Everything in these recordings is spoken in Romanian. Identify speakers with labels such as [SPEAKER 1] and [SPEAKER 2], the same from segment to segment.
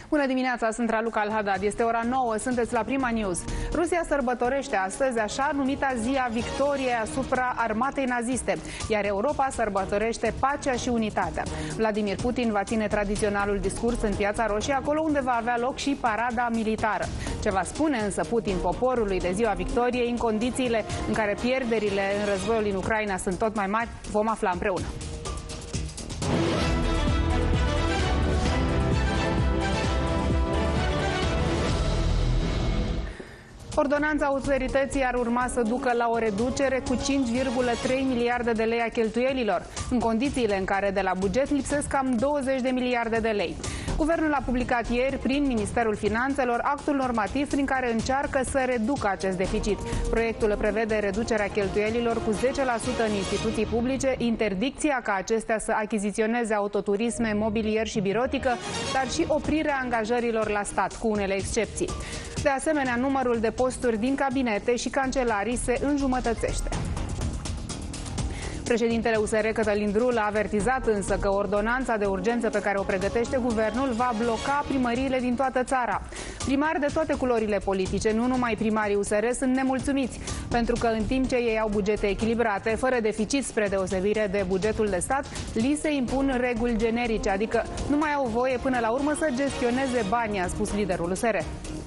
[SPEAKER 1] Bună dimineața, sunt Raluca Al-Haddad. Este ora 9, sunteți la Prima News. Rusia sărbătorește astăzi așa numita zi a victoriei asupra armatei naziste, iar Europa sărbătorește pacea și unitatea. Vladimir Putin va ține tradiționalul discurs în Piața Roșie, acolo unde va avea loc și parada militară. Ce va spune însă Putin poporului de ziua victoriei, în condițiile în care pierderile în războiul din Ucraina sunt tot mai mari, vom afla împreună. Ordonanța autorității ar urma să ducă la o reducere cu 5,3 miliarde de lei a cheltuielilor, în condițiile în care de la buget lipsesc cam 20 de miliarde de lei. Guvernul a publicat ieri, prin Ministerul Finanțelor, actul normativ prin care încearcă să reducă acest deficit. Proiectul prevede reducerea cheltuielilor cu 10% în instituții publice, interdicția ca acestea să achiziționeze autoturisme, mobilier și birotică, dar și oprirea angajărilor la stat, cu unele excepții. De asemenea, numărul de posturi din cabinete și cancelarii se înjumătățește. Președintele USR, Cătălin Drul, a avertizat însă că ordonanța de urgență pe care o pregătește guvernul va bloca primăriile din toată țara. Primari de toate culorile politice, nu numai primarii USR, sunt nemulțumiți, pentru că în timp ce ei au bugete echilibrate, fără deficit spre deosebire de bugetul de stat, li se impun reguli generice, adică nu mai au voie până la urmă să gestioneze banii, a spus liderul USR.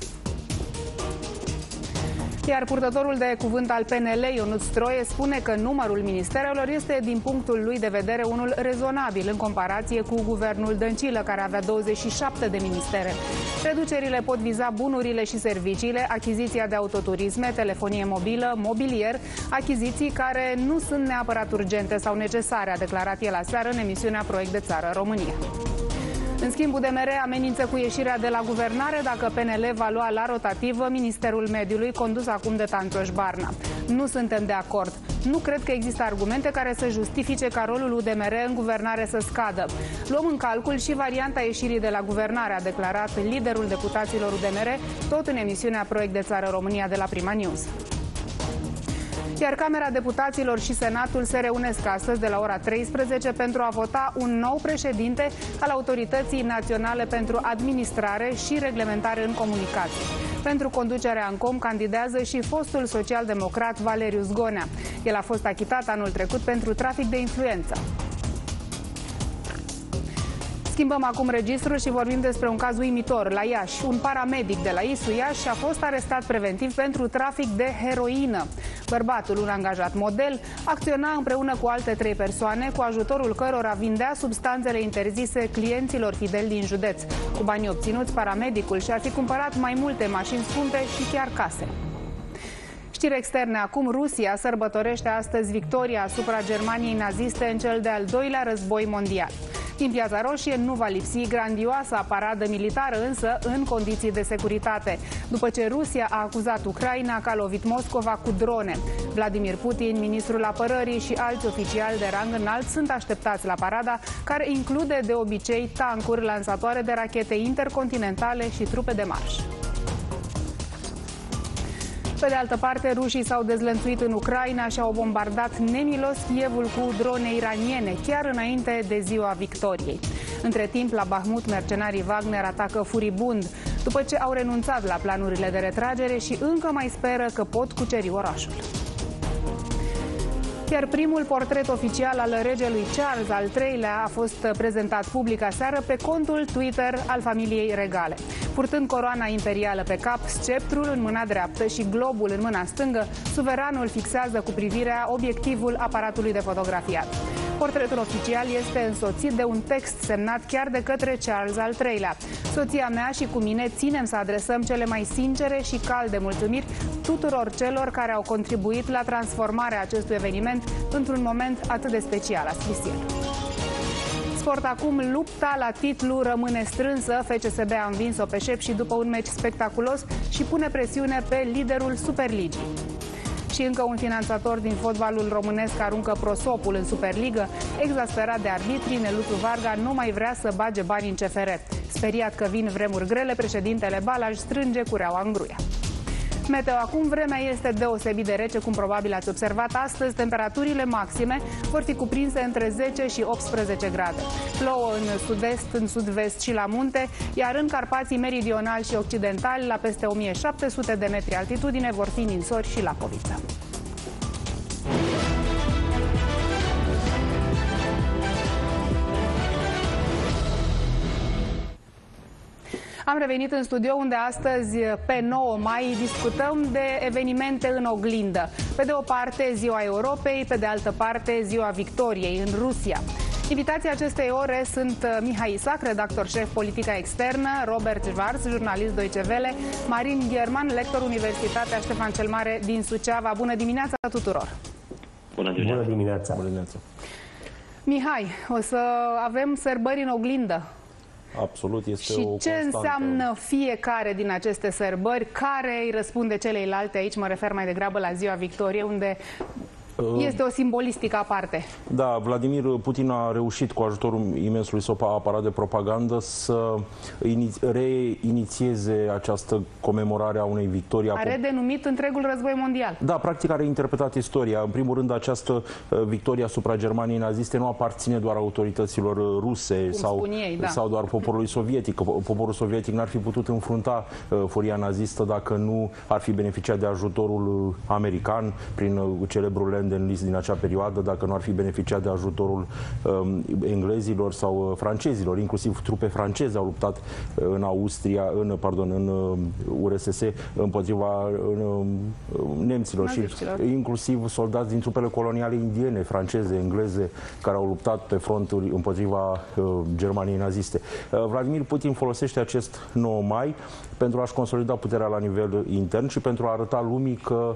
[SPEAKER 1] Iar purtătorul de cuvânt al PNL, Ionuț Stroie, spune că numărul ministerelor este, din punctul lui de vedere, unul rezonabil în comparație cu guvernul Dăncilă, care avea 27 de ministere. Reducerile pot viza bunurile și serviciile, achiziția de autoturisme, telefonie mobilă, mobilier, achiziții care nu sunt neapărat urgente sau necesare, a declarat el aseară în emisiunea Proiect de Țară România. În schimb, UDMR amenință cu ieșirea de la guvernare dacă PNL va lua la rotativă Ministerul Mediului, condus acum de Tanțoș Barna. Nu suntem de acord. Nu cred că există argumente care să justifice ca rolul UDMR în guvernare să scadă. Luăm în calcul și varianta ieșirii de la guvernare, a declarat liderul deputaților UDMR, tot în emisiunea Proiect de Țară România de la Prima News. Iar Camera Deputaților și Senatul se reunesc astăzi de la ora 13 pentru a vota un nou președinte al Autorității Naționale pentru Administrare și Reglementare în Comunicații. Pentru conducerea ANCOM candidează și fostul social-democrat Valeriu Zgonea. El a fost achitat anul trecut pentru trafic de influență. Schimbăm acum registrul și vorbim despre un caz uimitor. La Iași, un paramedic de la ISU Iași a fost arestat preventiv pentru trafic de heroină. Bărbatul, un angajat model, acționa împreună cu alte 3 persoane, cu ajutorul cărora vindea substanțele interzise clienților fideli din județ. Cu banii obținuți, paramedicul și-ar fi cumpărat mai multe mașini scumpe și chiar case. Știri externe acum. Rusia sărbătorește astăzi victoria asupra Germaniei naziste în cel de-al doilea război mondial. Din Piața Roșie nu va lipsi grandioasa paradă militară, însă în condiții de securitate, după ce Rusia a acuzat Ucraina că a lovit Moscova cu drone. Vladimir Putin, ministrul apărării și alți oficiali de rang înalt sunt așteptați la parada, care include de obicei tancuri, lansatoare de rachete intercontinentale și trupe de marș. Pe de altă parte, rușii s-au dezlănțuit în Ucraina și au bombardat nemilos Kievul cu drone iraniene, chiar înainte de ziua victoriei. Între timp, la Bahmut, mercenarii Wagner atacă furibund, după ce au renunțat la planurile de retragere și încă mai speră că pot cuceri orașul. Iar primul portret oficial al regelui Charles al III-lea a fost prezentat public aseară pe contul Twitter al familiei regale. Purtând coroana imperială pe cap, sceptrul în mâna dreaptă și globul în mâna stângă, suveranul fixează cu privirea obiectivul aparatului de fotografiat. Portretul oficial este însoțit de un text semnat chiar de către Charles al III-lea. Soția mea și cu mine ținem să adresăm cele mai sincere și calde mulțumiri tuturor celor care au contribuit la transformarea acestui eveniment într-un moment atât de special, a scris el. Sport acum, lupta la titlu rămâne strânsă. FCSB a învins-o pe șep și după un meci spectaculos și pune presiune pe liderul Superligii. Și încă un finanțator din fotbalul românesc aruncă prosopul în Superligă. Exasperat de arbitri, Neluțu Varga nu mai vrea să bage bani în CFR. Speriat că vin vremuri grele, președintele Balaj strânge cureaua în gruia. Meteo acum, vremea este deosebit de rece, cum probabil ați observat astăzi. Temperaturile maxime vor fi cuprinse între 10 și 18 grade. Plouă în sud-est, în sud-vest și la munte, iar în Carpații meridionali și occidentali, la peste 1700 de metri altitudine, vor fi ninsori și lapoviță. Am revenit în studio, unde astăzi, pe 9 mai, discutăm de evenimente în oglindă. Pe de o parte, Ziua Europei, pe de altă parte, Ziua Victoriei în Rusia. Invitații acestei ore sunt Mihai Isac, redactor șef politica externă, Robert Schwarz, jurnalist Deutsche Welle, Marin German, lector Universitatea Ștefan cel Mare din Suceava. Bună dimineața tuturor!
[SPEAKER 2] Bună dimineața! Bună dimineața!
[SPEAKER 3] Bună dimineața!
[SPEAKER 1] Mihai, o să avem sărbări în oglindă.
[SPEAKER 3] Absolut, este
[SPEAKER 1] și
[SPEAKER 3] o constantă.
[SPEAKER 1] Ce înseamnă fiecare din aceste sărbări? Care îi răspunde celeilalte? Aici mă refer mai degrabă la Ziua Victoriei, unde este o simbolistică aparte.
[SPEAKER 3] Da, Vladimir Putin a reușit cu ajutorul imensului său aparat de propagandă să reinițieze această comemorare a unei victorii.
[SPEAKER 1] A redenumit întregul război mondial.
[SPEAKER 3] Da, practic a reinterpretat istoria. În primul rând, această victorie asupra Germaniei naziste nu aparține doar autorităților ruse sau doar poporului sovietic. Poporul sovietic n-ar fi putut înfrunta furia nazistă dacă nu ar fi beneficiat de ajutorul american prin celebrul List din acea perioadă, dacă nu ar fi beneficiat de ajutorul englezilor sau francezilor. Inclusiv trupe franceze au luptat în Austria, în URSS împotriva nemților și inclusiv soldați din trupele coloniale indiene, franceze, engleze, care au luptat pe fronturi împotriva Germaniei naziste. Vladimir Putin folosește acest 9 mai pentru a-și consolida puterea la nivel intern și pentru a arăta lumii că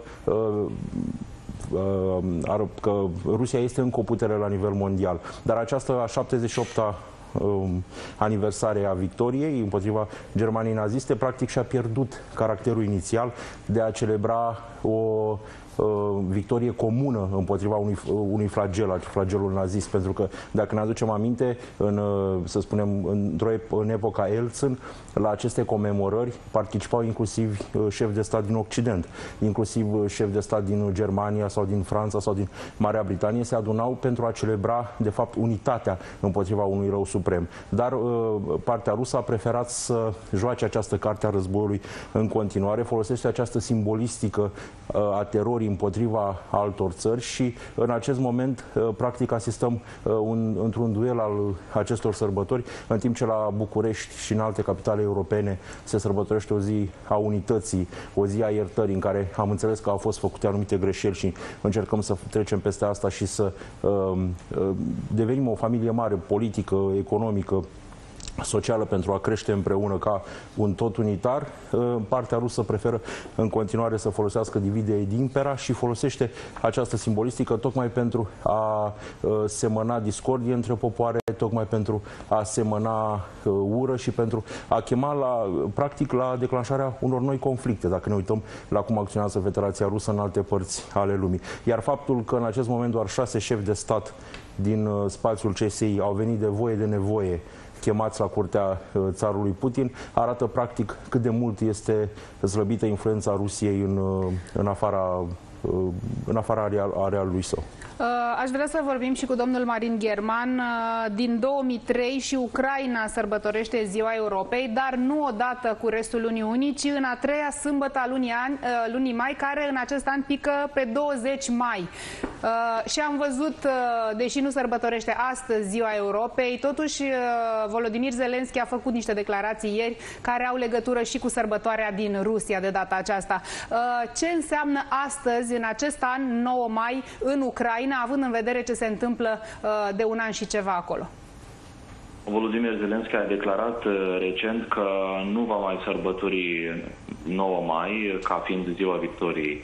[SPEAKER 3] Rusia este încă o putere la nivel mondial. Dar această a 78-a aniversare a victoriei împotriva Germaniei naziste practic și-a pierdut caracterul inițial de a celebra o victorie comună împotriva unui flagel, flagelul nazist, pentru că dacă ne aducem aminte, să spunem, în epoca Elțin, la aceste comemorări participau inclusiv șefi de stat din Occident, inclusiv șefi de stat din Germania sau din Franța sau din Marea Britanie se adunau pentru a celebra, de fapt, unitatea împotriva unui rău suprem. Dar partea rusă a preferat să joace această carte a războiului în continuare, folosește această simbolistică a terorii împotriva altor țări și în acest moment practic asistăm într-un duel al acestor sărbători, în timp ce la București și în alte capitale europene se sărbătorește o zi a unității, o zi a iertării, în care am înțeles că au fost făcute anumite greșeli și încercăm să trecem peste asta și să devenim o familie mare, politică, economică, socială, pentru a crește împreună ca un tot unitar. Partea rusă preferă în continuare să folosească divide et impera și folosește această simbolistică tocmai pentru a semăna discordie între popoare, tocmai pentru a semăna ură și pentru a chema practic la declanșarea unor noi conflicte, dacă ne uităm la cum acționează Federația Rusă în alte părți ale lumii. Iar faptul că în acest moment doar 6 șefi de stat din spațiul CSI au venit de voie de nevoie chemați la curtea țarului Putin, arată practic cât de mult este slăbită influența Rusiei în afara arealului său.
[SPEAKER 1] Aș vrea să vorbim și cu domnul Marin German. Din 2003 și Ucraina sărbătorește Ziua Europei, dar nu odată cu restul Uniunii, ci în a treia sâmbătă a lunii mai, care în acest an pică pe 20 mai. Și am văzut, deși nu sărbătorește astăzi Ziua Europei, totuși Volodymyr Zelensky a făcut niște declarații ieri care au legătură și cu sărbătoarea din Rusia de data aceasta. Ce înseamnă astăzi, în acest an, 9 mai, în Ucraina, având în vedere ce se întâmplă de un an și ceva acolo?
[SPEAKER 2] Volodymyr Zelensky a declarat recent că nu va mai sărbători 9 mai ca fiind ziua victoriei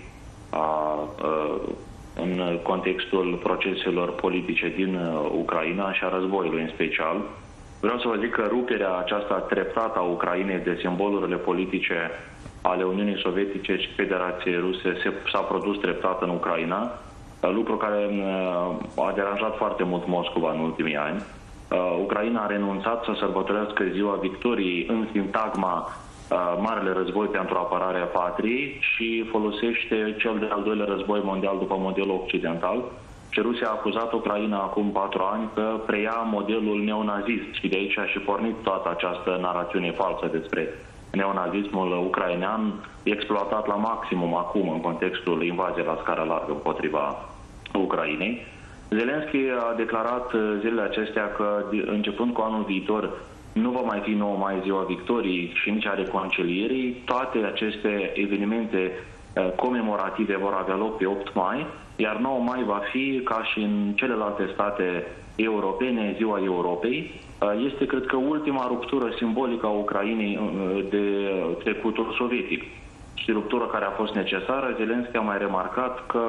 [SPEAKER 2] în contextul proceselor politice din Ucraina și a războiului în special. Vreau să vă zic că ruperea aceasta treptată a Ucrainei de simbolurile politice ale Uniunii Sovietice și Federației Ruse s-a produs treptat în Ucraina, lucru care a deranjat foarte mult Moscova în ultimii ani. Ucraina a renunțat să sărbătorească ziua victoriei în sintagma Marele Război pentru apărarea patriei și folosește cel de-al doilea război mondial după modelul occidental. Și Rusia a acuzat Ucraina acum 4 ani că preia modelul neonazist și de aici a și pornit toată această narațiune falsă despre neonazismul ucrainean, exploatat la maximum acum în contextul invaziei la scară largă împotriva Ucrainei. Zelensky a declarat zilele acestea că începând cu anul viitor nu va mai fi 9 mai ziua victoriei și nici a reconcilierii. Toate aceste evenimente comemorative vor avea loc pe 8 mai, iar 9 mai va fi, ca și în celelalte state europene, ziua Europei. Este, cred că, ultima ruptură simbolică a Ucrainei de trecutul sovietic. Și ruptură care a fost necesară. Zelensky a mai remarcat că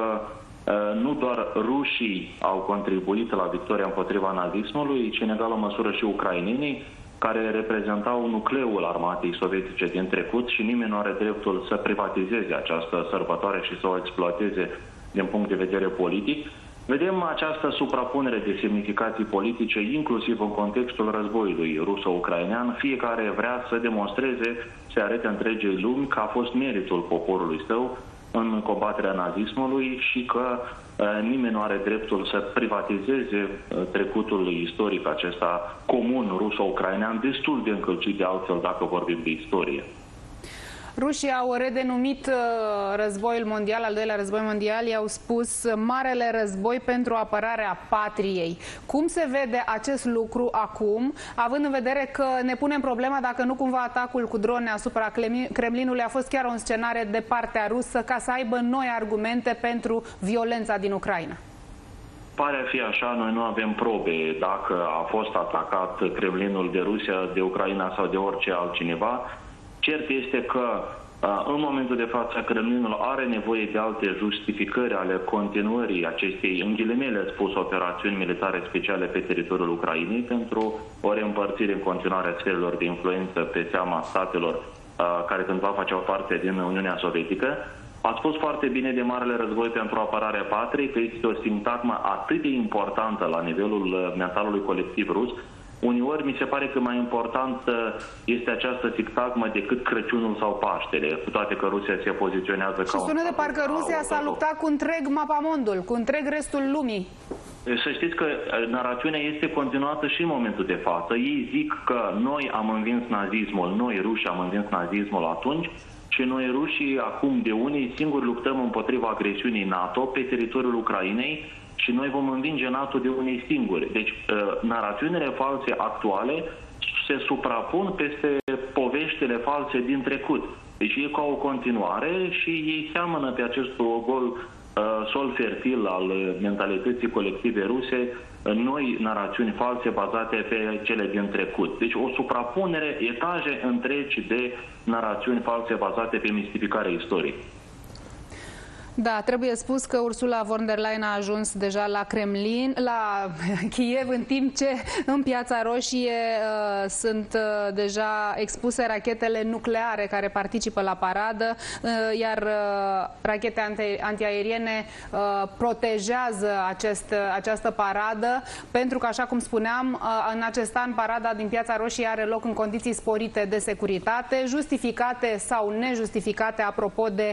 [SPEAKER 2] nu doar rușii au contribuit la victoria împotriva nazismului, ci în egală măsură și ucrainenii, care reprezentau nucleul armatei sovietice din trecut și nimeni nu are dreptul să privatizeze această sărbătoare și să o exploateze din punct de vedere politic. Vedem această suprapunere de semnificații politice, inclusiv în contextul războiului ruso-ucrainean. Fiecare vrea să demonstreze, să arate întregii lumi că a fost meritul poporului său în combaterea nazismului și că nimeni nu are dreptul să privatizeze trecutul istoric acesta comun ruso-ucrainean, destul de încălcit de altfel dacă vorbim de istorie.
[SPEAKER 1] Rușii au redenumit războiul mondial, al doilea război mondial, i-au spus Marele Război pentru apărarea patriei. Cum se vede acest lucru acum, având în vedere că ne punem problema dacă nu cumva atacul cu drone asupra Kremlinului a fost chiar un scenariu de partea rusă ca să aibă noi argumente pentru violența din Ucraina?
[SPEAKER 2] Pare a fi așa, noi nu avem probe dacă a fost atacat Kremlinul de Rusia, de Ucraina sau de orice altcineva. Cert este că în momentul de față Kremlinul are nevoie de alte justificări ale continuării acestei, în ghilimele spus, operațiuni militare speciale pe teritoriul Ucrainei pentru o reîmpărțire în continuare a sferelor de influență pe seama statelor care cândva făceau parte din Uniunea Sovietică. A spus foarte bine de Marele Război pentru apărarea patriei, că este o sintagmă atât de importantă la nivelul mentalului colectiv rus. Uneori mi se pare că mai importantă este această sintagmă decât Crăciunul sau Paștele, cu toate că Rusia se poziționează ca un...
[SPEAKER 1] Și sună de parcă Rusia s-a luptat cu întreg mapamondul, cu întreg restul lumii.
[SPEAKER 2] Să știți că narațiunea este continuată și în momentul de față. Ei zic că noi am învins nazismul, noi ruși am învins nazismul atunci și noi rușii acum de unii singuri luptăm împotriva agresiunii NATO pe teritoriul Ucrainei și noi vom învinge NATO de unii singuri. Deci, narațiunile false actuale se suprapun peste poveștile false din trecut. Deci e ca o continuare și ei seamănă pe acest gol sol fertil al mentalității colective ruse noi narațiuni false bazate pe cele din trecut. Deci o suprapunere, etaje întregi de narațiuni false bazate pe mistificare istorică.
[SPEAKER 1] Da, trebuie spus că Ursula von der Leyen a ajuns deja la Kremlin, la Kiev, în timp ce în Piața Roșie sunt deja expuse rachetele nucleare care participă la paradă, iar rachete antiaeriene protejează această paradă, pentru că, așa cum spuneam, în acest an parada din Piața Roșie are loc în condiții sporite de securitate, justificate sau nejustificate, apropo de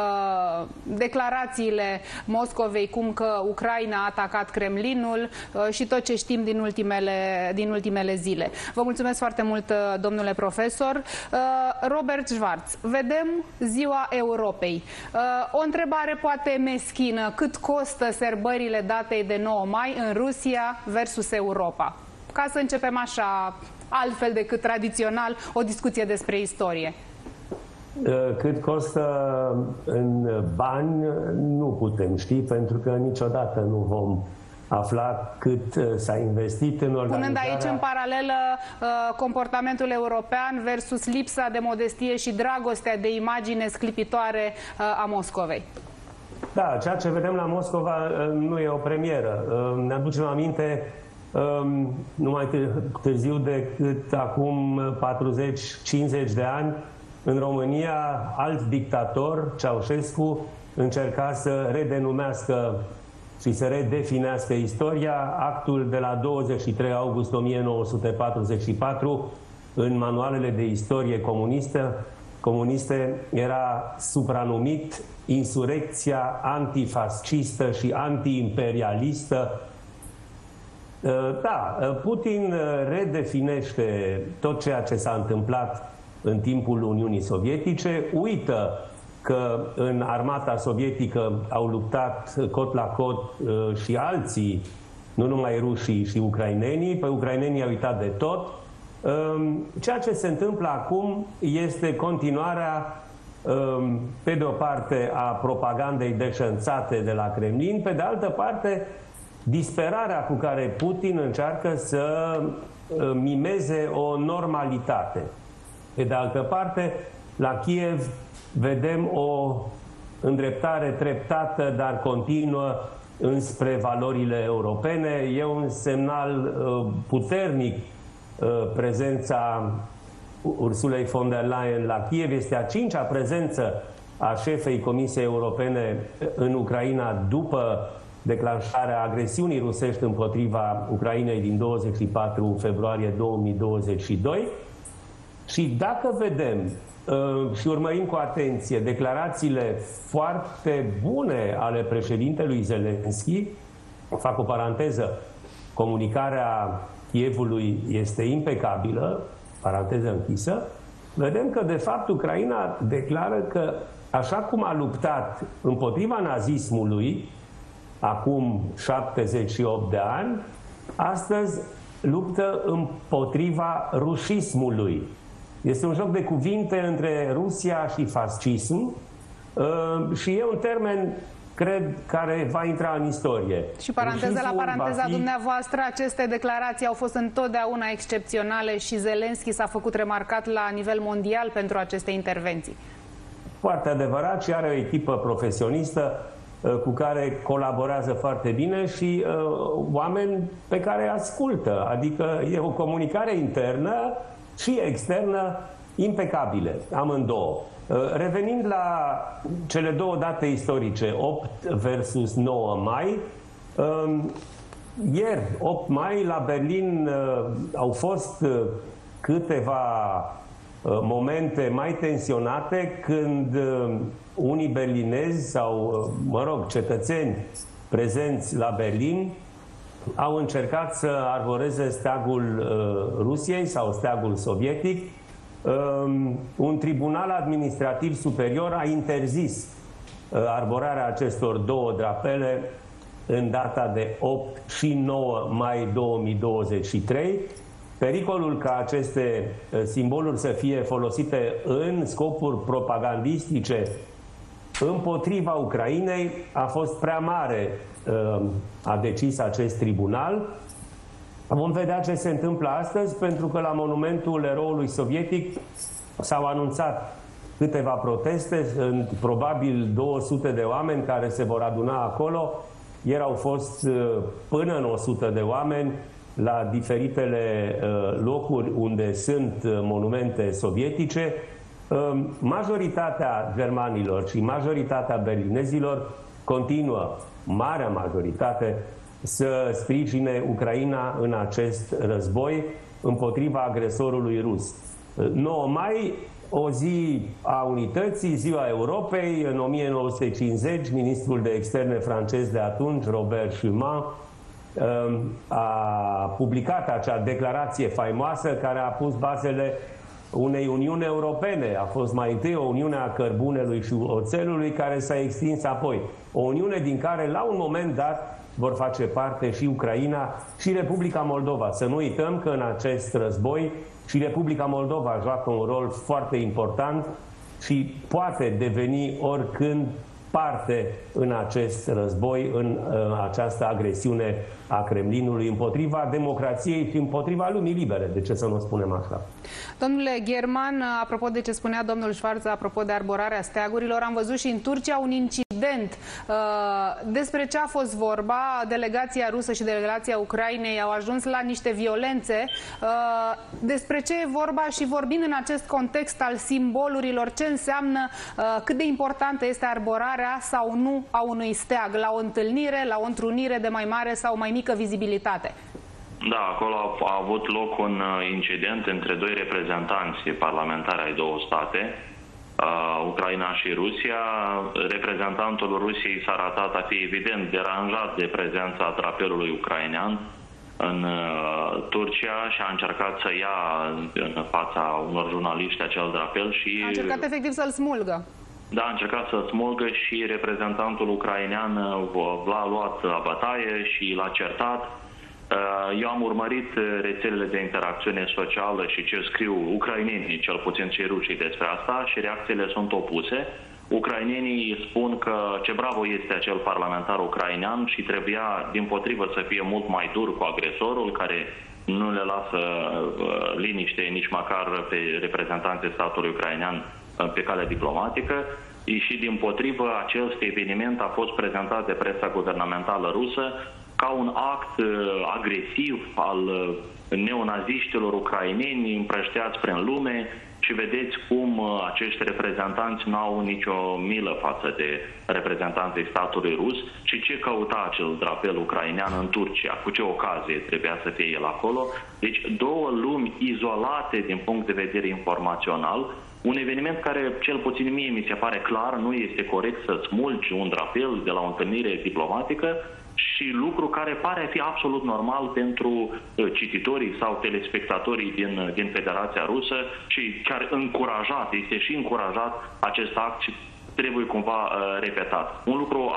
[SPEAKER 1] declarațiile Moscovei cum că Ucraina a atacat Kremlinul și tot ce știm din ultimele zile. Vă mulțumesc foarte mult, domnule profesor. Robert Schwarz, vedem Ziua Europei. O întrebare poate meschină. Cât costă sărbările datei de 9 mai în Rusia versus Europa? Ca să începem așa, altfel decât tradițional, o discuție despre istorie.
[SPEAKER 4] Cât costă în bani nu putem ști, pentru că niciodată nu vom afla cât s-a investit în organizarea...
[SPEAKER 1] Punând aici în paralelă comportamentul european versus lipsa de modestie și dragostea de imagine sclipitoare a Moscovei.
[SPEAKER 4] Da, ceea ce vedem la Moscova nu e o premieră. Ne aducem aminte numai târziu decât acum 40-50 de ani, în România, alt dictator, Ceaușescu, încerca să redenumească și să redefinească istoria. Actul de la 23 august 1944 în manualele de istorie comuniste era supranumit insurecția antifascistă și antiimperialistă. Da, Putin redefinește tot ceea ce s-a întâmplat în timpul Uniunii Sovietice, uită că în armata sovietică au luptat cot la cot și alții, nu numai rușii și ucrainenii. Pe ucrainenii au uitat de tot. Ceea ce se întâmplă acum este continuarea, pe de o parte, a propagandei deșanțate de la Kremlin, pe de altă parte, disperarea cu care Putin încearcă să mimeze o normalitate. Pe de altă parte, la Kiev vedem o îndreptare treptată, dar continuă înspre valorile europene. E un semnal puternic prezența Ursulei von der Leyen la Kiev. Este a 5-a prezență a șefei Comisiei Europene în Ucraina după declanșarea agresiunii rusești împotriva Ucrainei din 24 februarie 2022. Și dacă vedem și urmărim cu atenție declarațiile foarte bune ale președintelui Zelensky, fac o paranteză, comunicarea Kievului este impecabilă, paranteză închisă, vedem că de fapt Ucraina declară că așa cum a luptat împotriva nazismului acum 78 de ani, astăzi luptă împotriva rușismului. Este un joc de cuvinte între Rusia și fascism și e un termen, cred, care va intra în istorie.
[SPEAKER 1] Și paranteză la paranteza dumneavoastră, aceste declarații au fost întotdeauna excepționale și Zelensky s-a făcut remarcat la nivel mondial pentru aceste intervenții. Foarte adevărat, și are o echipă profesionistă cu care colaborează foarte bine și oameni pe care ascultă. Adică e o comunicare internă și externă impecabile, amândouă. Revenind la cele două date istorice, 8 versus 9 mai, ieri, 8 mai, la Berlin au fost câteva momente mai tensionate când unii berlinezi sau, mă rog, cetățeni prezenți la Berlin au încercat să arboreze steagul Rusiei sau steagul sovietic. Un tribunal administrativ superior a interzis arborarea acestor două drapele în data de 8 și 9 mai 2023. Pericolul ca aceste simboluri să fie folosite în scopuri propagandistice împotriva Ucrainei a fost prea mare, a decis acest tribunal. Vom vedea ce se întâmplă astăzi, pentru că la monumentul eroului sovietic s-au anunțat câteva proteste, sunt probabil 200 de oameni care se vor aduna acolo. Ieri au fost până în 100 de oameni la diferitele locuri unde sunt monumente sovietice. Majoritatea germanilor și majoritatea berlinezilor continuă, marea majoritate, să sprijine Ucraina în acest război împotriva agresorului rus. 9 mai, o zi a unității, ziua Europei, în 1950, ministrul de externe francez de atunci, Robert Schuman, a publicat acea declarație faimoasă care a pus bazele unei Uniuni Europene. A fost mai întâi o Uniune a cărbunelui și oțelului, care s-a extins apoi. O Uniune din care, la un moment dat, vor face parte și Ucraina și Republica Moldova. Să nu uităm că în acest război și Republica Moldova joacă un rol foarte important și poate deveni oricând parte în acest război, în această agresiune a Kremlinului împotriva democrației și împotriva lumii libere. De ce să nu spunem așa? Domnule German, apropo de ce spunea domnul Schwarz, apropo de arborarea steagurilor, am văzut și în Turcia un incident. Despre ce a fost vorba? Delegația rusă și delegația Ucrainei au ajuns la niște violențe. Despre ce e vorba și vorbind în acest context al simbolurilor, ce înseamnă, cât de importantă este arborarea sau nu a unui steag la o întâlnire, la o întrunire de mai mare sau mai mică vizibilitate?
[SPEAKER 2] Da, acolo a avut loc un incident între doi reprezentanți parlamentari ai două state, Ucraina și Rusia. Reprezentantul Rusiei s-a arătat a fi evident deranjat de prezența drapelului ucrainean în Turcia și a încercat să ia în fața unor jurnaliști acel drapel și...
[SPEAKER 1] A încercat efectiv să-l smulgă.
[SPEAKER 2] Da, a încercat să smulgă și reprezentantul ucrainean l-a luat la bătaie și l-a certat. Eu am urmărit rețelele de interacțiune socială și ce scriu ucrainenii, cel puțin cei rușii, despre asta și reacțiile sunt opuse. Ucrainenii spun că ce bravo este acel parlamentar ucrainean și trebuia, dimpotrivă, să fie mult mai dur cu agresorul, care nu le lasă liniște nici măcar pe reprezentanții statului ucrainean pe cale diplomatică. Și dimpotrivă, acest eveniment a fost prezentat de presa guvernamentală rusă ca un act agresiv al neonaziștilor ucraineni împrășteați prin lume și vedeți cum acești reprezentanți nu au nicio milă față de reprezentanții statului rus și ce căuta acel drapel ucrainean în Turcia, cu ce ocazie trebuia să fie el acolo. Deci două lumi izolate din punct de vedere informațional, un eveniment care, cel puțin mie mi se pare clar, nu este corect să smulgi un drapel de la o întâlnire diplomatică și lucru care pare a fi absolut normal pentru cititorii sau telespectatorii din Federația Rusă și chiar încurajat, este și încurajat acest act și trebuie cumva repetat. Un lucru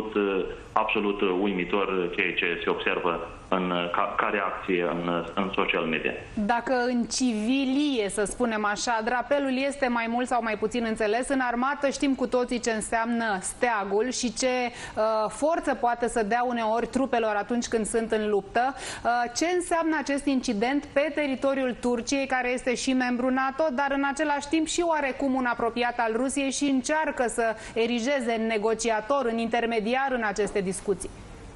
[SPEAKER 2] absolut uimitor ceea ce se observă ca reacție în social media.
[SPEAKER 1] Dacă în civilie, să spunem așa, drapelul este mai mult sau mai puțin înțeles, în armată știm cu toții ce înseamnă steagul și ce forță poate să dea uneori trupelor atunci când sunt în luptă. Ce înseamnă acest incident pe teritoriul Turciei, care este și membru NATO, dar în același timp și oarecum un apropiat al Rusiei și încearcă să erigeze în negociator, în intermediar în aceste discuții?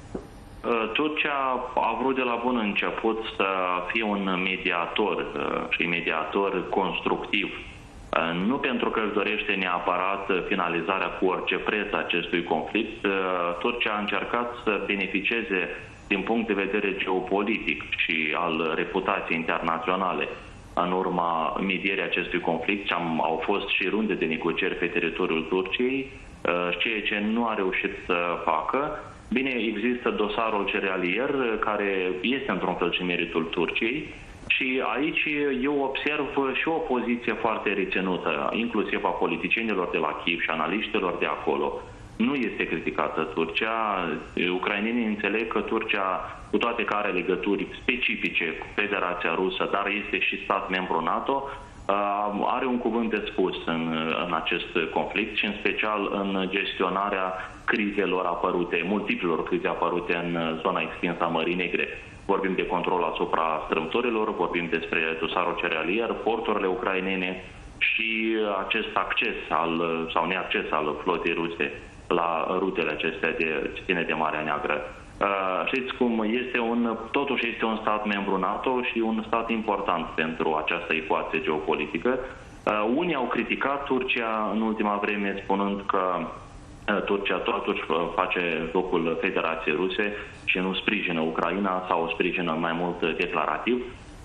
[SPEAKER 2] Turcia a vrut de la bun început să fie un mediator și mediator constructiv. Nu pentru că își dorește neapărat finalizarea cu orice preț a acestui conflict. Turcia a încercat să beneficieze din punct de vedere geopolitic și al reputației internaționale în urma medierii acestui conflict. Au fost și runde de negocieri pe teritoriul Turciei, ceea ce nu a reușit să facă. Bine, există dosarul cerealier, care este într-un fel și meritul Turciei și aici eu observ și o poziție foarte reținută, inclusiv a politicienilor de la Kiev și analiștilor de acolo. Nu este criticată Turcia. Ucrainenii înțeleg că Turcia, cu toate că are legături specifice cu Federația Rusă, dar este și stat membru NATO, are un cuvânt de spus în acest conflict și în special în gestionarea crizelor apărute, multiplelor crize apărute în zona extinsă a Mării Negre. Vorbim de control asupra strâmtorilor, vorbim despre dosarul cerealier, porturile ucrainene și acest acces sau neacces al flotei ruse la rutele acestea ce ține de Marea Neagră. Știți cum totuși este un stat membru NATO și un stat important pentru această ecuație geopolitică. Unii au criticat Turcia în ultima vreme spunând că Turcia totuși face locul Federației Ruse și nu sprijină Ucraina sau o sprijină mai mult declarativ.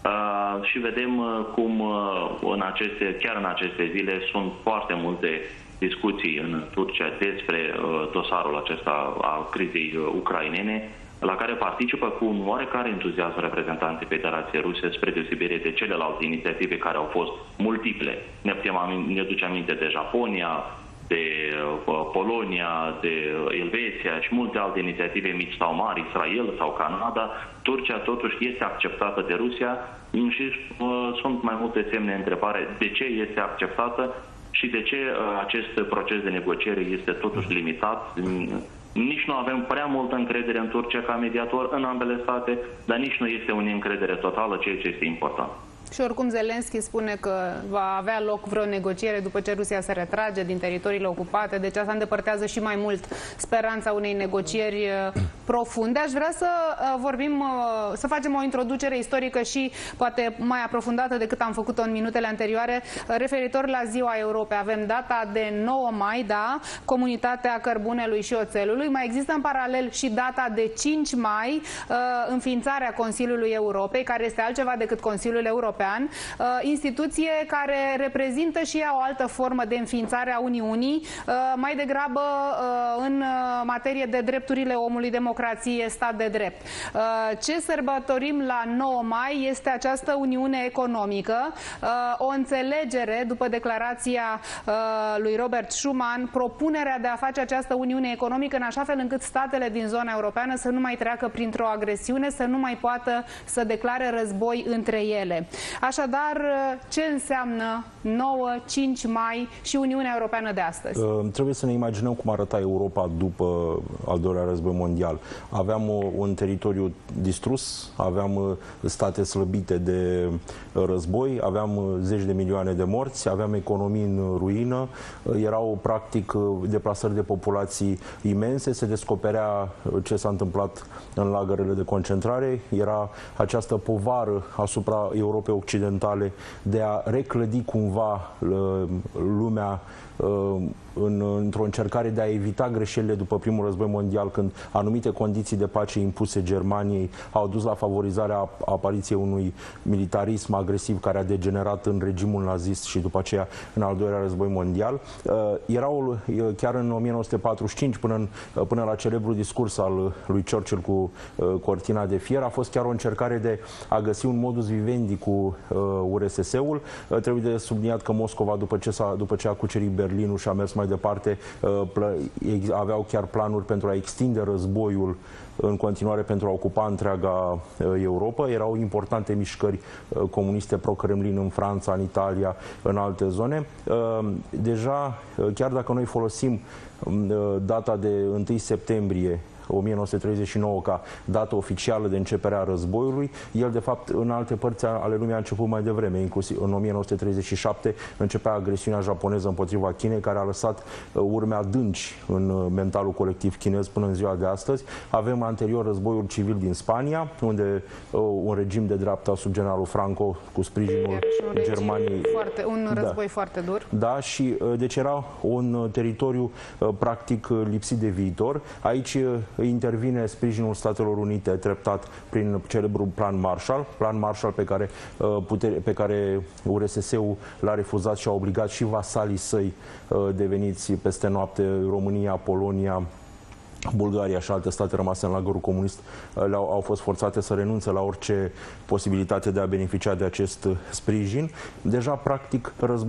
[SPEAKER 2] Și vedem cum chiar în aceste zile sunt foarte multe discuții în Turcia despre dosarul acesta al crizei ucrainene, la care participă cu un oarecare entuziasm reprezentanții Federației Ruse, spre deosebire de celelalte inițiative care au fost multiple. Ne duce aminte de Japonia, de Polonia, de Elveția și multe alte inițiative mici sau mari, Israel sau Canada. Turcia totuși este acceptată de Rusia și sunt mai multe semne de întrebare de ce este acceptată și de ce acest proces de negociere este totuși limitat. Nici nu avem prea multă încredere în Turcia ca mediator în ambele state, dar nici nu este o neîncredere totală, ceea ce este important.
[SPEAKER 1] Și oricum Zelenski spune că va avea loc vreo negociere după ce Rusia se retrage din teritoriile ocupate, deci asta îndepărtează și mai mult speranța unei negocieri profunde. Aș vrea să vorbim, să facem o introducere istorică și poate mai aprofundată decât am făcut-o în minutele anterioare, referitor la Ziua Europei. Avem data de 9 mai, da, Comunitatea Cărbunelui și Oțelului. Mai există în paralel și data de 5 mai, înființarea Consiliului Europei, care este altceva decât Consiliul European, instituție care reprezintă și ea o altă formă de înființare a Uniunii, mai degrabă în materie de drepturile omului, democrație, stat de drept. Ce sărbătorim la 9 mai este această Uniune economică, o înțelegere, după declarația lui Robert Schuman, propunerea de a face această Uniune economică în așa fel încât statele din zona europeană să nu mai treacă printr-o agresiune, să nu mai poată să declare război între ele. Așadar, ce înseamnă 9-5 mai și Uniunea Europeană de astăzi?
[SPEAKER 3] Trebuie să ne imaginăm cum arăta Europa după al doilea război mondial. Aveam un teritoriu distrus, aveam state slăbite de război, aveam zeci de milioane de morți, aveam economii în ruină, erau practic deplasări de populații imense, se descoperea ce s-a întâmplat în lagărele de concentrare, era această povară asupra Europei Occidentale de a reclădi cumva lumea într-o încercare de a evita greșelile după primul război mondial, când anumite condiții de pace impuse Germaniei au dus la favorizarea apariției unui militarism agresiv care a degenerat în regimul nazist și după aceea în al doilea război mondial. Erau chiar în 1945, până la celebrul discurs al lui Churchill cu cortina de fier, a fost chiar o încercare de a găsi un modus vivendi cu URSS-ul. Trebuie de subliniat că Moscova, după ce a cucerit Berlinul și a mers mai departe, aveau chiar planuri pentru a extinde războiul în continuare pentru a ocupa întreaga Europa. Erau importante mișcări comuniste pro-Kremlin în Franța, în Italia, în alte zone. Deja, chiar dacă noi folosim data de 1 septembrie 1939 ca dată oficială de începere a războiului, el de fapt în alte părți ale lumii a început mai devreme, inclusiv în 1937 începea agresiunea japoneză împotriva Chinei, care a lăsat urme adânci în mentalul colectiv chinez până în ziua de astăzi. Avem anterior războiul civil din Spania, unde un regim de dreapta sub generalul Franco cu sprijinul Germaniei.
[SPEAKER 1] Un război foarte dur.
[SPEAKER 3] Da, și deci era un teritoriu practic lipsit de viitor. Aici intervine sprijinul Statelor Unite treptat prin celebrul Plan Marshall pe care URSS-ul l-a refuzat și a obligat și vasalii săi deveniți peste noapte România, Polonia, Bulgaria și alte state rămase în lagărul comunist au fost forțate să renunțe la orice posibilitate de a beneficia de acest sprijin. Deja, practic,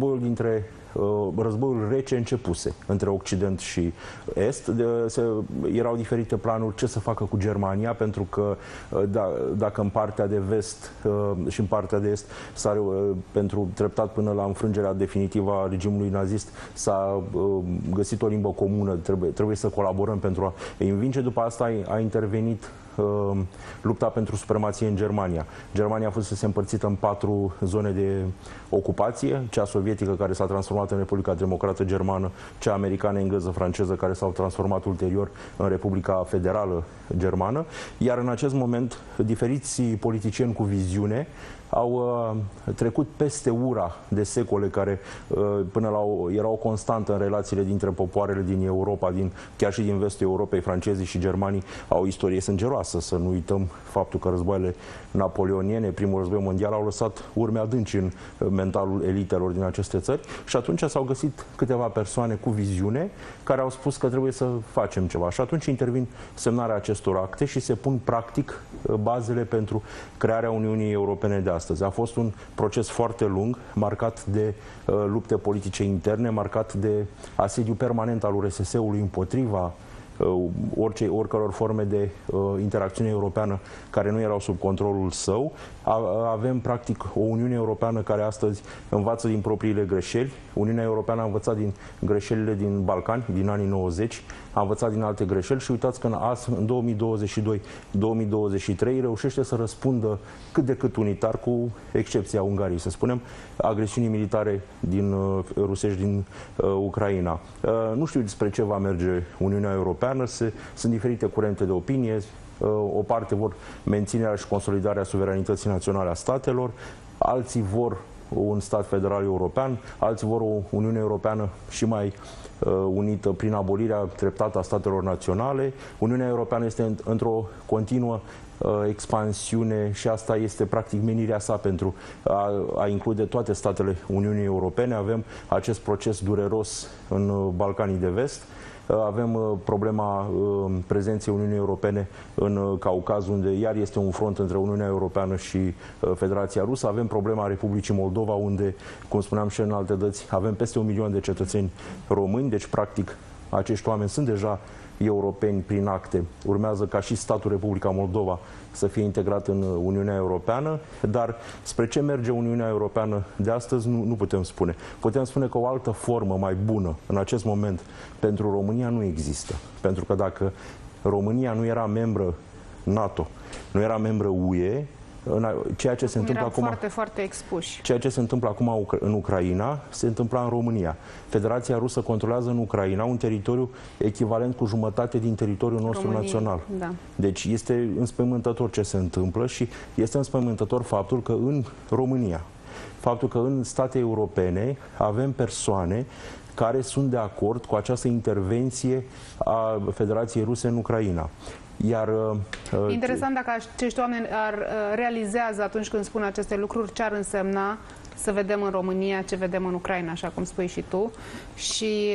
[SPEAKER 3] războiul rece începuse între Occident și Est. Erau diferite planuri ce să facă cu Germania, pentru că dacă în partea de vest și în partea de est pentru treptat până la înfrângerea definitivă a regimului nazist s-a găsit o limbă comună, trebuie să colaborăm pentru a învinge. După asta a intervenit lupta pentru supremație în Germania. Germania a fost împărțită în 4 zone de ocupație, cea sovietică, care s-a transformat în Republica Democrată Germană, cea americană, engleză, franceză, care s-au transformat ulterior în Republica Federală Germană, iar în acest moment diferiți politicieni cu viziune au trecut peste ura de secole care era o constantă în relațiile dintre popoarele din Europa, chiar și din vestul Europei. Francezii și germanii au o istorie sângeroasă. Să nu uităm faptul că războaiele napoleoniene, primul război mondial, au lăsat urme adânci în mentalul elitelor din aceste țări și atunci s-au găsit câteva persoane cu viziune care au spus că trebuie să facem ceva. Și atunci intervin semnarea acestor acte și se pun practic bazele pentru crearea Uniunii Europene de astăzi. A fost un proces foarte lung, marcat de lupte politice interne, marcat de asediu permanent al URSS-ului împotriva oricăror forme de interacțiune europeană care nu erau sub controlul său. Avem practic o Uniune Europeană care astăzi învață din propriile greșeli. Uniunea Europeană a învățat din greșelile din Balcani, din anii 90, a învățat din alte greșeli și uitați că în 2022-2023 reușește să răspundă cât de cât unitar, cu excepția Ungariei, să spunem, agresiunii militare rusești din Ucraina. Nu știu despre ce va merge Uniunea Europeană, sunt diferite curente de opinie. O parte vor menținerea și consolidarea suveranității naționale a statelor, alții vor un stat federal european, alții vor o Uniune Europeană și mai unită prin abolirea treptată a statelor naționale. Uniunea Europeană este într-o continuă expansiune și asta este practic menirea sa pentru a include toate statele Uniunii Europene. Avem acest proces dureros în Balcanii de Vest. Avem problema prezenței Uniunii Europene în Caucaz, unde iar este un front între Uniunea Europeană și Federația Rusă. Avem problema Republicii Moldova, unde, cum spuneam și în alte dăți, avem peste 1 milion de cetățeni români, deci practic acești oameni sunt deja europeni prin acte. Urmează ca și statul Republica Moldova să fie integrat în Uniunea Europeană, dar spre ce merge Uniunea Europeană de astăzi nu putem spune. Putem spune că o altă formă mai bună în acest moment pentru România nu există. Pentru că dacă România nu era membră NATO, nu era membră UE, ceea ce se întâmplă acum,
[SPEAKER 1] foarte expuși.
[SPEAKER 3] Ceea ce se întâmplă acum în Ucraina se întâmplă în România. Federația Rusă controlează în Ucraina un teritoriu echivalent cu jumătate din teritoriul nostru național.
[SPEAKER 1] Da.
[SPEAKER 3] Deci este înspăimântător ce se întâmplă și este înspăimântător faptul că în România, faptul că în state europene avem persoane care sunt de acord cu această intervenție a Federației Ruse în Ucraina. Iar,
[SPEAKER 1] interesant dacă acești oameni realizează atunci când spun aceste lucruri ce ar însemna să vedem în România ce vedem în Ucraina, așa cum spui și tu. Și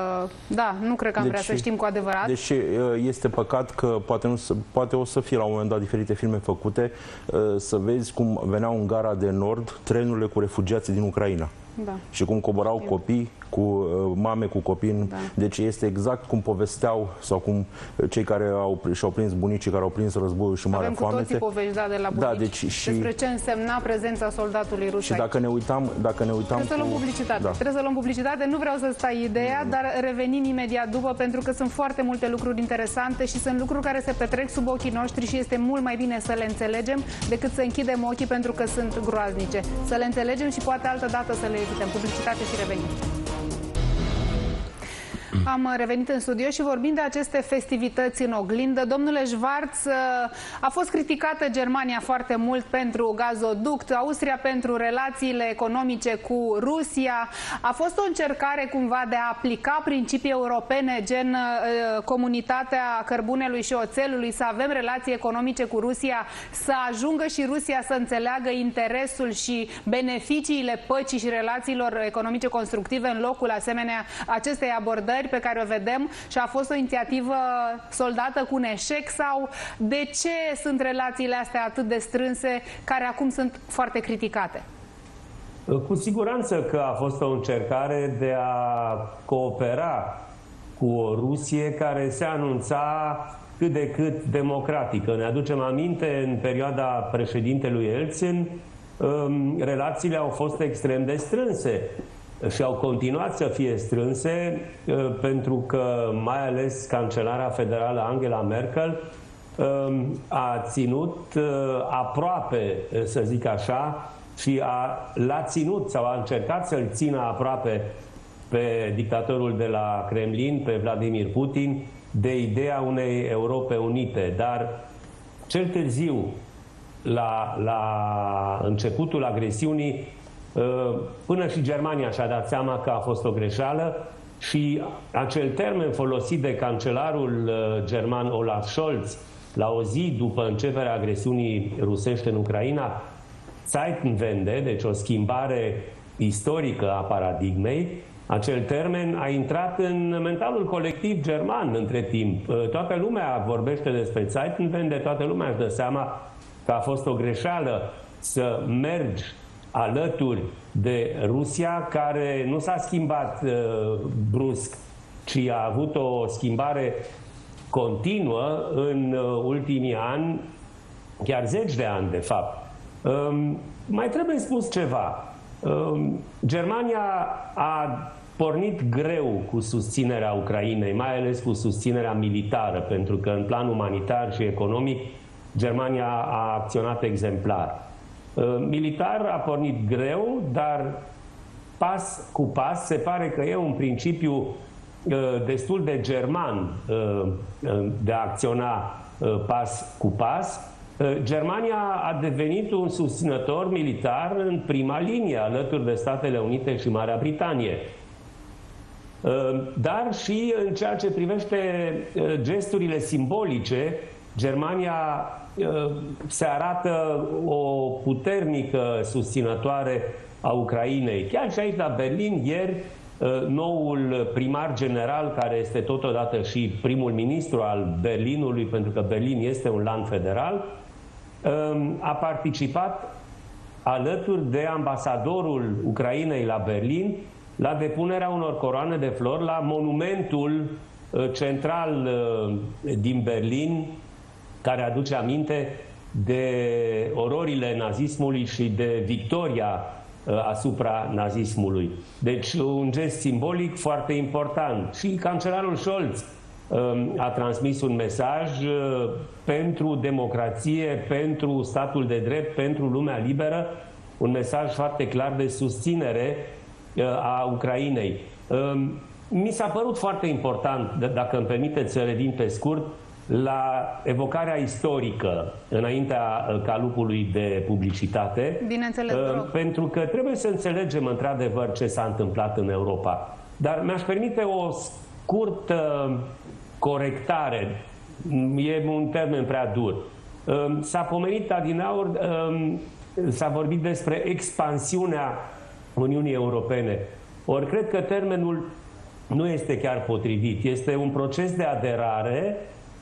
[SPEAKER 1] da, nu cred că am vrea să știm cu adevărat.
[SPEAKER 3] Deci este păcat că poate o să fie la un moment dat diferite filme făcute, să vezi cum veneau în Gara de Nord trenurile cu refugiații din Ucraina.
[SPEAKER 1] Da.
[SPEAKER 3] Și cum coborau copii, cu mame cu copii. Da. Deci este exact cum povesteau, sau cum cei care și-au prins bunicii, care au prins războiul și marea foamete.
[SPEAKER 1] Avem cu toții povești de la bunici.
[SPEAKER 3] Da, deci
[SPEAKER 1] despre ce însemna prezența soldatului rus.
[SPEAKER 3] Și dacă ne uitam
[SPEAKER 1] Trebuie să luăm publicitate. Da. Trebuie să luăm publicitate. Nu vreau să stai ideea, dar revenim imediat după, pentru că sunt foarte multe lucruri interesante și sunt lucruri care se petrec sub ochii noștri și este mult mai bine să le înțelegem decât să închidem ochii pentru că sunt groaznice. Să le înțelegem și poate altă dată să le evităm. Publicitate și revenim. Am revenit în studio și vorbim de aceste festivități în oglindă. Domnule Schwarz, a fost criticată Germania foarte mult pentru gazoduct, Austria pentru relațiile economice cu Rusia. A fost o încercare cumva de a aplica principii europene, gen comunitatea cărbunelui și oțelului, să avem relații economice cu Rusia, să ajungă și Rusia să înțeleagă interesul și beneficiile păcii și relațiilor economice constructive în locul acestei abordări pe care o vedem, și a fost o inițiativă soldată cu un eșec, sau de ce sunt relațiile astea atât de strânse care acum sunt foarte criticate?
[SPEAKER 4] Cu siguranță că a fost o încercare de a coopera cu o Rusie care se anunța cât de cât democratică. Ne aducem aminte, în perioada președintelui Elțin, relațiile au fost extrem de strânse și au continuat să fie strânse, pentru că mai ales cancelara federală Angela Merkel a ținut aproape, să zic așa, și l-a ținut sau a încercat să-l țină aproape pe dictatorul de la Kremlin, pe Vladimir Putin, de ideea unei Europe unite. Dar cel târziu, la începutul agresiunii, până și Germania și-a dat seama că a fost o greșeală și acel termen folosit de cancelarul german Olaf Scholz la o zi după începerea agresiunii rusești în Ucraina, Zeitenwende, deci o schimbare istorică a paradigmei, acel termen a intrat în mentalul colectiv german între timp. Toată lumea vorbește despre Zeitenwende, toată lumea își dă seama că a fost o greșeală să mergi alături de Rusia, care nu s-a schimbat brusc, ci a avut o schimbare continuă în ultimii ani, chiar 10 de ani, de fapt. Mai trebuie spus ceva. Germania a pornit greu cu susținerea Ucrainei, mai ales cu susținerea militară, pentru că în plan umanitar și economic Germania a acționat exemplar. Militar a pornit greu, dar pas cu pas se pare că e un principiu destul de german de a acționa pas cu pas. Germania a devenit un susținător militar în prima linie, alături de Statele Unite și Marea Britanie. Dar și în ceea ce privește gesturile simbolice, Germania se arată o puternică susținătoare a Ucrainei. Chiar și aici la Berlin, ieri, noul primar general, care este totodată și primul ministru al Berlinului, pentru că Berlin este un land federal, a participat alături de ambasadorul Ucrainei la Berlin la depunerea unor coroane de flori la monumentul central din Berlin, care aduce aminte de ororile nazismului și de victoria asupra nazismului. Deci un gest simbolic foarte important. Și cancelarul Scholz a transmis un mesaj pentru democrație, pentru statul de drept, pentru lumea liberă, un mesaj foarte clar de susținere a Ucrainei. Mi s-a părut foarte important, dacă îmi permiteți să revin pe scurt, la evocarea istorică înaintea calupului de publicitate.
[SPEAKER 1] Bineînțeles,
[SPEAKER 4] pentru că trebuie să înțelegem într-adevăr ce s-a întâmplat în Europa. Dar mi-aș permite o scurtă corectare. E un termen prea dur. S-a pomenit adineauri, s-a vorbit despre expansiunea Uniunii Europene. Ori cred că termenul nu este chiar potrivit. Este un proces de aderare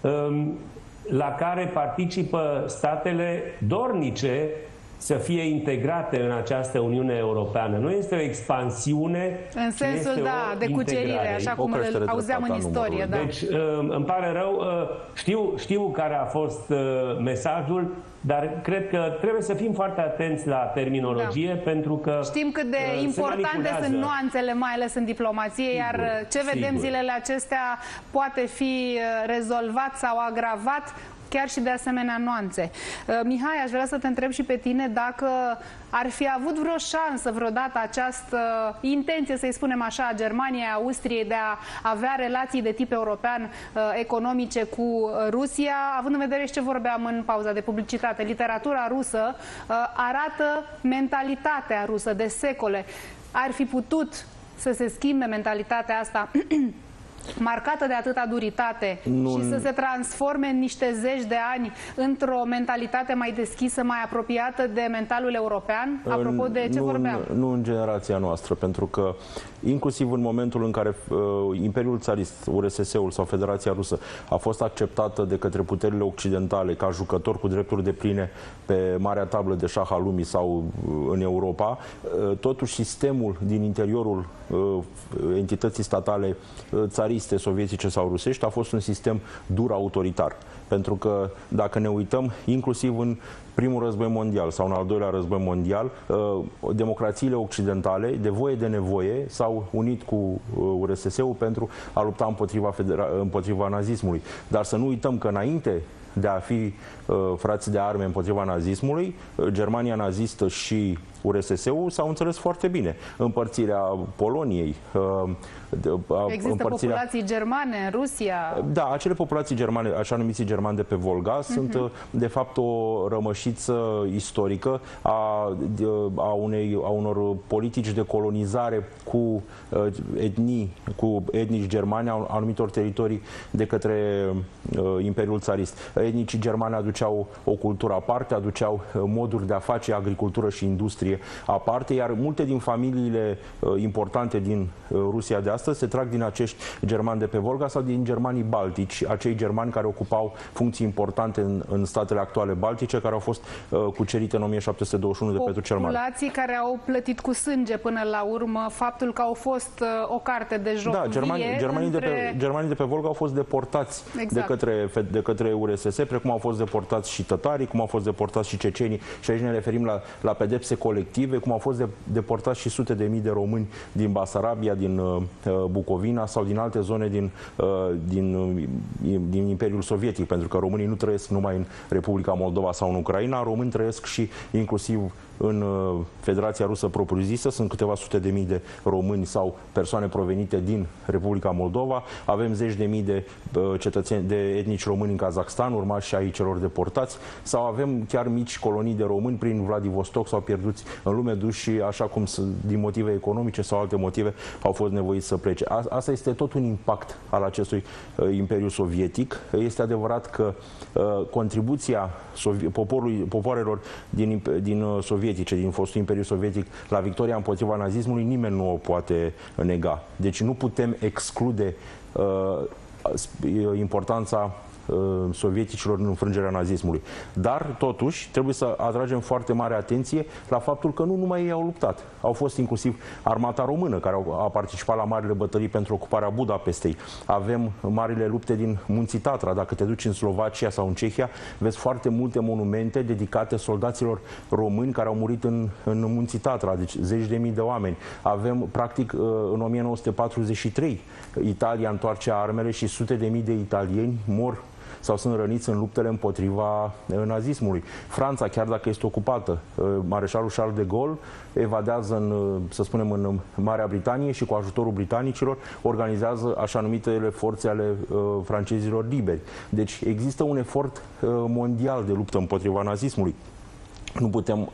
[SPEAKER 4] la care participă statele dornice să fie integrate în această Uniune Europeană. Nu este o expansiune,
[SPEAKER 1] în sensul, da, de cucerire, așa cum îl auzeam în istorie. Da.
[SPEAKER 4] Deci, îmi pare rău, știu care a fost mesajul, dar cred că trebuie să fim foarte atenți la terminologie, pentru că
[SPEAKER 1] știm cât de importante sunt nuanțele, mai ales în diplomație, iar ce vedem zilele acestea poate fi rezolvat sau agravat chiar și de asemenea nuanțe. Mihai, aș vrea să te întreb și pe tine dacă ar fi avut vreo șansă vreodată această intenție, să-i spunem așa, a Germaniei, a Austriei, de a avea relații de tip european economice cu Rusia, având în vedere și ce vorbeam în pauza de publicitate. Literatura rusă arată mentalitatea rusă de secole. Ar fi putut să se schimbe mentalitatea asta marcată de atâta duritate și să se transforme în niște zeci de ani într-o mentalitate mai deschisă, mai apropiată de mentalul european? Apropo de ce vorbeam?
[SPEAKER 3] Nu în generația noastră, pentru că inclusiv în momentul în care Imperiul Țarist, URSS-ul sau Federația Rusă a fost acceptată de către puterile occidentale ca jucător cu drepturi depline pe marea tablă de șah al lumii sau în Europa, totuși sistemul din interiorul entității statale țariste, sovietice sau rusești a fost un sistem dur autoritar. Pentru că dacă ne uităm, inclusiv în primul război mondial sau în al doilea război mondial, democrațiile occidentale, de voie de nevoie, s-au unit cu URSS-ul pentru a lupta împotriva nazismului. Dar să nu uităm că înainte de a fi frați de arme împotriva nazismului, Germania nazistă și URSS-ul s-au înțeles foarte bine. Împărțirea Poloniei,
[SPEAKER 1] există populații germane în Rusia?
[SPEAKER 3] Da, acele populații germane, așa numiții germani de pe Volga, sunt de fapt o rămășiță istorică a unor politici de colonizare cu etnici germani a anumitor teritorii de către Imperiul Țarist. Etnicii germani aduceau o cultură aparte, aduceau moduri de a face agricultură și industrie aparte, iar multe din familiile importante din Rusia de astăzi se trag din acești germani de pe Volga sau din germanii baltici, acei germani care ocupau funcții importante în statele actuale baltice, care au fost cucerite în 1721 de Petru cel Mare.
[SPEAKER 1] Populații care au plătit cu sânge până la urmă faptul că au fost o carte de joc vie.
[SPEAKER 3] Germanii de pe Volga au fost deportați de către URSS, precum au fost deportați și tătarii, cum au fost deportați și cecenii, și aici ne referim la pedepse colective colective, cum au fost deportați și sute de mii de români din Basarabia, din Bucovina sau din alte zone din Imperiul Sovietic, pentru că românii nu trăiesc numai în Republica Moldova sau în Ucraina, români trăiesc și inclusiv în Federația Rusă propriu-zisă. Sunt câteva sute de mii de români sau persoane provenite din Republica Moldova. Avem zeci de mii de cetățeni, de etnici români în Kazakhstan, urmași ai celor deportați, sau avem chiar mici colonii de români prin Vladivostok sau pierduți în lume, duși așa cum din motive economice sau alte motive au fost nevoiți să plece. Asta este tot un impact al acestui Imperiu Sovietic. Este adevărat că contribuția popoarelor din sovietice, din fostul Imperiu Sovietic, la victoria împotriva nazismului, nimeni nu o poate nega. Deci nu putem exclude importanța sovieticilor în înfrângerea nazismului. Dar, totuși, trebuie să atragem foarte mare atenție la faptul că nu numai ei au luptat. Au fost inclusiv armata română, care a participat la marile bătălii pentru ocuparea Budapestei. Avem marile lupte din Munții Tatra. Dacă te duci în Slovacia sau în Cehia, vezi foarte multe monumente dedicate soldaților români care au murit în Munții Tatra, deci zeci de mii de oameni. Avem, practic, în 1943, Italia întoarce armele și sute de mii de italieni mor sau sunt răniți în luptele împotriva nazismului. Franța, chiar dacă este ocupată, mareșalul Charles de Gaulle evadează să spunem, în Marea Britanie și cu ajutorul britanicilor organizează așa numitele forțe ale francezilor liberi. Deci există un efort mondial de luptă împotriva nazismului. Nu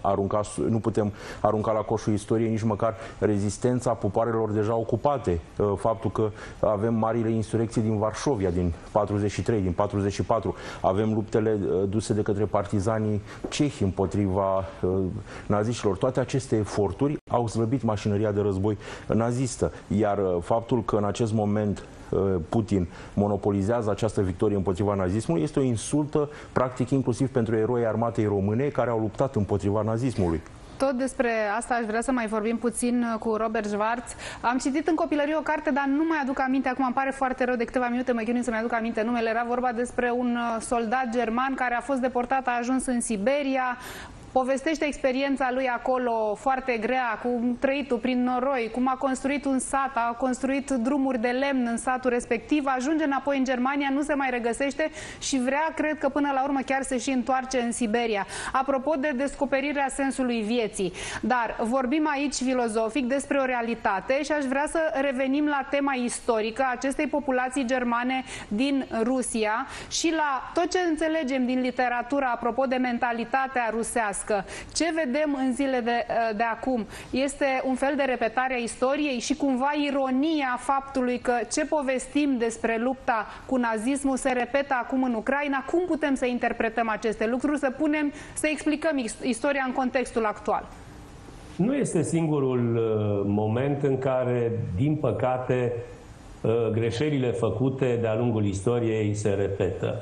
[SPEAKER 3] putem arunca la coșul istoriei nici măcar rezistența popoarelor deja ocupate. Faptul că avem marile insurecții din Varșovia din 43, din 44. Avem luptele duse de către partizanii cehi împotriva naziștilor. Toate aceste eforturi au slăbit mașinăria de război nazistă. Iar faptul că în acest moment Putin monopolizează această victorie împotriva nazismului este o insultă, practic, inclusiv pentru eroii armatei române care au luptat împotriva nazismului.
[SPEAKER 1] Tot despre asta aș vrea să mai vorbim puțin cu Robert Schwarz. Am citit în copilărie o carte, dar nu mai aduc aminte, acum îmi pare foarte rău, de câteva minute mă chinui să-mi aduc aminte numele. Era vorba despre un soldat german care a fost deportat, a ajuns în Siberia. Povestește experiența lui acolo foarte grea, cu trăitul prin noroi, cum a construit un sat, a construit drumuri de lemn în satul respectiv, ajunge înapoi în Germania, nu se mai regăsește și vrea, cred că până la urmă chiar se și întoarce în Siberia. Apropo de descoperirea sensului vieții, dar vorbim aici filozofic despre o realitate și aș vrea să revenim la tema istorică a acestei populații germane din Rusia și la tot ce înțelegem din literatură apropo de mentalitatea rusească. Ce vedem în zile de acum? Este un fel de repetare a istoriei și cumva ironia faptului că ce povestim despre lupta cu nazismul se repetă acum în Ucraina. Cum putem să interpretăm aceste lucruri, să explicăm istoria în contextul actual?
[SPEAKER 4] Nu este singurul moment în care, din păcate, greșelile făcute de-a lungul istoriei se repetă.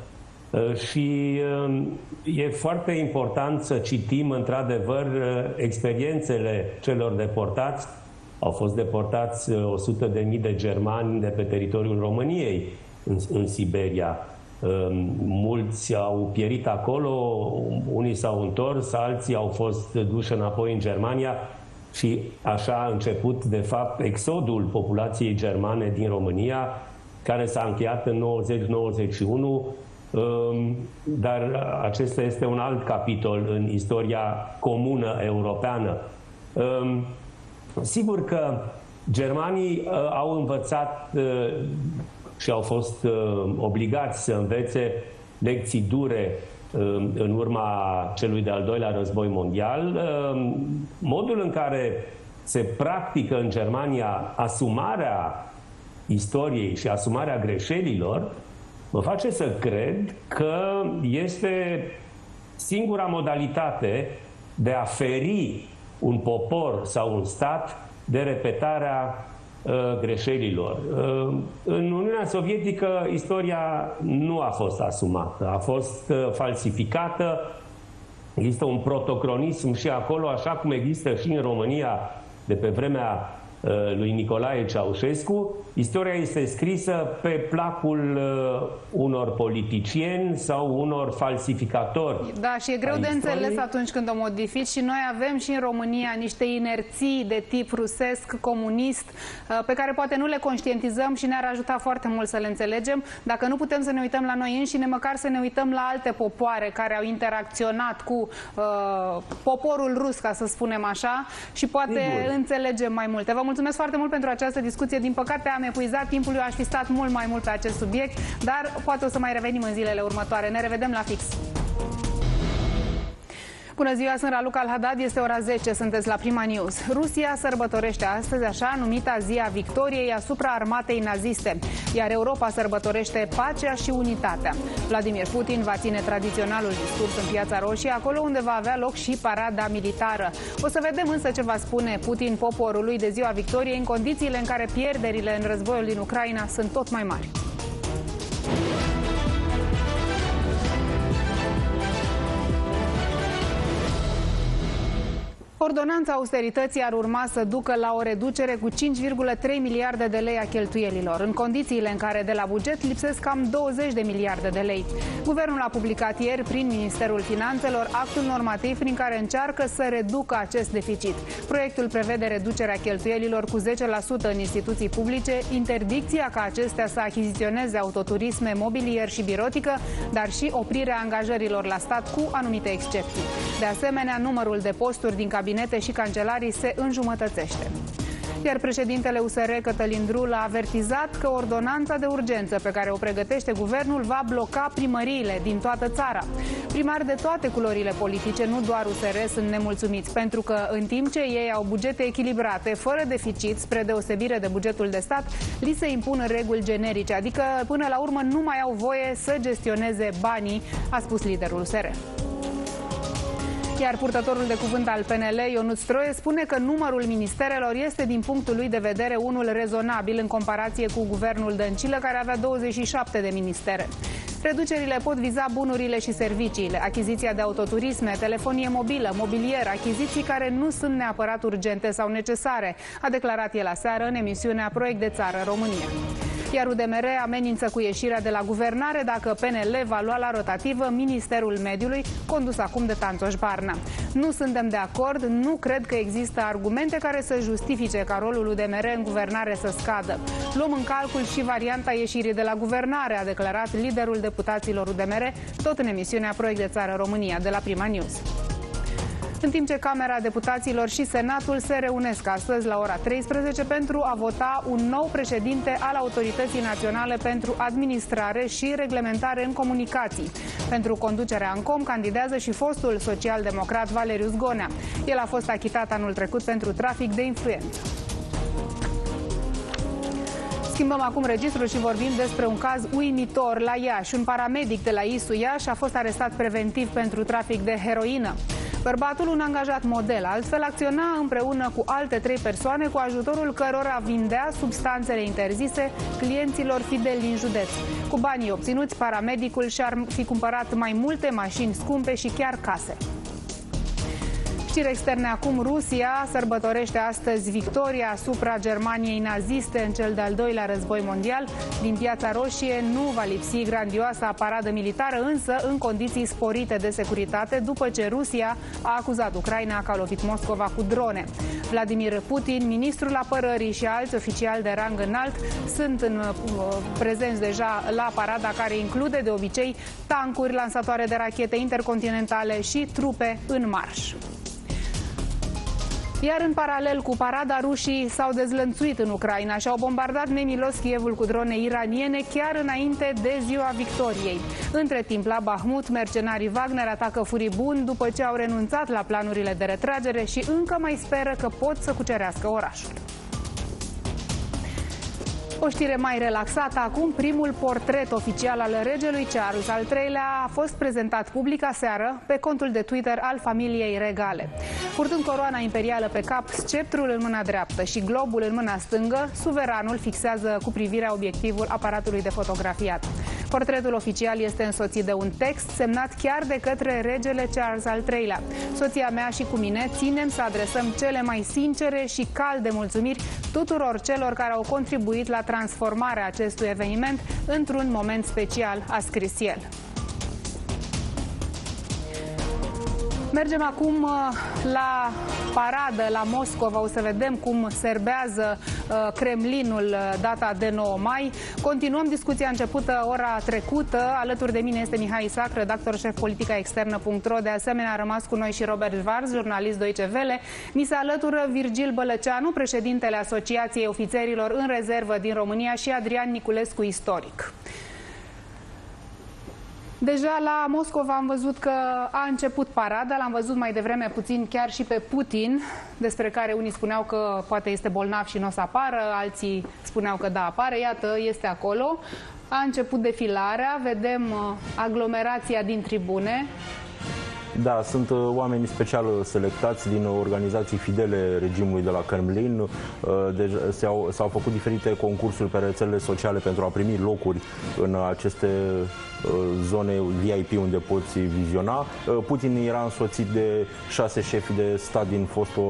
[SPEAKER 4] Și e foarte important să citim, într-adevăr, experiențele celor deportați. Au fost deportați 100.000 de germani de pe teritoriul României în Siberia. Mulți au pierit acolo, unii s-au întors, alții au fost duși înapoi în Germania și așa a început, de fapt, exodul populației germane din România, care s-a încheiat în 90-91. Dar acesta este un alt capitol în istoria comună europeană. Sigur că germanii au învățat și au fost obligați să învețe lecții dure în urma celui de-al doilea război mondial. Modul în care se practică în Germania asumarea istoriei și asumarea greșelilor mă face să cred că este singura modalitate de a feri un popor sau un stat de repetarea greșelilor. În Uniunea Sovietică istoria nu a fost asumată, a fost falsificată. Există un protocronism și acolo, așa cum există și în România de pe vremea lui Nicolae Ceaușescu. Istoria este scrisă pe placul unor politicieni sau unor falsificatori.
[SPEAKER 1] Da, și e greu de înțeles atunci când o modifici și noi avem și în România niște inerții de tip rusesc, comunist, pe care poate nu le conștientizăm și ne-ar ajuta foarte mult să le înțelegem. Dacă nu putem să ne uităm la noi înșine, măcar să ne uităm la alte popoare care au interacționat cu poporul rus, ca să spunem așa, și poate înțelegem mai multe. Vă mulțumesc foarte mult pentru această discuție. Din păcate am epuizat timpul, eu aș fi stat mult mai mult pe acest subiect, dar poate o să mai revenim în zilele următoare. Ne revedem la fix. Bună ziua, sunt Raluca Al-Haddad, este ora 10, sunteți la Prima News. Rusia sărbătorește astăzi așa numita zi a victoriei asupra armatei naziste, iar Europa sărbătorește pacea și unitatea. Vladimir Putin va ține tradiționalul discurs în Piața Roșie, acolo unde va avea loc și parada militară. O să vedem însă ce va spune Putin poporului de ziua victoriei în condițiile în care pierderile în războiul din Ucraina sunt tot mai mari. Ordonanța austerității ar urma să ducă la o reducere cu 5,3 miliarde de lei a cheltuielilor, în condițiile în care de la buget lipsesc cam 20 de miliarde de lei. Guvernul a publicat ieri, prin Ministerul Finanțelor, actul normativ prin care încearcă să reducă acest deficit. Proiectul prevede reducerea cheltuielilor cu 10% în instituții publice, interdicția ca acestea să achiziționeze autoturisme, mobilier și birotică, dar și oprirea angajărilor la stat cu anumite excepții. De asemenea, numărul de posturi din cabinete și cancelarii se înjumătățește. Iar președintele USR, Cătălin Drul, a avertizat că ordonanța de urgență pe care o pregătește guvernul va bloca primăriile din toată țara. Primari de toate culorile politice, nu doar USR, sunt nemulțumiți, pentru că în timp ce ei au bugete echilibrate, fără deficit, spre deosebire de bugetul de stat, li se impun reguli generice, adică până la urmă nu mai au voie să gestioneze banii, a spus liderul USR. Iar purtătorul de cuvânt al PNL, Ionuț Stroie, spune că numărul ministerelor este, din punctul lui de vedere, unul rezonabil în comparație cu guvernul Dăncilă, care avea 27 de ministere. Reducerile pot viza bunurile și serviciile, achiziția de autoturisme, telefonie mobilă, mobilier, achiziții care nu sunt neapărat urgente sau necesare, a declarat el aseară în emisiunea Proiect de Țară România. Iar UDMR amenință cu ieșirea de la guvernare dacă PNL va lua la rotativă Ministerul Mediului, condus acum de Tanțoș Barna. Nu suntem de acord, nu cred că există argumente care să justifice ca rolul UDMR în guvernare să scadă. Luăm în calcul și varianta ieșirii de la guvernare, a declarat liderul deputaților UDMR, tot în emisiunea Proiect de Țară România, de la Prima News. În timp ce Camera Deputaților și Senatul se reunesc astăzi la ora 13 pentru a vota un nou președinte al Autorității Naționale pentru Administrare și Reglementare în Comunicații. Pentru conducerea ANCOM candidează și fostul social-democrat Valeriu Zgonea. El a fost achitat anul trecut pentru trafic de influență. Schimbăm acum registrul și vorbim despre un caz uimitor la Iași. Un paramedic de la ISU Iași a fost arestat preventiv pentru trafic de heroină. Bărbatul, un angajat model, altfel acționa împreună cu alte 3 persoane cu ajutorul cărora vindea substanțele interzise clienților fideli din județ. Cu banii obținuți, paramedicul și-ar fi cumpărat mai multe mașini scumpe și chiar case. Știri externe acum. Rusia sărbătorește astăzi victoria asupra Germaniei naziste în cel de-al doilea război mondial. Din Piața Roșie nu va lipsi grandioasa paradă militară, însă în condiții sporite de securitate, după ce Rusia a acuzat Ucraina că a lovit Moscova cu drone. Vladimir Putin, ministrul apărării și alți oficiali de rang înalt sunt prezenți deja la parada, care include de obicei tancuri, lansatoare de rachete intercontinentale și trupe în marș. Iar în paralel cu parada, rușii s-au dezlănțuit în Ucraina și au bombardat nemilos Kievul cu drone iraniene chiar înainte de ziua victoriei. Între timp, la Bahmut, mercenarii Wagner atacă furibund după ce au renunțat la planurile de retragere și încă mai speră că pot să cucerească orașul. O știre mai relaxată acum. Primul portret oficial al regelui Charles al III-lea a fost prezentat public aseară pe contul de Twitter al familiei regale. Purtând coroana imperială pe cap, sceptrul în mâna dreaptă și globul în mâna stângă, suveranul fixează cu privirea obiectivul aparatului de fotografiat. Portretul oficial este însoțit de un text semnat chiar de către regele Charles al III-lea. Soția mea și cu mine ținem să adresăm cele mai sincere și calde mulțumiri tuturor celor care au contribuit la transformarea acestui eveniment într-un moment special, a scris el. Mergem acum la paradă la Moscova. O să vedem cum serbează Kremlinul data de 9 mai. Continuăm discuția începută ora trecută. Alături de mine este Mihai Isac, redactor șef politica externă.ro. De asemenea, a rămas cu noi și Robert Schwarz, jurnalist Deutsche Welle. Mi se alătură Virgil Bălăceanu, președintele Asociației Ofițerilor în Rezervă din România, și Adrian Niculescu, istoric. Deja la Moscova am văzut că a început parada, l-am văzut mai devreme puțin chiar și pe Putin, despre care unii spuneau că poate este bolnav și nu o să apară, alții spuneau că da, apare, iată, este acolo. A început defilarea, vedem aglomerația din tribune.
[SPEAKER 3] Da, sunt oameni special selectați din organizații fidele regimului de la Kremlin. S-au făcut diferite concursuri pe rețelele sociale pentru a primi locuri în aceste zone VIP unde poți viziona. Putin era însoțit de 6 șefi de stat din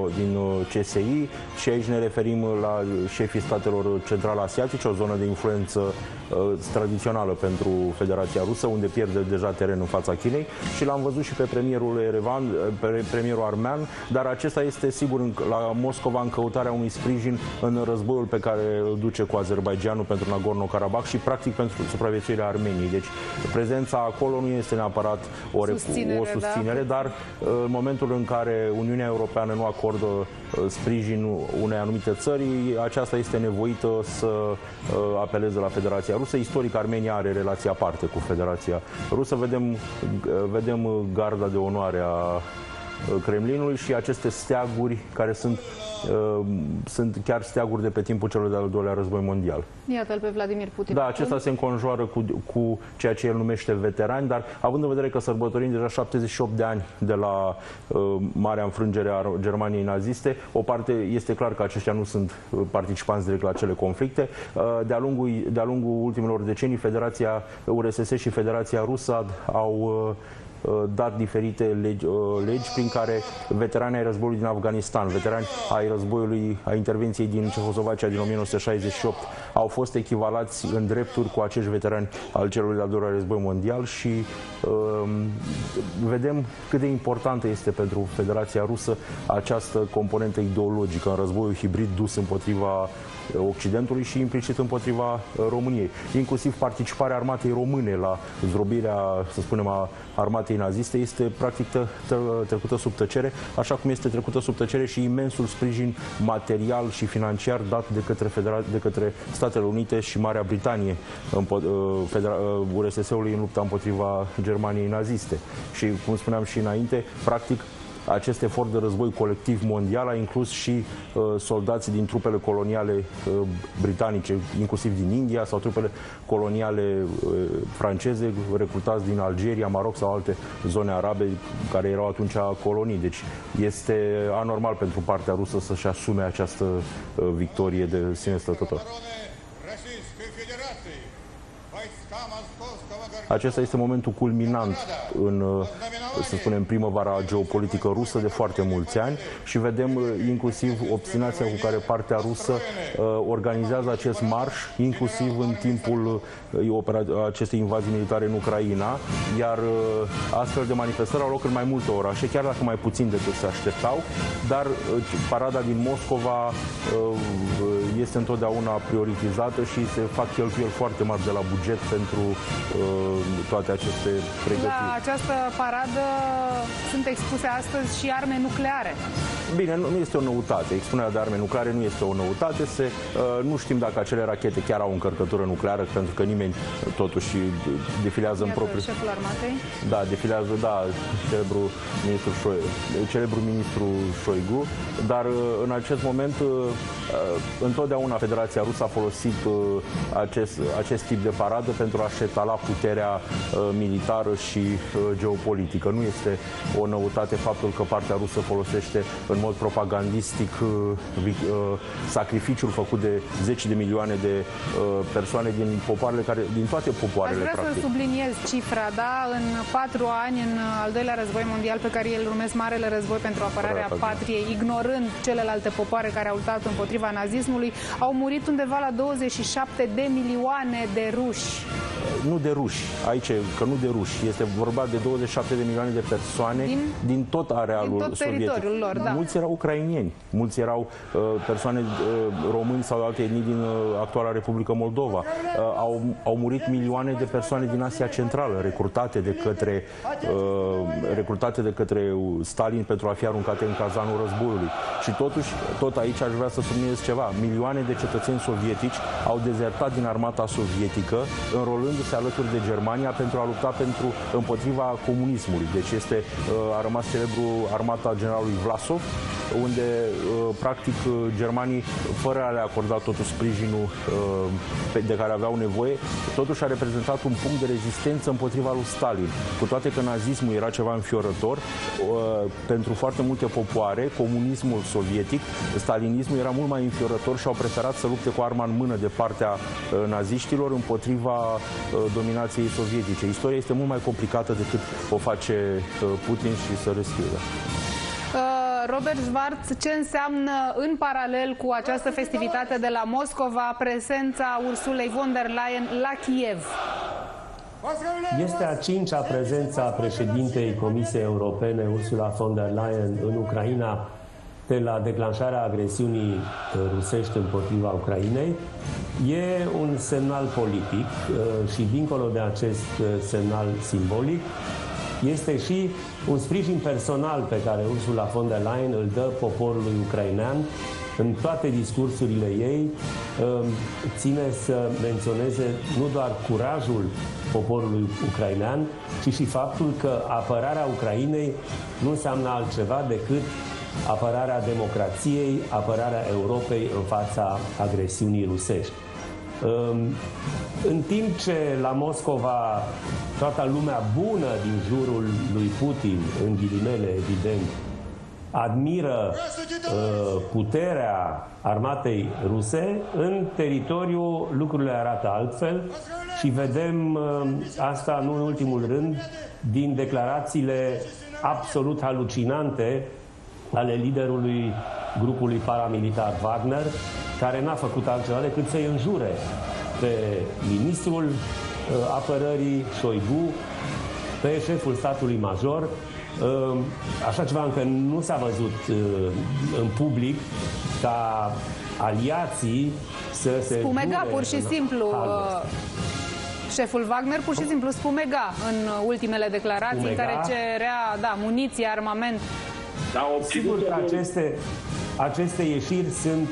[SPEAKER 3] CSI și aici ne referim la șefii statelor central-asiatice, o zonă de influență tradițională pentru Federația Rusă, unde pierde deja teren în fața Chinei, și l-am văzut și pe premierul Erevan, premierul armean, dar acesta este sigur la Moscova în căutarea unui sprijin în războiul pe care îl duce cu Azerbaidjanul pentru Nagorno-Karabakh și practic pentru supraviețuirea Armeniei. Deci prezența acolo nu este neapărat o susținere, dar în momentul în care Uniunea Europeană nu acordă sprijin unei anumite țări, aceasta este nevoită să apeleze la Federația Rusă. Istoric, Armenia are relații aparte cu Federația Rusă. Vedem garda de onoare a Kremlinului și aceste steaguri care sunt chiar steaguri de pe timpul celor de-al doilea război mondial.
[SPEAKER 1] Iată-l pe Vladimir Putin.
[SPEAKER 3] Da, acesta se înconjoară cu ceea ce el numește veterani, dar având în vedere că sărbătorim deja 78 de ani de la marea înfrângere a Germaniei naziste, o parte este clar că aceștia nu sunt participanți direct la acele conflicte. De-a lungul ultimilor decenii, Federația URSS și Federația Rusă au dat diferite legi prin care veteranii ai războiului din Afganistan, veterani ai războiului, a intervenției din Cehoslovacia din 1968 au fost echivalați în drepturi cu acești veterani al celui de-al doilea război mondial și vedem cât de importantă este pentru Federația Rusă această componentă ideologică în războiul hibrid dus împotriva Occidentului și implicit împotriva României. Inclusiv participarea armatei române la zdrobirea, să spunem, a armatei naziste este practic trecută sub tăcere, așa cum este trecută sub tăcere și imensul sprijin material și financiar dat de către Statele Unite și Marea Britanie URSS-ului în lupta împotriva Germaniei naziste. Și, cum spuneam și înainte, practic acest efort de război colectiv mondial a inclus și soldații din trupele coloniale britanice, inclusiv din India, sau trupele coloniale franceze recrutați din Algeria, Maroc sau alte zone arabe care erau atunci colonii. Deci este anormal pentru partea rusă să-și asume această victorie de sine stătător. Acesta este momentul culminant în, să spunem, primăvara geopolitică rusă de foarte mulți ani și vedem inclusiv obstinația cu care partea rusă organizează acest marș, inclusiv în timpul acestei invazii militare în Ucraina, iar astfel de manifestări au loc în mai multe orașe, chiar dacă mai puțin decât se așteptau, dar parada din Moscova este întotdeauna prioritizată și se fac cheltuieli foarte mari de la buget pentru toate aceste pregătiri.
[SPEAKER 1] La această paradă sunt expuse astăzi și arme nucleare.
[SPEAKER 3] Bine, nu este o noutate. Expunerea de arme nucleare nu este o noutate. Nu știm dacă acele rachete chiar au încărcătură nucleară, pentru că nimeni totuși defilează în propriu...
[SPEAKER 1] Șeful armatei?
[SPEAKER 3] Da, defilează, da, celebrul ministru Șoigu, dar în acest moment întotdeauna Federația Rusă a folosit acest tip de paradă pentru a-și etala puterea militară și geopolitică. Nu este o noutate faptul că partea rusă folosește în în mod propagandistic sacrificiul făcut de zeci de milioane de persoane din toate popoarele.
[SPEAKER 1] Aș vrea să subliniez cifra, da? În 4 ani, în al doilea război mondial, pe care el numesc Marele Război pentru apărarea patriei, ignorând celelalte popoare care au luptat împotriva nazismului, au murit undeva la 27 de milioane de ruși.
[SPEAKER 3] Nu de ruși, aici, că nu de ruși, este vorba de 27 de milioane de persoane din tot arealul
[SPEAKER 1] tot
[SPEAKER 3] sovietic.
[SPEAKER 1] teritoriul lor, da.
[SPEAKER 3] Mulți erau ucrainieni, mulți erau persoane români sau alte etnii din actuala Republică Moldova. Au murit milioane de persoane din Asia Centrală, recrutate de către Stalin pentru a fi aruncate în cazanul războiului. Și totuși, tot aici aș vrea să subliniez ceva. Milioane de cetățeni sovietici au dezertat din armata sovietică, înrolându-se alături de Germania pentru a lupta împotriva comunismului. Deci a rămas celebru armata generalului Vlasov, unde practic germanii, fără a le acorda totuși sprijinul de care aveau nevoie, totuși a reprezentat un punct de rezistență împotriva lui Stalin. Cu toate că nazismul era ceva înfiorător, pentru foarte multe popoare, comunismul sovietic, stalinismul era mult mai înfiorător și au preferat să lupte cu arma în mână de partea naziștilor împotriva dominației sovietice. Istoria este mult mai complicată decât o face Putin și să răscriu.
[SPEAKER 1] Robert Schwarz, ce înseamnă în paralel cu această festivitate de la Moscova prezența Ursulei von der Leyen la Kiev?
[SPEAKER 4] Este a 5-a prezență a președintei Comisiei Europene, Ursula von der Leyen, în Ucraina de la declanșarea agresiunii rusești împotriva Ucrainei. E un semnal politic și dincolo de acest semnal simbolic este și un sprijin personal pe care Ursula von der Leyen îl dă poporului ucrainean. În toate discursurile ei ține să menționeze nu doar curajul poporului ucrainean, ci și faptul că apărarea Ucrainei nu înseamnă altceva decât apărarea democrației, apărarea Europei în fața agresiunii rusești. În timp ce la Moscova toată lumea bună din jurul lui Putin, în ghilimele evident, admiră puterea armatei ruse, în teritoriu lucrurile arată altfel și vedem asta nu în ultimul rând din declarațiile absolut halucinante ale liderului grupului paramilitar Wagner, care n-a făcut altceva decât să-i înjure pe ministrul apărării Șoigu, pe șeful statului major. Așa ceva încă nu s-a văzut în public, ca aliații să se
[SPEAKER 1] spumega pur și simplu. Șeful Wagner pur și simplu spumega în ultimele declarații în care cerea muniție, armament.
[SPEAKER 4] Sigur că aceste ieșiri sunt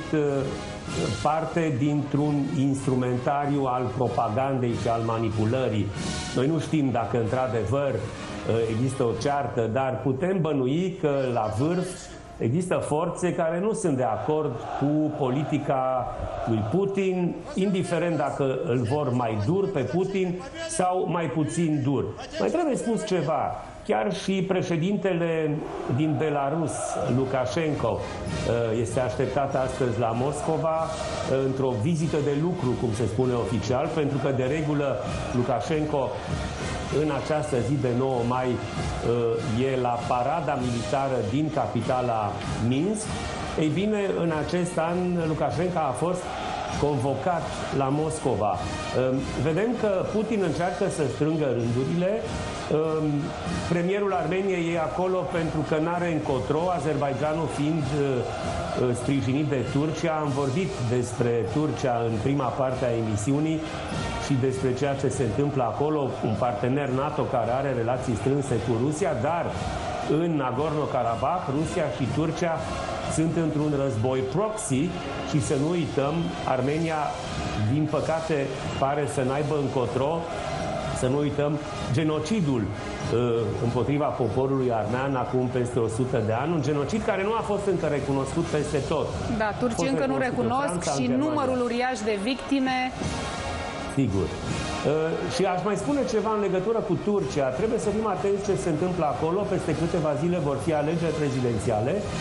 [SPEAKER 4] parte dintr-un instrumentariu al propagandei și al manipulării. Noi nu știm dacă într-adevăr există o ceartă, dar putem bănui că la vârf există forțe care nu sunt de acord cu politica lui Putin, indiferent dacă îl vor mai dur pe Putin sau mai puțin dur. Mai trebuie spus ceva. Chiar și președintele din Belarus, Lukashenko, este așteptat astăzi la Moscova într-o vizită de lucru, cum se spune oficial, pentru că de regulă Lukashenko în această zi de 9 mai e la parada militară din capitala Minsk. Ei bine, în acest an Lukashenko a fost convocat la Moscova. Vedem că Putin încearcă să strângă rândurile. Premierul Armeniei e acolo pentru că n-are încotro, Azerbaidjanul fiind sprijinit de Turcia. Am vorbit despre Turcia în prima parte a emisiunii și despre ceea ce se întâmplă acolo, un partener NATO care are relații strânse cu Rusia, dar în Nagorno-Karabakh, Rusia și Turcia sunt într-un război proxy și să nu uităm, Armenia, din păcate, pare să n-aibă încotro. Să nu uităm genocidul împotriva poporului armean acum peste 100 de ani, un genocid care nu a fost încă recunoscut peste tot.
[SPEAKER 1] Da, turcii încă nu recunosc și numărul uriaș de victime.
[SPEAKER 4] Sigur. Și aș mai spune ceva în legătură cu Turcia. Trebuie să fim atenți ce se întâmplă acolo. Peste câteva zile vor fi alegeri prezidențiale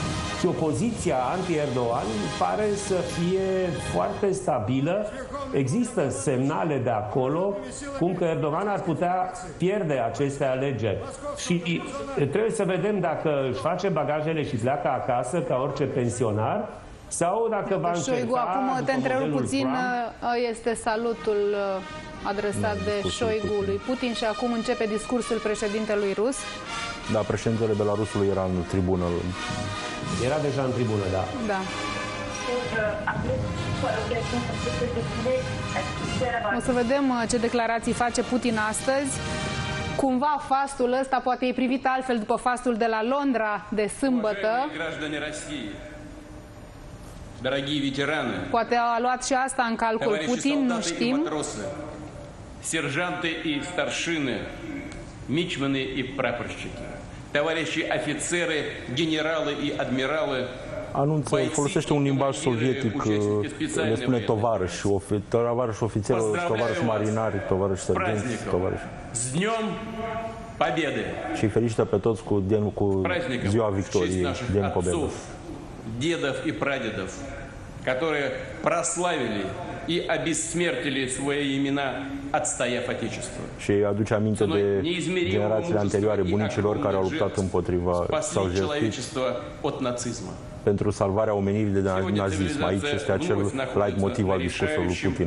[SPEAKER 4] și opoziția anti-Erdogan pare să fie foarte stabilă. Există semnale de acolo cum că Erdogan ar putea pierde aceste alegeri. Și trebuie să vedem dacă își face bagajele și pleacă acasă ca orice pensionar sau dacă va încerca...
[SPEAKER 1] Șoigu, acum te întrerup puțin, este salutul adresat de Șoigu lui Putin și acum începe discursul președintelui rus.
[SPEAKER 3] Da, președintele Belarusului era în tribună.
[SPEAKER 4] Era deja în tribună, da.
[SPEAKER 1] Da. O să vedem ce declarații face Putin astăzi. Cumva fastul ăsta poate e privit altfel după fastul de la Londra de sâmbătă. Poate a luat și asta în calcul Putin, nu știm.
[SPEAKER 5] Сержанты и старшины, мичманы и прапорщики, товарищи офицеры, генералы и адмиралы.
[SPEAKER 3] Anunță, folosește un limbaj sovietic, le spune tovarăși ofițeri, tovarăși marinari, tovarăși sergenți, tovarăși.
[SPEAKER 5] С Днем Победы!
[SPEAKER 3] Și felicită pe toți cu ziua victoriei, День Победы.
[SPEAKER 5] Дедов и прадедов, которые прославили и обессмертили свои имена, отстояв Отечество.
[SPEAKER 3] Și aduce aminte de generațiile anterioare, bunicilor care au luptat împotriva sau jertfit pentru salvarea omenirii de nazism. Aici este acel leitmotiv al discursului lui Putin.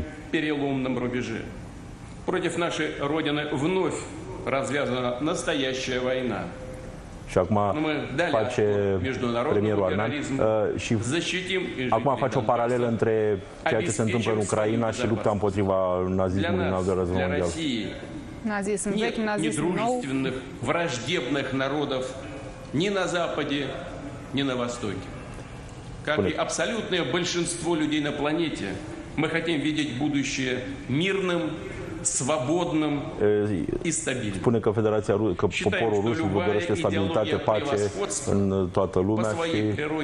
[SPEAKER 5] Против нашей Родины вновь развязана настоящая война.
[SPEAKER 3] Și acum face premierul Arman și acum face o paralelă între ceea ce se întâmplă în Ucraina și lupta împotriva nazismului în al doilea război mondial.
[SPEAKER 1] Nazism vechi, nazism nou.
[SPEAKER 5] Враждебных народов ни на Западе, ни на Востоке. Как и абсолютное большинство людей на планете, мы хотим видеть будущее мирным, свободным и стабильным.
[SPEAKER 3] Spune că că poporul rus își dorește stabilitate, pace în toată lumea și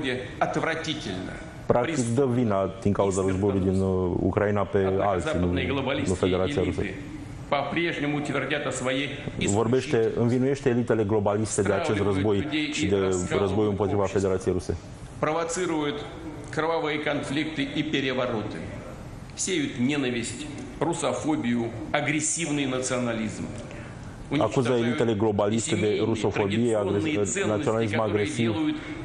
[SPEAKER 3] practic dă vina din cauza războiului din Ucraina pe alții, nu Federația Rusă. Învinuiește elitele globaliste de acest război și de războiul împotriva Federației Ruse.
[SPEAKER 5] Провоцируют кровавые конфликты и перевороты, сеют ненависть, русофобию, агрессивный национализм.
[SPEAKER 3] Acuză elitele globaliste de rusofobie, naționalism agresiv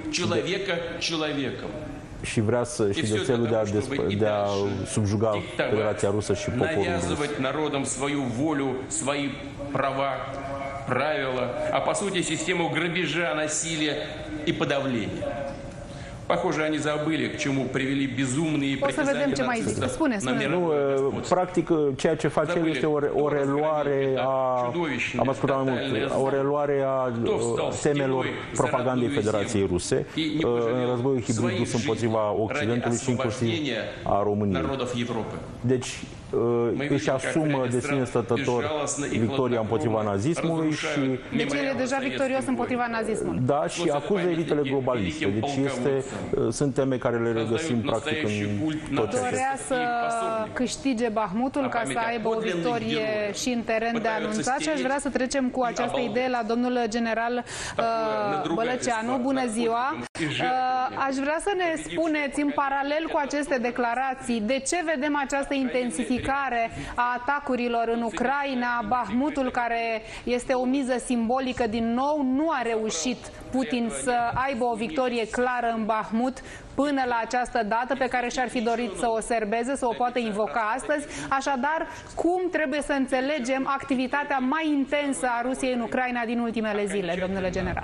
[SPEAKER 3] și vrea și de țelul de a subjuga Federația Rusă și poporul rus.
[SPEAKER 5] Народам свою волю, свои права, правила, а по сути систему грабежа, насилия и подавления. Похоже, они забыли, к чему привели безумные притязания нацистов на мир.
[SPEAKER 3] Practic, ceea ce face el este o reluare am ascultat mai mult, o reluare a temelor propagandei Federației Ruse în războiul hibrid dus împotriva Occidentului și inclusiv a României. Deci, își asumă de sine stătător victoria împotriva nazismului și...
[SPEAKER 1] Deci el e deja victorios împotriva nazismului.
[SPEAKER 3] Da, și acuză elitele globaliste. Deci sunt teme care le regăsim practic în tot ceea ce...
[SPEAKER 1] Dorea să câștige Bahmutul ca să aibă o victorie și în teren de anunțat și aș vrea să trecem cu această idee la domnul general Bălăceanu. Bună ziua! Aș vrea să ne spuneți în paralel cu aceste declarații de ce vedem această intensificare a atacurilor în Ucraina. Bahmutul, care este o miză simbolică, din nou nu a reușit Putin să aibă o victorie clară în Bahmut până la această dată pe care și-ar fi dorit să o serbeze, să o poată invoca astăzi. Așadar, cum trebuie să înțelegem activitatea mai intensă a Rusiei în Ucraina din ultimele zile, domnule general?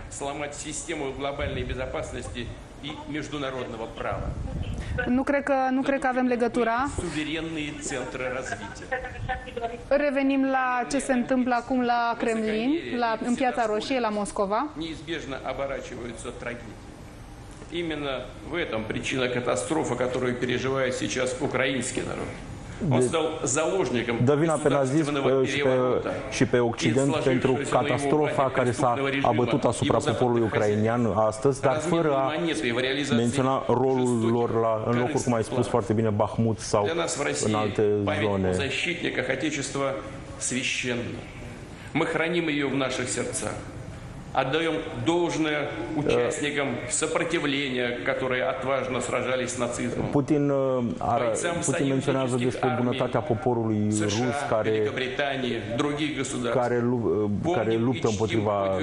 [SPEAKER 1] Nu cred că avem legătura. Revenim la ce se întâmplă acum la Kremlin, în Piața Roșie, la Moscova.
[SPEAKER 5] Именно в этом причина катастрофы, которую переживает сейчас украинский народ.
[SPEAKER 3] Dă vina pe nazism și pe Occident pentru catastrofa care s-a abătut asupra poporului ucrainian astăzi, dar fără a menționa rolul lor în locuri, cum ai spus foarte bine, Bahmut sau în alte zone.
[SPEAKER 5] Мы храним ее в наших сердцах. отдаем должное участникам сопротивления, которые отважно сражались с нацизмом.
[SPEAKER 3] Putin menționează despre bunătatea poporului rus care luptă împotriva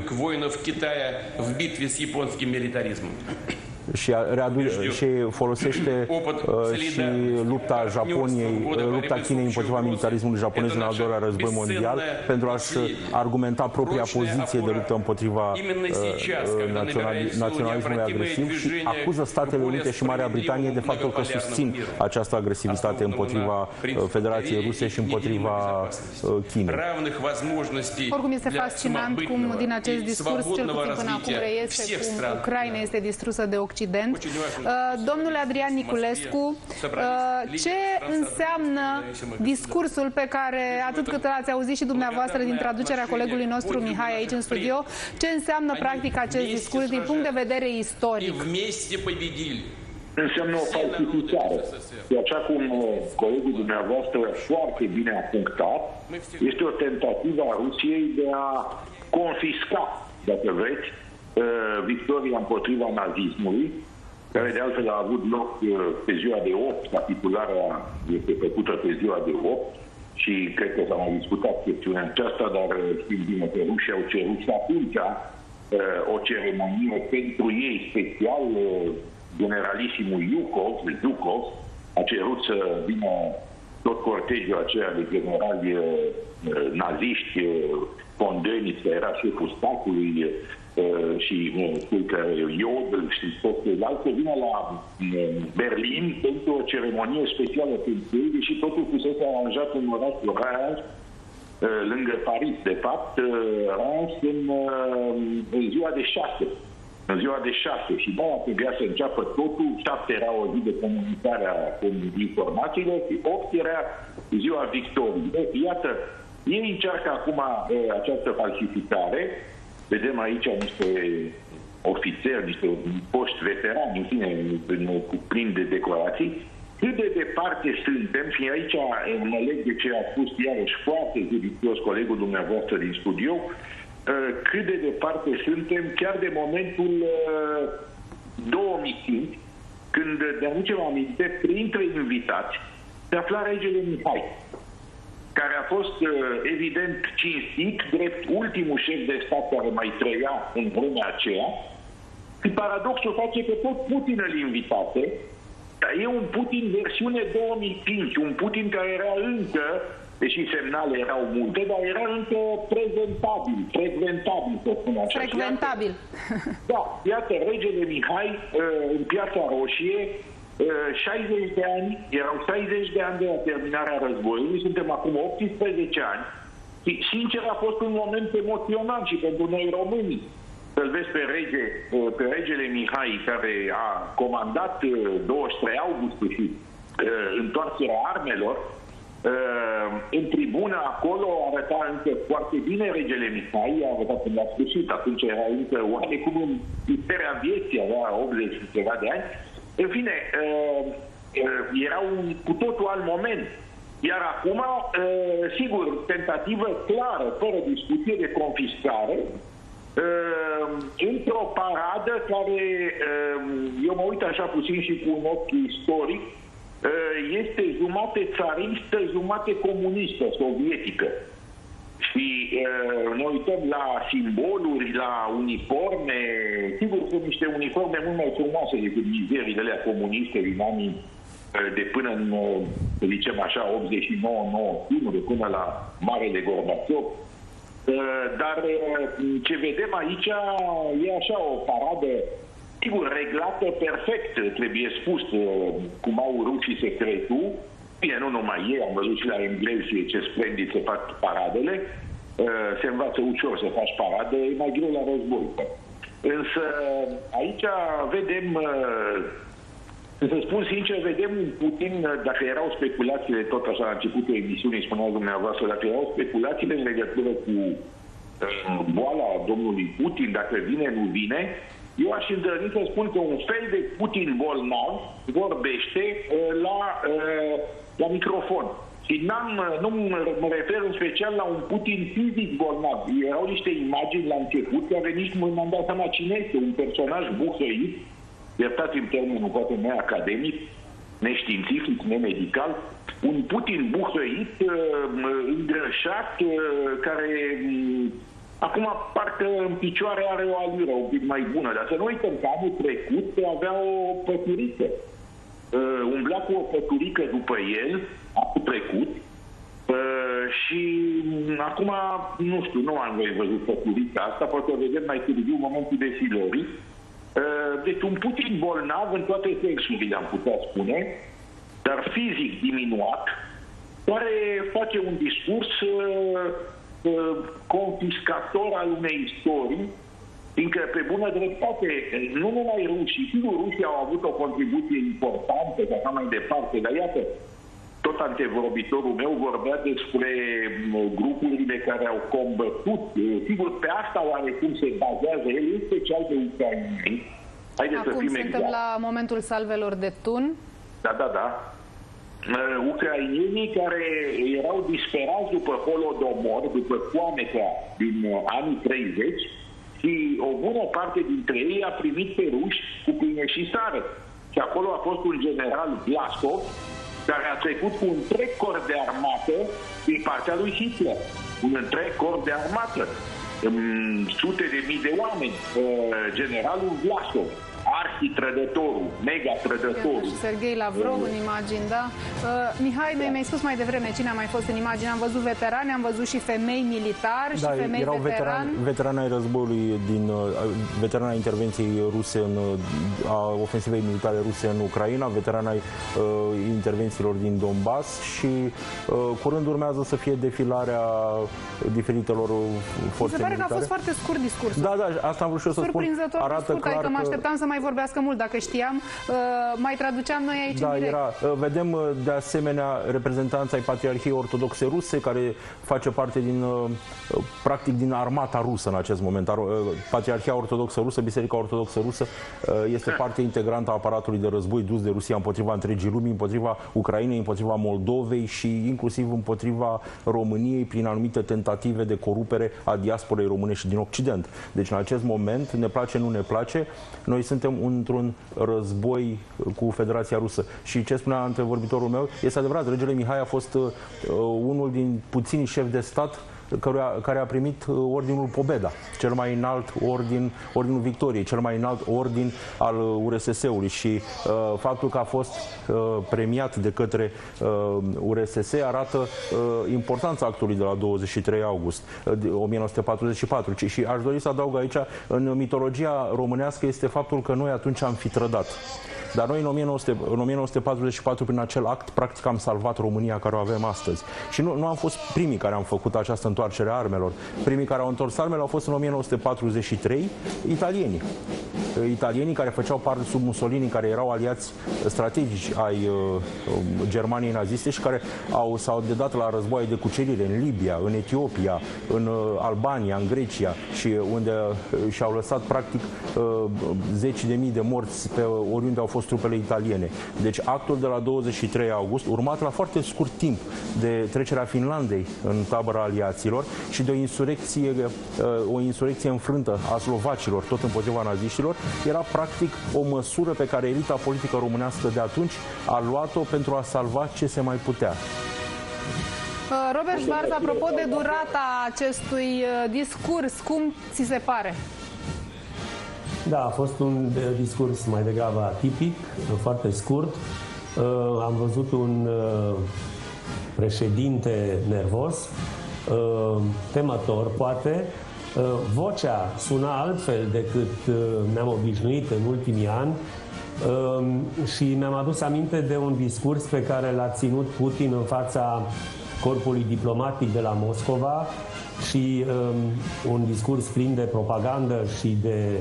[SPEAKER 3] și folosește și lupta Japoniei, lupta Chinei împotriva militarismului japonez în al doilea război mondial pentru a-și argumenta propria poziție de luptă împotriva naționalismului agresiv și acuză Statele Unite și Marea Britanie de faptul că susțin această agresivitate împotriva Federației Ruse și împotriva Chinei.
[SPEAKER 1] Oricum este fascinant cum din acest discurs, cel puțin până acum, reiese cum Ucraina este distrusă de Occident. Domnule Adrian Niculescu, ce înseamnă discursul pe care, atât cât l-ați auzit și dumneavoastră din traducerea colegului nostru Mihai aici în studio, ce înseamnă practic acest discurs din punct de vedere istoric?
[SPEAKER 6] Înseamnă o falsificare. Și așa cum colegul dumneavoastră foarte bine a punctat, este o tentativă a Rusiei de a confisca, dacă vreți, victoria împotriva nazismului, care de altfel a avut loc pe ziua de 8, capitularea este făcută pe ziua de 8 și cred că s-a mai discutat chestiunea aceasta, dar știm bine că rușii au cerut atunci o ceremonie pentru ei special. Generalisimul Zhukov a cerut să vină tot cortegiul aceea de generali naziști, Condeniță era șeful statului și Iodel și tot celălalt, să vină la Berlin pentru o ceremonie specială pentru ei, deși totul fusese aranjat în orașul Reims, lângă Paris, de fapt, Reims în ziua de 6. În ziua de 6 și de-aia trebuia să înceapă totul, 7 era o zi de comunicare a informațiilor și 8 era ziua victoriei. Iată, ei încearcă acum această falsificare. Vedem aici niște ofițeri, niște poști veterani, în fine, cu plin de decorații. Cât de departe suntem, și aici mă leg de ce a spus iarăși foarte judicios colegul dumneavoastră din studio, cât de departe suntem chiar de momentul 2005, când, de aducem aminte, printre invitați se afla regele Mihai, care a fost evident cinstit drept ultimul șef de stat care mai trăia în vremea aceea. Și paradoxul face că tot Putin îl invitase, dar e un Putin versiune 2005, un Putin care era încă, deși semnale erau multe, dar era încă frecventabil, să spun așa.
[SPEAKER 1] Frecventabil.
[SPEAKER 6] Da, iată, regele Mihai în Piața Roșie, 60 de ani, erau 60 de ani de la terminarea războiului, suntem acum 18 ani. Și, sincer, a fost un moment emoționant și pentru noi românii. Să-l vezi pe regele Mihai, care a comandat 23 august și întoarcerea armelor, în tribună acolo arăta încă foarte bine regele Mihai, a arătat până la sfârșit, atunci era încă oarecum în puterea vieții, avea 80 și ceva de ani. În fine, era un cu totul alt moment. Iar acum, sigur, tentativă clară, fără discuție de confiscare, într-o paradă care, eu mă uit așa puțin și cu un ochi istoric, este jumate țaristă, jumate comunistă, sovietică. Și ne uităm la simboluri, la uniforme. Sigur, sunt niște uniforme mult mai frumoase decât mizerile alea comuniste din anii de până în, să zicem așa, 89-91, de până la Marele Gorbaciov. Dar ce vedem aici e așa o paradă, sigur, reglată perfect, trebuie spus, cum au rușii secretul. Bine, nu numai ei, am văzut și la englezi ce splendid se fac paradele. Se învață ușor să faci paradă, e mai greu la război. Însă aici vedem, să spun sincer, vedem un Putin, dacă erau speculațiile, tot așa la începutul emisiunii, spuneați dumneavoastră, dacă erau speculațiile în legătură cu boala domnului Putin, dacă vine, nu vine, eu aș îndrăzni să spun că un fel de Putin bolnav vorbește la microfon. Și nu mă refer în special la un Putin fizic bolnav. Erau niște imagini la început care nici nu m-am dat seama cine este. Un personaj buhăit, iertați-mi termenul poate neacademic, neștiințific, nemedical, un Putin buhăit, îngrășat, care acum parcă în picioare are o alură un pic mai bună. Dar să nu uităm că anul trecut avea o păturică. Umbla cu o păturică după el, anul trecut, și acum, nu știu, nu am văzut păturica asta, poate o vedem mai târziu, în momentul defilării. Deci un Putin bolnav în toate sensurile, am putea spune, dar fizic diminuat, care face un discurs confiscator al unei istorii, fiindcă pe bună dreptate, nu numai rușii, sigur, rușii au avut o contribuție importantă, de așa mai departe, dar iată, tot antevorbitorul meu vorbea despre grupurile care au combătut. Sigur, pe asta oarecum se bazează el, în special de ucraineni. Haideți să fim
[SPEAKER 1] suntem la momentul salvelor de tun.
[SPEAKER 6] Da. Ucrainenii care erau disperați după Holodomor, după foametea din anii 30, și o bună parte dintre ei a primit pe ruși cu pâine și sare. Și acolo a fost un general Vlasov, care a trecut cu un întreg corp de armată din partea lui Hitler. Un întreg corp de armată. Sute de mii de oameni. Generalul Vlasov, arhitrădătorul, mega-trădătorul.
[SPEAKER 1] Serghei Lavrov în imagini, da? Mihai, mi-ai spus mai devreme cine a mai fost în imagine. Am văzut veterani, am văzut și femei militari și femei
[SPEAKER 3] erau veterani ai războiului, veterani ai intervenției ruse, a ofensivei militare ruse în Ucraina, veterani ai intervențiilor din Donbass și curând urmează să fie defilarea diferitelor forțe militare.
[SPEAKER 1] Se pare că a fost foarte scurt discursul.
[SPEAKER 3] Da, asta am vrut și eu să spun.
[SPEAKER 1] Arată clar că mă așteptam să mai vorbească mult, dacă știam, mai traduceam noi aici în direct.
[SPEAKER 3] Vedem de asemenea reprezentanța ai Patriarhiei Ortodoxe Ruse, care face parte practic din armata rusă în acest moment. Patriarhia Ortodoxă Rusă, Biserica Ortodoxă Rusă, este parte integrantă a aparatului de război dus de Rusia împotriva întregii lumii, împotriva Ucrainei, împotriva Moldovei și inclusiv împotriva României prin anumite tentative de corupere a diasporei românești din Occident. Deci în acest moment, ne place, nu ne place, noi suntem într-un război cu Federația Rusă. Și ce spunea antevorbitorul meu, este adevărat, regele Mihai a fost unul din puținii șefi de stat care a primit ordinul Pobeda, cel mai înalt ordinul Victoriei, cel mai înalt ordin al URSS-ului și faptul că a fost premiat de către URSS arată importanța actului de la 23 august 1944. Și aș dori să adaug aici, în mitologia românească este faptul că noi atunci am fi trădat. Dar noi în 1944, prin acel act, practic am salvat România care o avem astăzi. Și nu am fost primii care am făcut această întoarcere a armelor. Primii care au întors armele au fost în 1943 italienii. Italienii care făceau parte sub Mussolini, care erau aliați strategici ai Germaniei naziste și care s-au dedat la războaie de cucerire în Libia, în Etiopia, în Albania, în Grecia și unde și-au lăsat practic zeci de mii de morți pe oriunde au fost trupele italiene. Deci actul de la 23 august, urmat la foarte scurt timp de trecerea Finlandei în tabăra aliaților și de o insurecție înfrântă a slovacilor, tot împotriva naziștilor, era practic o măsură pe care elita politică românească de atunci a luat-o pentru a salva ce se mai putea.
[SPEAKER 1] Robert Schwarz, apropo de durata acestui discurs, cum ți se pare?
[SPEAKER 4] Da, a fost un discurs mai degrabă atipic, foarte scurt. Am văzut un președinte nervos, temător, poate. Vocea suna altfel decât ne-am obișnuit în ultimii ani și mi-am adus aminte de un discurs pe care l-a ținut Putin în fața corpului diplomatic de la Moscova și un discurs plin de propagandă și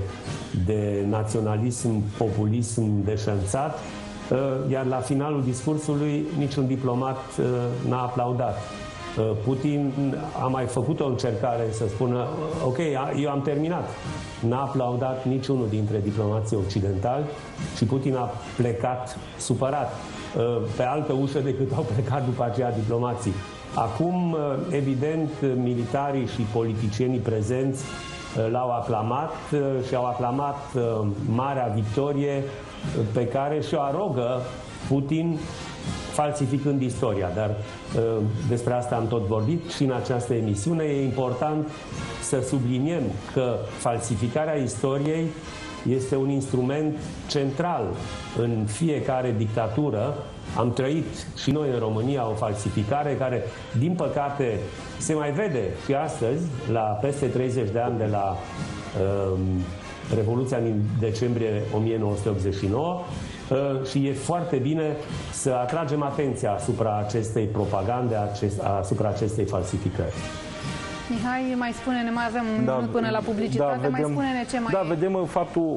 [SPEAKER 4] de naționalism, populism deșanțat, iar la finalul discursului niciun diplomat n-a aplaudat. Putin a mai făcut o încercare să spună, ok, eu am terminat. N-a aplaudat niciunul dintre diplomații occidentali și Putin a plecat supărat pe altă ușă decât au plecat după aceea diplomații. Acum, evident, militarii și politicienii prezenți l-au aclamat și au aclamat marea victorie pe care și-o arogă Putin falsificând istoria, dar despre asta am tot vorbit și în această emisiune. E important să subliniem că falsificarea istoriei este un instrument central în fiecare dictatură. Am trăit și noi în România o falsificare care, din păcate, se mai vede și astăzi, la peste 30 de ani de la Revoluția din decembrie 1989, și e foarte bine să atragem atenția asupra acestei propagande, asupra acestei falsificări.
[SPEAKER 1] Mihai, mai spune-ne, mai avem un minut până la publicitate, mai spune-ne ce mai
[SPEAKER 3] e. Vedem faptul,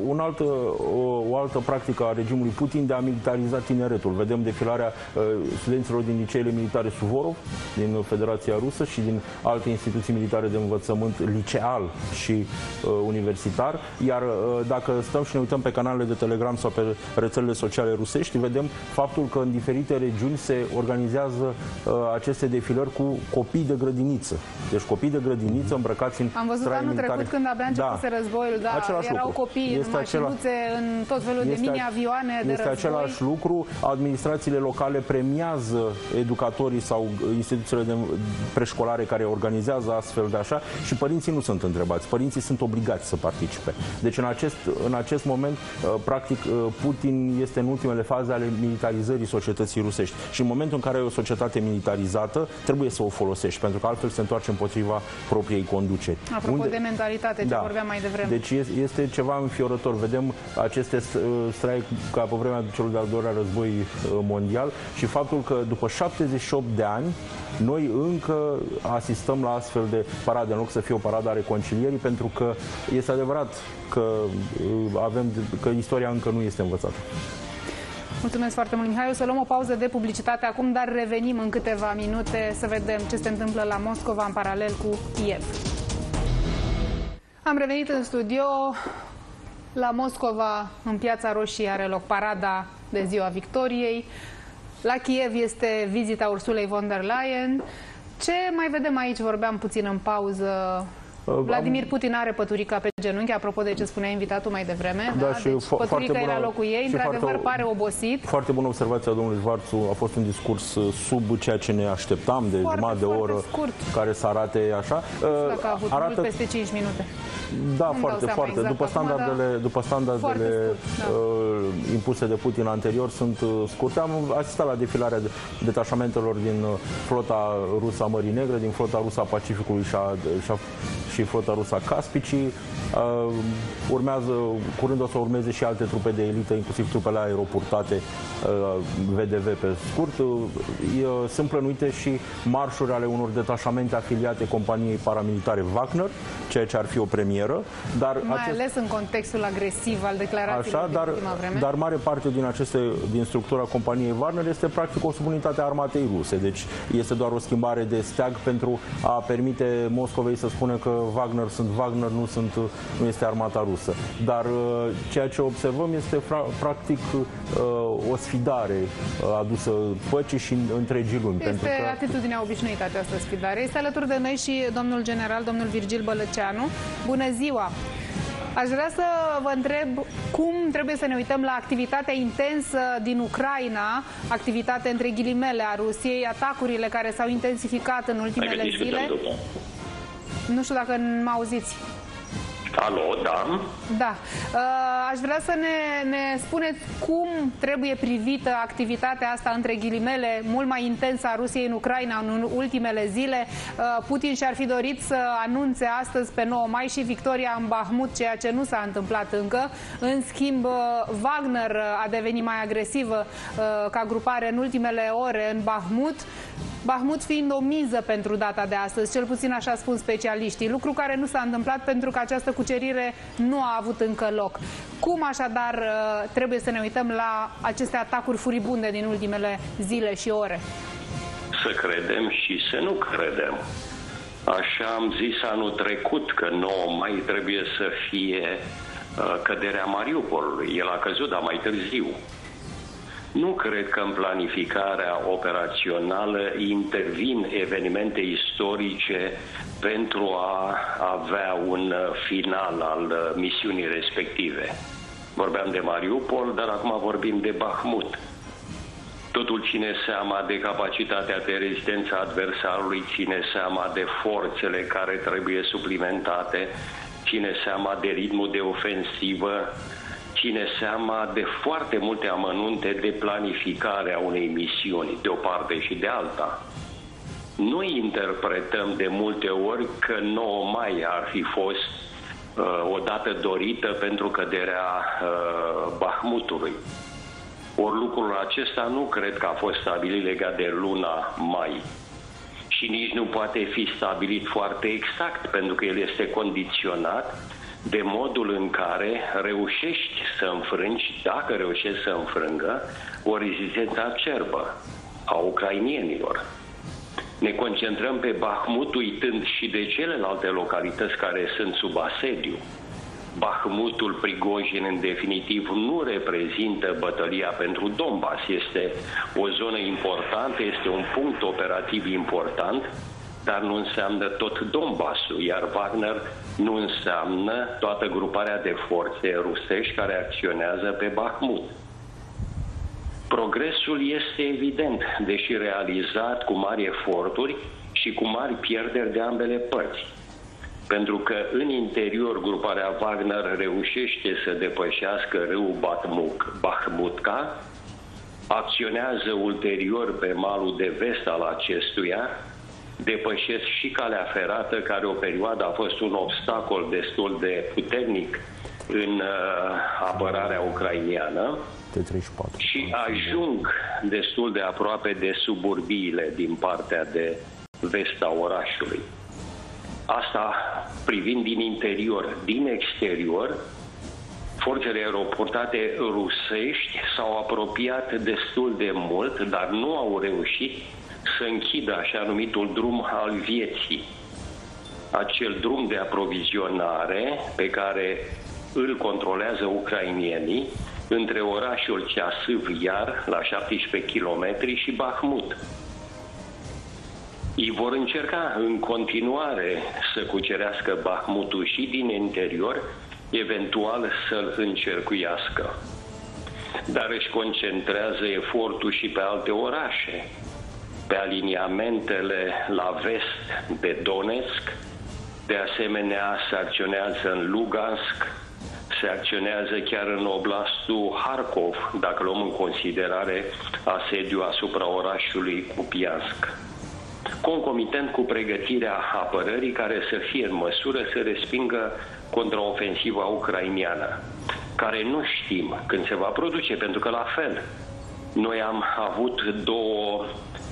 [SPEAKER 3] o altă practică a regimului Putin de a militariza tineretul. Vedem defilarea studenților din liceele militare Suvorov, din Federația Rusă și din alte instituții militare de învățământ liceal și universitar. Iar dacă stăm și ne uităm pe canalele de Telegram sau pe rețelele sociale rusești, vedem faptul că în diferite regiuni se organizează aceste defilări cu copii de grădiniță. Deci copii de grădiniță îmbrăcați în
[SPEAKER 1] Am văzut anul trecut când abia începuse războiul, erau copii în mașinuțe, în tot felul de mini-avioane de război.
[SPEAKER 3] Este același lucru. Administrațiile locale premiază educatorii sau instituțiile de preșcolare care organizează astfel de așa și părinții nu sunt întrebați. Părinții sunt obligați să participe. Deci în acest moment, practic, Putin este în ultimele faze ale militarizării societății rusești. Și în momentul în care e o societate militarizată, trebuie să o folosești, pentru că altfel se întoarce împotriva propriei conduceri.
[SPEAKER 1] Apropo de mentalitate, ce vorbeam mai devreme.
[SPEAKER 3] Deci este ceva înfiorător. Vedem aceste strike ca pe vremea celor de-al doilea război mondial și faptul că după 78 de ani noi încă asistăm la astfel de parade, în loc să fie o paradă a reconcilierii, pentru că este adevărat că istoria încă nu este învățată.
[SPEAKER 1] Mulțumesc foarte mult, Mihai. O să luăm o pauză de publicitate acum, dar revenim în câteva minute să vedem ce se întâmplă la Moscova în paralel cu Kiev. Am revenit în studio. La Moscova, în Piața Roșie, are loc parada de Ziua Victoriei. La Kiev este vizita Ursulei von der Leyen. Ce mai vedem aici? Vorbeam puțin în pauză. Vladimir Putin are păturica pe genunchi, apropo de ce spunea invitatul mai devreme.
[SPEAKER 3] Da, și
[SPEAKER 1] deci păturica era locul ei, într-adevăr pare obosit.
[SPEAKER 3] Foarte bună observația domnului Șvarțu, a fost un discurs sub ceea ce ne așteptam, de jumătate de oră,
[SPEAKER 1] scurt,
[SPEAKER 3] care să arate așa.
[SPEAKER 1] Dacă a avut mult peste 5 minute.
[SPEAKER 3] Da, foarte. Exact după standardele impuse de Putin anterior sunt scurte. Am asistat la defilarea detașamentelor din flota rusă a Mării Negre, din flota rusă a Pacificului și flota rusă a Caspicii. Curând o să urmeze și alte trupe de elită, inclusiv trupele aeroportate VDV pe scurt. Sunt plănuite și marșuri ale unor detașamente afiliate companiei paramilitare Wagner, ceea ce ar fi o premieră.
[SPEAKER 1] Ales în contextul agresiv al declarațiilor din ultima vreme.
[SPEAKER 3] Dar mare parte din structura companiei Wagner este practic o subunitate a armatei ruse. Deci este doar o schimbare de steag pentru a permite Moscovei să spună că Wagner sunt Wagner, nu este armata rusă. Dar ceea ce observăm este practic o sfidare adusă păcii și întregii lumi.
[SPEAKER 1] Este atitudinea obișnuită această sfidare. Este alături de noi și domnul general, domnul Virgil Bălăceanu. Bună ziua! Aș vrea să vă întreb cum trebuie să ne uităm la activitatea intensă din Ucraina, activitate între ghilimele a Rusiei, atacurile care s-au intensificat în ultimele zile. Nu știu dacă mă auziți.
[SPEAKER 6] Alo, da.
[SPEAKER 1] Da. Aș vrea să ne spuneți cum trebuie privită activitatea asta, între ghilimele, mult mai intensă a Rusiei în Ucraina în ultimele zile. Putin și-ar fi dorit să anunțe astăzi, pe 9 mai, și victoria în Bahmut, ceea ce nu s-a întâmplat încă. În schimb, Wagner a devenit mai agresivă ca grupare în ultimele ore în Bahmut. Bahmut fiind o miză pentru data de astăzi, cel puțin așa spun specialiștii, lucru care nu s-a întâmplat pentru că această cucerire nu a avut încă loc. Cum așadar trebuie să ne uităm la aceste atacuri furibunde din ultimele zile și ore?
[SPEAKER 7] să credem și să nu credem. Așa am zis anul trecut că 9 mai trebuie să fie căderea Mariupolului. El a căzut, dar mai târziu. Nu cred că în planificarea operațională intervin evenimente istorice pentru a avea un final al misiunii respective. Vorbeam de Mariupol, dar acum vorbim de Bahmut. Totul ține seama de capacitatea de rezistență a adversarului, ține seama de forțele care trebuie suplimentate, ține seama de ritmul de ofensivă, ține seama de foarte multe amănunte de planificare a unei misiuni, de o parte și de alta. Noi interpretăm de multe ori că 9 mai ar fi fost o dată dorită pentru căderea Bahmutului. Ori lucrul acesta nu cred că a fost stabilit legat de luna mai. Și nici nu poate fi stabilit foarte exact, pentru că el este condiționat de modul în care reușești să înfrângi, dacă reușești să înfrângă, o rezistență acerbă a ucrainienilor. Ne concentrăm pe Bahmut, uitând și de celelalte localități care sunt sub asediu. Bahmutul, Prigojin, în definitiv, nu reprezintă bătălia pentru Donbass. Este o zonă importantă, este un punct operativ important, dar nu înseamnă tot Donbassul, iar Wagner nu înseamnă toată gruparea de forțe rusești care acționează pe Bahmut. Progresul este evident, deși realizat cu mari eforturi și cu mari pierderi de ambele părți. Pentru că în interior gruparea Wagner reușește să depășească râul Bahmutka, acționează ulterior pe malul de vest al acestuia, depășesc și calea ferată, care o perioadă a fost un obstacol destul de puternic în apărarea ucrainiană, și ajung destul de aproape de suburbiile din partea de vest a orașului. Asta privind din interior. Din exterior, forțele aeroportate rusești s-au apropiat destul de mult, dar nu au reușit să închidă așa numitul drum al vieții. Acel drum de aprovizionare pe care îl controlează ucrainienii între orașul Ceasâv-Iar, la 17 km, și Bahmut. Ei vor încerca în continuare să cucerească Bahmutul și din interior, eventual să-l încercuiască. Dar își concentrează efortul și pe alte orașe, pe aliniamentele la vest de Donetsk, de asemenea se acționează în Lugansk, se acționează chiar în oblastul Harkov, dacă luăm în considerare asediul asupra orașului Kupiansk. Concomitent cu pregătirea apărării care să fie în măsură să respingă contraofensiva ucrainiană, care nu știm când se va produce, pentru că la fel noi am avut două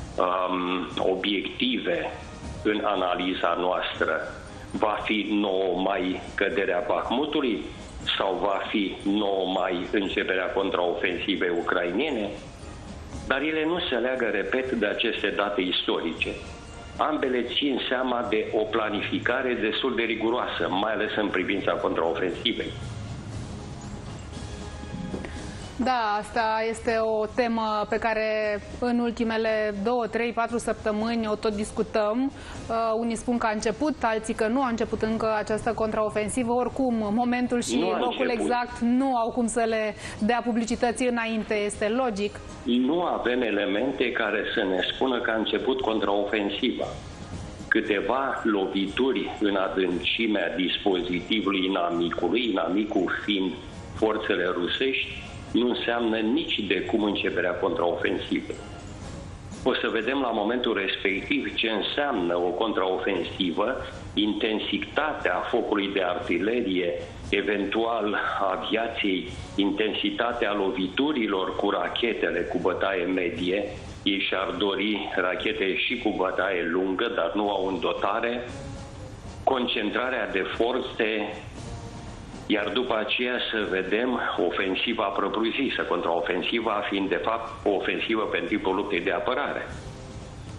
[SPEAKER 7] obiective în analiza noastră. Va fi 9 mai căderea Bahmutului sau va fi 9 mai începerea contraofensivei ucrainene? Dar ele nu se leagă, repet, de aceste date istorice. Ambele țin seama de o planificare destul de riguroasă, mai ales în privința contraofensivei.
[SPEAKER 1] Da, asta este o temă pe care în ultimele 2, 3, 4 săptămâni o tot discutăm. Unii spun că a început, alții că nu a început încă această contraofensivă. Oricum, momentul și locul exact nu au cum să le dea publicității înainte, este logic.
[SPEAKER 7] Nu avem elemente care să ne spună că a început contraofensiva. Câteva lovituri în adâncimea dispozitivului inamicului, inamicul fiind forțele rusești, nu înseamnă nici de cum începerea contraofensivei. O să vedem la momentul respectiv ce înseamnă o contraofensivă, intensitatea focului de artilerie, eventual aviației, intensitatea loviturilor cu rachetele cu bătaie medie. Ei și-ar dori rachete și cu bătaie lungă, dar nu au în dotare, concentrarea de forțe, iar după aceea să vedem ofensiva propriu-zisă, contraofensiva fiind de fapt o ofensivă pentru tipul luptei de apărare.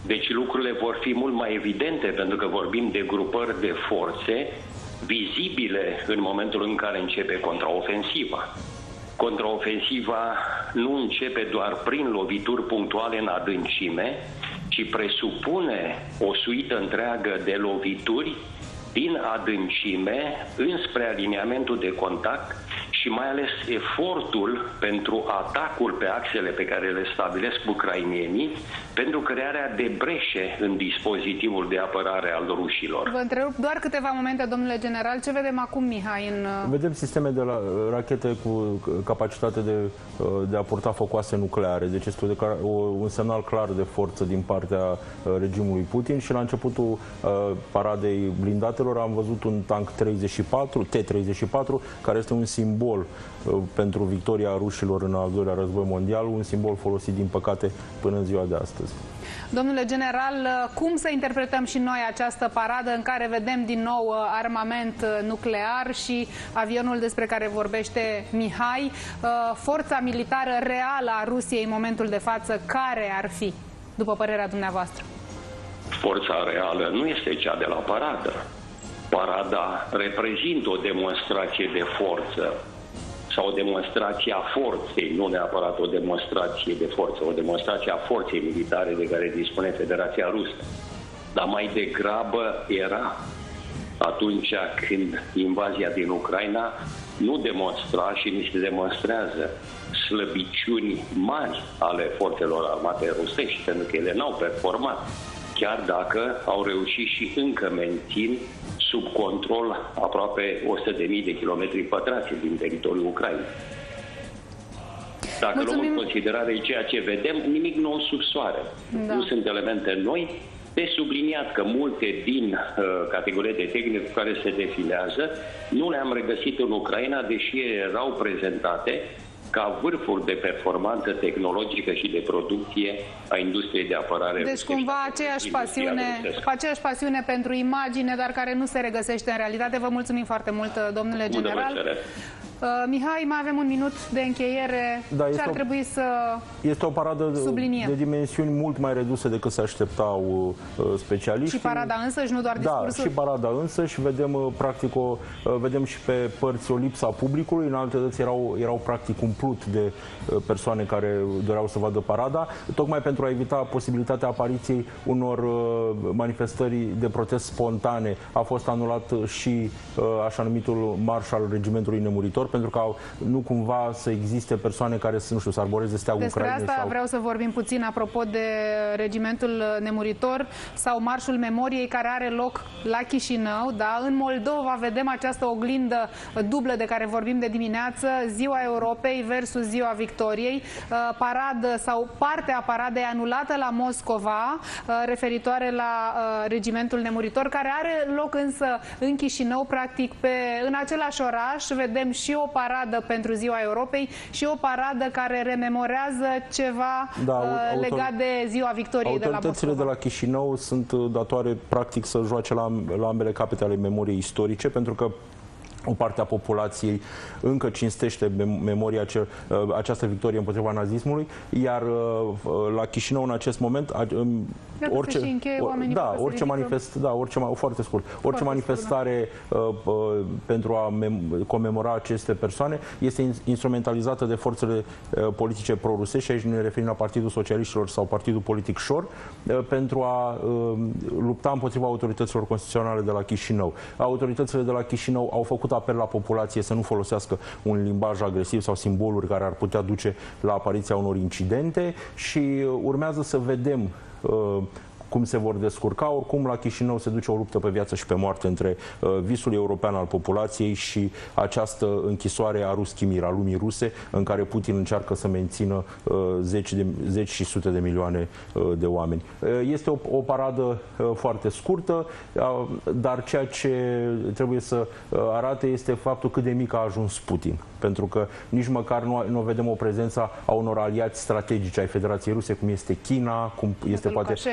[SPEAKER 7] Deci lucrurile vor fi mult mai evidente, pentru că vorbim de grupări de forțe vizibile în momentul în care începe contraofensiva. Contraofensiva nu începe doar prin lovituri punctuale în adâncime, ci presupune o suită întreagă de lovituri din adâncime înspre aliniamentul de contact și mai ales efortul pentru atacul pe axele pe care le stabilesc ucrainenii pentru crearea de breșe în dispozitivul de apărare al rușilor.
[SPEAKER 1] Vă întrerup doar câteva momente, domnule general. Ce vedem acum, Mihai?
[SPEAKER 3] Vedem sisteme de rachete cu capacitate de a purta focoase nucleare. Deci este un semnal clar de forță din partea regimului Putin și la începutul paradei blindatelor am văzut un tank T-34, care este un simbol pentru victoria rușilor în al doilea război mondial, un simbol folosit, din păcate, până în ziua de astăzi.
[SPEAKER 1] Domnule general, cum să interpretăm și noi această paradă în care vedem din nou armament nuclear și avionul despre care vorbește Mihai? Forța militară reală a Rusiei în momentul de față, care ar fi, după părerea dumneavoastră?
[SPEAKER 7] Forța reală nu este cea de la paradă. Parada reprezintă o demonstrație de forță sau o demonstrație a forței, nu neapărat o demonstrație de forță, o demonstrație a forței militare de care dispune Federația Rusă. Dar mai degrabă era atunci când invazia din Ucraina nu demonstra și nici demonstrează slăbiciuni mari ale forțelor armate rusești, pentru că ele n-au performat, chiar dacă au reușit și încă mențin sub control aproape 100.000 de kilometri pătrați din teritoriul Ucrainei. Dacă luăm în considerare ceea ce vedem, nimic nou sub soare. Da. Nu sunt elemente noi. De subliniat că multe din categoriile de tehnică cu care se defilează nu le-am regăsit în Ucraina, deși erau prezentate ca vârfuri de performanță tehnologică și de producție a industriei de apărare.
[SPEAKER 1] Deci cumva aceeași pasiune pentru imagine, dar care nu se regăsește în realitate. Vă mulțumim foarte mult, domnule general. Mihai, mai avem un minut de încheiere. Da, ce ar trebui să
[SPEAKER 3] este o paradă
[SPEAKER 1] subliniem?
[SPEAKER 3] De dimensiuni mult mai reduse decât se așteptau specialiștii.
[SPEAKER 1] Și parada însăși, nu doar discursul?
[SPEAKER 3] Da, și parada însăși. Vedem, practic, vedem și pe părți o lipsă a publicului. În alte dăți erau practic umplut de persoane care doreau să vadă parada, tocmai pentru a evita posibilitatea apariției unor manifestări de protest spontane. A fost anulat și așa numitul marș al regimentului nemuritor, pentru că nu cumva să existe persoane care să, nu știu, să arboreze steagul Ucrainei.
[SPEAKER 1] Despre asta vreau să vorbim puțin apropo de regimentul nemuritor sau marșul memoriei care are loc la Chișinău. Da? În Moldova vedem această oglindă dublă de care vorbim de dimineață, Ziua Europei versus Ziua Victoriei. Paradă sau parte a paradei anulată la Moscova, referitoare la regimentul nemuritor, care are loc însă în Chișinău, practic în același oraș. Vedem și o paradă pentru Ziua Europei și o paradă care rememorează ceva legat de Ziua Victoriei de la Moscova.
[SPEAKER 3] Autoritățile de la Chișinău sunt datoare practic să joace la ambele capete ale memoriei istorice, pentru că o parte a populației încă cinstește memoria această victorie împotriva nazismului, iar la Chișinău în acest moment orice manifestare pentru a comemora aceste persoane este instrumentalizată de forțele politice pro-rusești, și aici ne referim la Partidul Socialiștilor sau Partidul Politic Șor, pentru a lupta împotriva autorităților constituționale de la Chișinău. Autoritățile de la Chișinău au făcut apel la populație să nu folosească un limbaj agresiv sau simboluri care ar putea duce la apariția unor incidente și urmează să vedem cum se vor descurca. Oricum, la Chișinău se duce o luptă pe viață și pe moarte între visul european al populației și această închisoare a Ruski Mir, a lumii ruse, în care Putin încearcă să mențină zeci și sute de milioane de oameni. Este o paradă foarte scurtă, dar ceea ce trebuie să arate este faptul cât de mic a ajuns Putin. Pentru că nici măcar nu vedem o prezență a unor aliați strategici ai Federației Ruse, cum este China, cum este poate...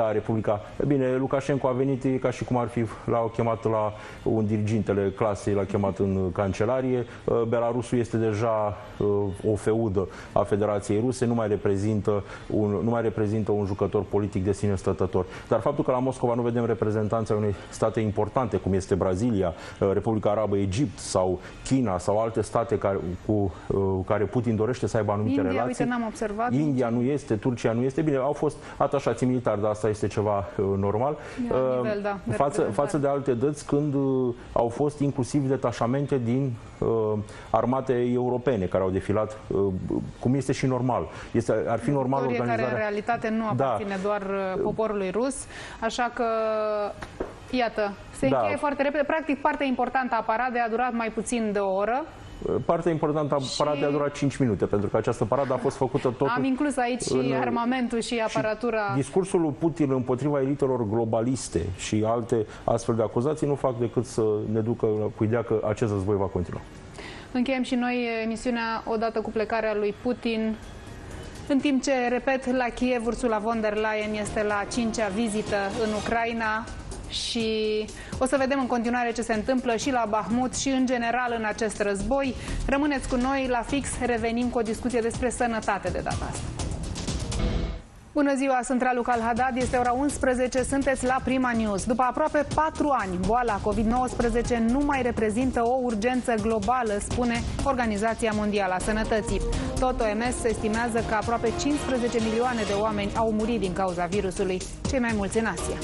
[SPEAKER 3] Da, Republica. Bine, Lukashenko a venit ca și cum ar fi l-au chemat la un dirigintele clasei, l-a chemat în cancelarie. Belarusul este deja o feudă a Federației Ruse, nu mai reprezintă un jucător politic de sine stătător. Dar faptul că la Moscova nu vedem reprezentanța unei state importante, cum este Brazilia, Republica Arabă, Egipt sau China sau alte state cu care Putin dorește să aibă anumite relații.
[SPEAKER 1] Uite, n-am observat.
[SPEAKER 3] India nu este, Turcia nu este. Bine, au fost atașați militari, dar asta este ceva normal. Față de alte dăți, când au fost inclusiv detașamente din armate europene care au defilat, cum este și normal. Ar fi normal organizarea...
[SPEAKER 1] care în realitate nu aparține doar poporului rus, așa că, iată, se încheie foarte repede. Practic, partea importantă a paradei a durat mai puțin de o oră.
[SPEAKER 3] Partea importantă a paradei a durat 5 minute, pentru că această paradă a fost făcută tot...
[SPEAKER 1] Am inclus aici și armamentul și aparatura...
[SPEAKER 3] Și discursul lui Putin împotriva elitelor globaliste și alte astfel de acuzații nu fac decât să ne ducă cu ideea că acest război va continua.
[SPEAKER 1] Încheiem și noi emisiunea odată cu plecarea lui Putin. În timp ce, repet, la Kiev, Ursula von der Leyen este la 5-a vizită în Ucraina și o să vedem în continuare ce se întâmplă și la Bahmut și în general în acest război. Rămâneți cu noi, la fix revenim cu o discuție despre sănătate de data asta. Bună ziua, sunt Raluca Al-Haddad, este ora 11, sunteți la Prima News. După aproape 4 ani, boala COVID-19 nu mai reprezintă o urgență globală, spune Organizația Mondială a Sănătății. Tot OMS estimează că aproape 15 milioane de oameni au murit din cauza virusului, cei mai mulți în Asia.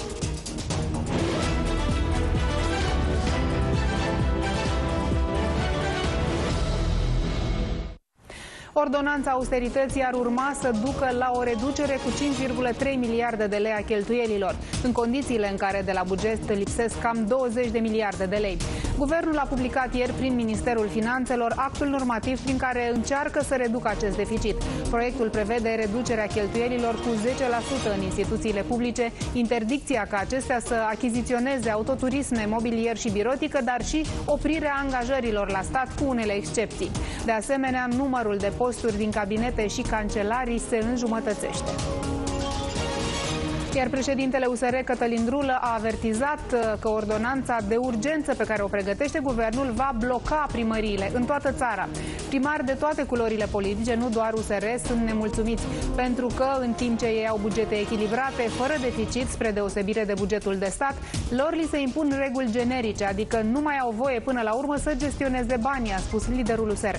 [SPEAKER 1] Ordonanța austerității ar urma să ducă la o reducere cu 5,3 miliarde de lei a cheltuielilor, în condițiile în care de la buget lipsesc cam 20 de miliarde de lei. Guvernul a publicat ieri prin Ministerul Finanțelor actul normativ prin care încearcă să reducă acest deficit. Proiectul prevede reducerea cheltuielilor cu 10% în instituțiile publice, interdicția ca acestea să achiziționeze autoturisme, mobilier și birotică, dar și oprirea angajărilor la stat cu unele excepții. De asemenea, numărul de posturi din cabinete și cancelarii se înjumătățește. Iar președintele USR, Cătălin Drulă, a avertizat că ordonanța de urgență pe care o pregătește guvernul va bloca primăriile în toată țara. Primari de toate culorile politice, nu doar USR, sunt nemulțumiți, pentru că în timp ce ei au bugete echilibrate, fără deficit, spre deosebire de bugetul de stat, lor li se impun reguli generice, adică nu mai au voie până la urmă să gestioneze banii, a spus liderul USR.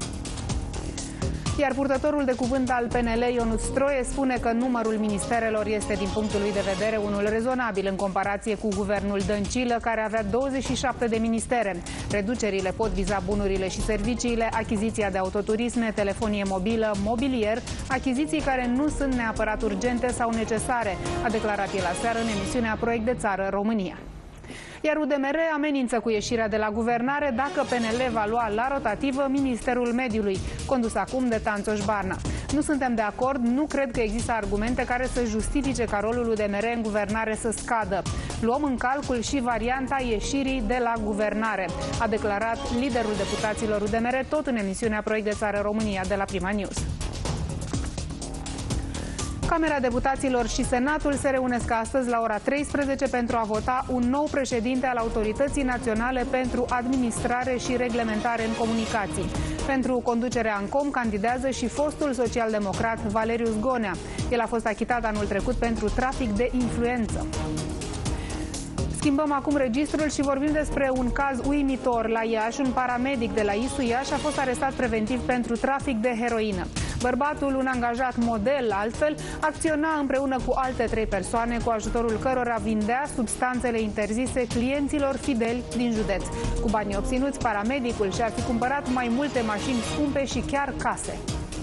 [SPEAKER 1] Iar purtătorul de cuvânt al PNL, Ionuț Stroie, spune că numărul ministerelor este, din punctul lui de vedere, unul rezonabil în comparație cu guvernul Dăncilă, care avea 27 de ministere. Reducerile pot viza bunurile și serviciile, achiziția de autoturisme, telefonie mobilă, mobilier, achiziții care nu sunt neapărat urgente sau necesare, a declarat el aseară în emisiunea Proiect de Țară România. Iar UDMR amenință cu ieșirea de la guvernare dacă PNL va lua la rotativă Ministerul Mediului, condus acum de Tanțoș Barna. Nu suntem de acord, nu cred că există argumente care să justifice ca rolul UDMR în guvernare să scadă. Luăm în calcul și varianta ieșirii de la guvernare, a declarat liderul deputaților UDMR, tot în emisiunea Proiect de Țară România de la Prima News. Camera Deputaților și Senatul se reunesc astăzi la ora 13 pentru a vota un nou președinte al Autorității Naționale pentru Administrare și Reglementare în Comunicații. Pentru conducerea ANCOM candidează și fostul social-democrat Valeriu Zgonea. El a fost achitat anul trecut pentru trafic de influență. Schimbăm acum registrul și vorbim despre un caz uimitor la Iași. Un paramedic de la ISU Iași a fost arestat preventiv pentru trafic de heroină. Bărbatul, un angajat model altfel, acționa împreună cu alte 3 persoane, cu ajutorul cărora vindea substanțele interzise clienților fideli din județ. Cu banii obținuți, paramedicul și-ar fi cumpărat mai multe mașini scumpe și chiar case.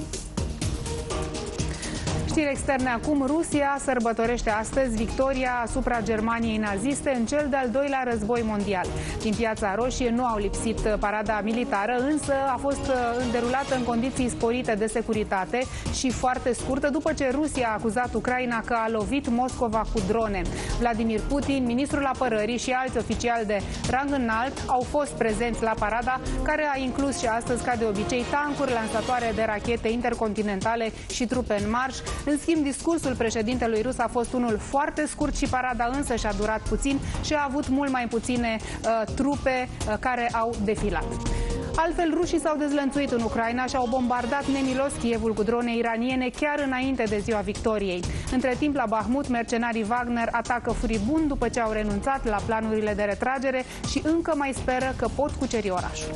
[SPEAKER 1] Știri externe acum. Rusia sărbătorește astăzi victoria asupra Germaniei naziste în cel de-al doilea război mondial. Din Piața Roșie nu au lipsit parada militară, însă a fost derulată în condiții sporite de securitate și foarte scurtă, după ce Rusia a acuzat Ucraina că a lovit Moscova cu drone. Vladimir Putin, ministrul apărării și alți oficiali de rang înalt au fost prezenți la parada, care a inclus și astăzi, ca de obicei, tancuri, lansatoare de rachete intercontinentale și trupe în marș. În schimb, discursul președintelui rus a fost unul foarte scurt și parada însă și-a durat puțin și a avut mult mai puține trupe care au defilat. Altfel, rușii s-au dezlănțuit în Ucraina și au bombardat nemilos Kievul cu drone iraniene chiar înainte de ziua victoriei. Între timp, la Bahmut, mercenarii Wagner atacă furibund după ce au renunțat la planurile de retragere și încă mai speră că pot cuceri orașul.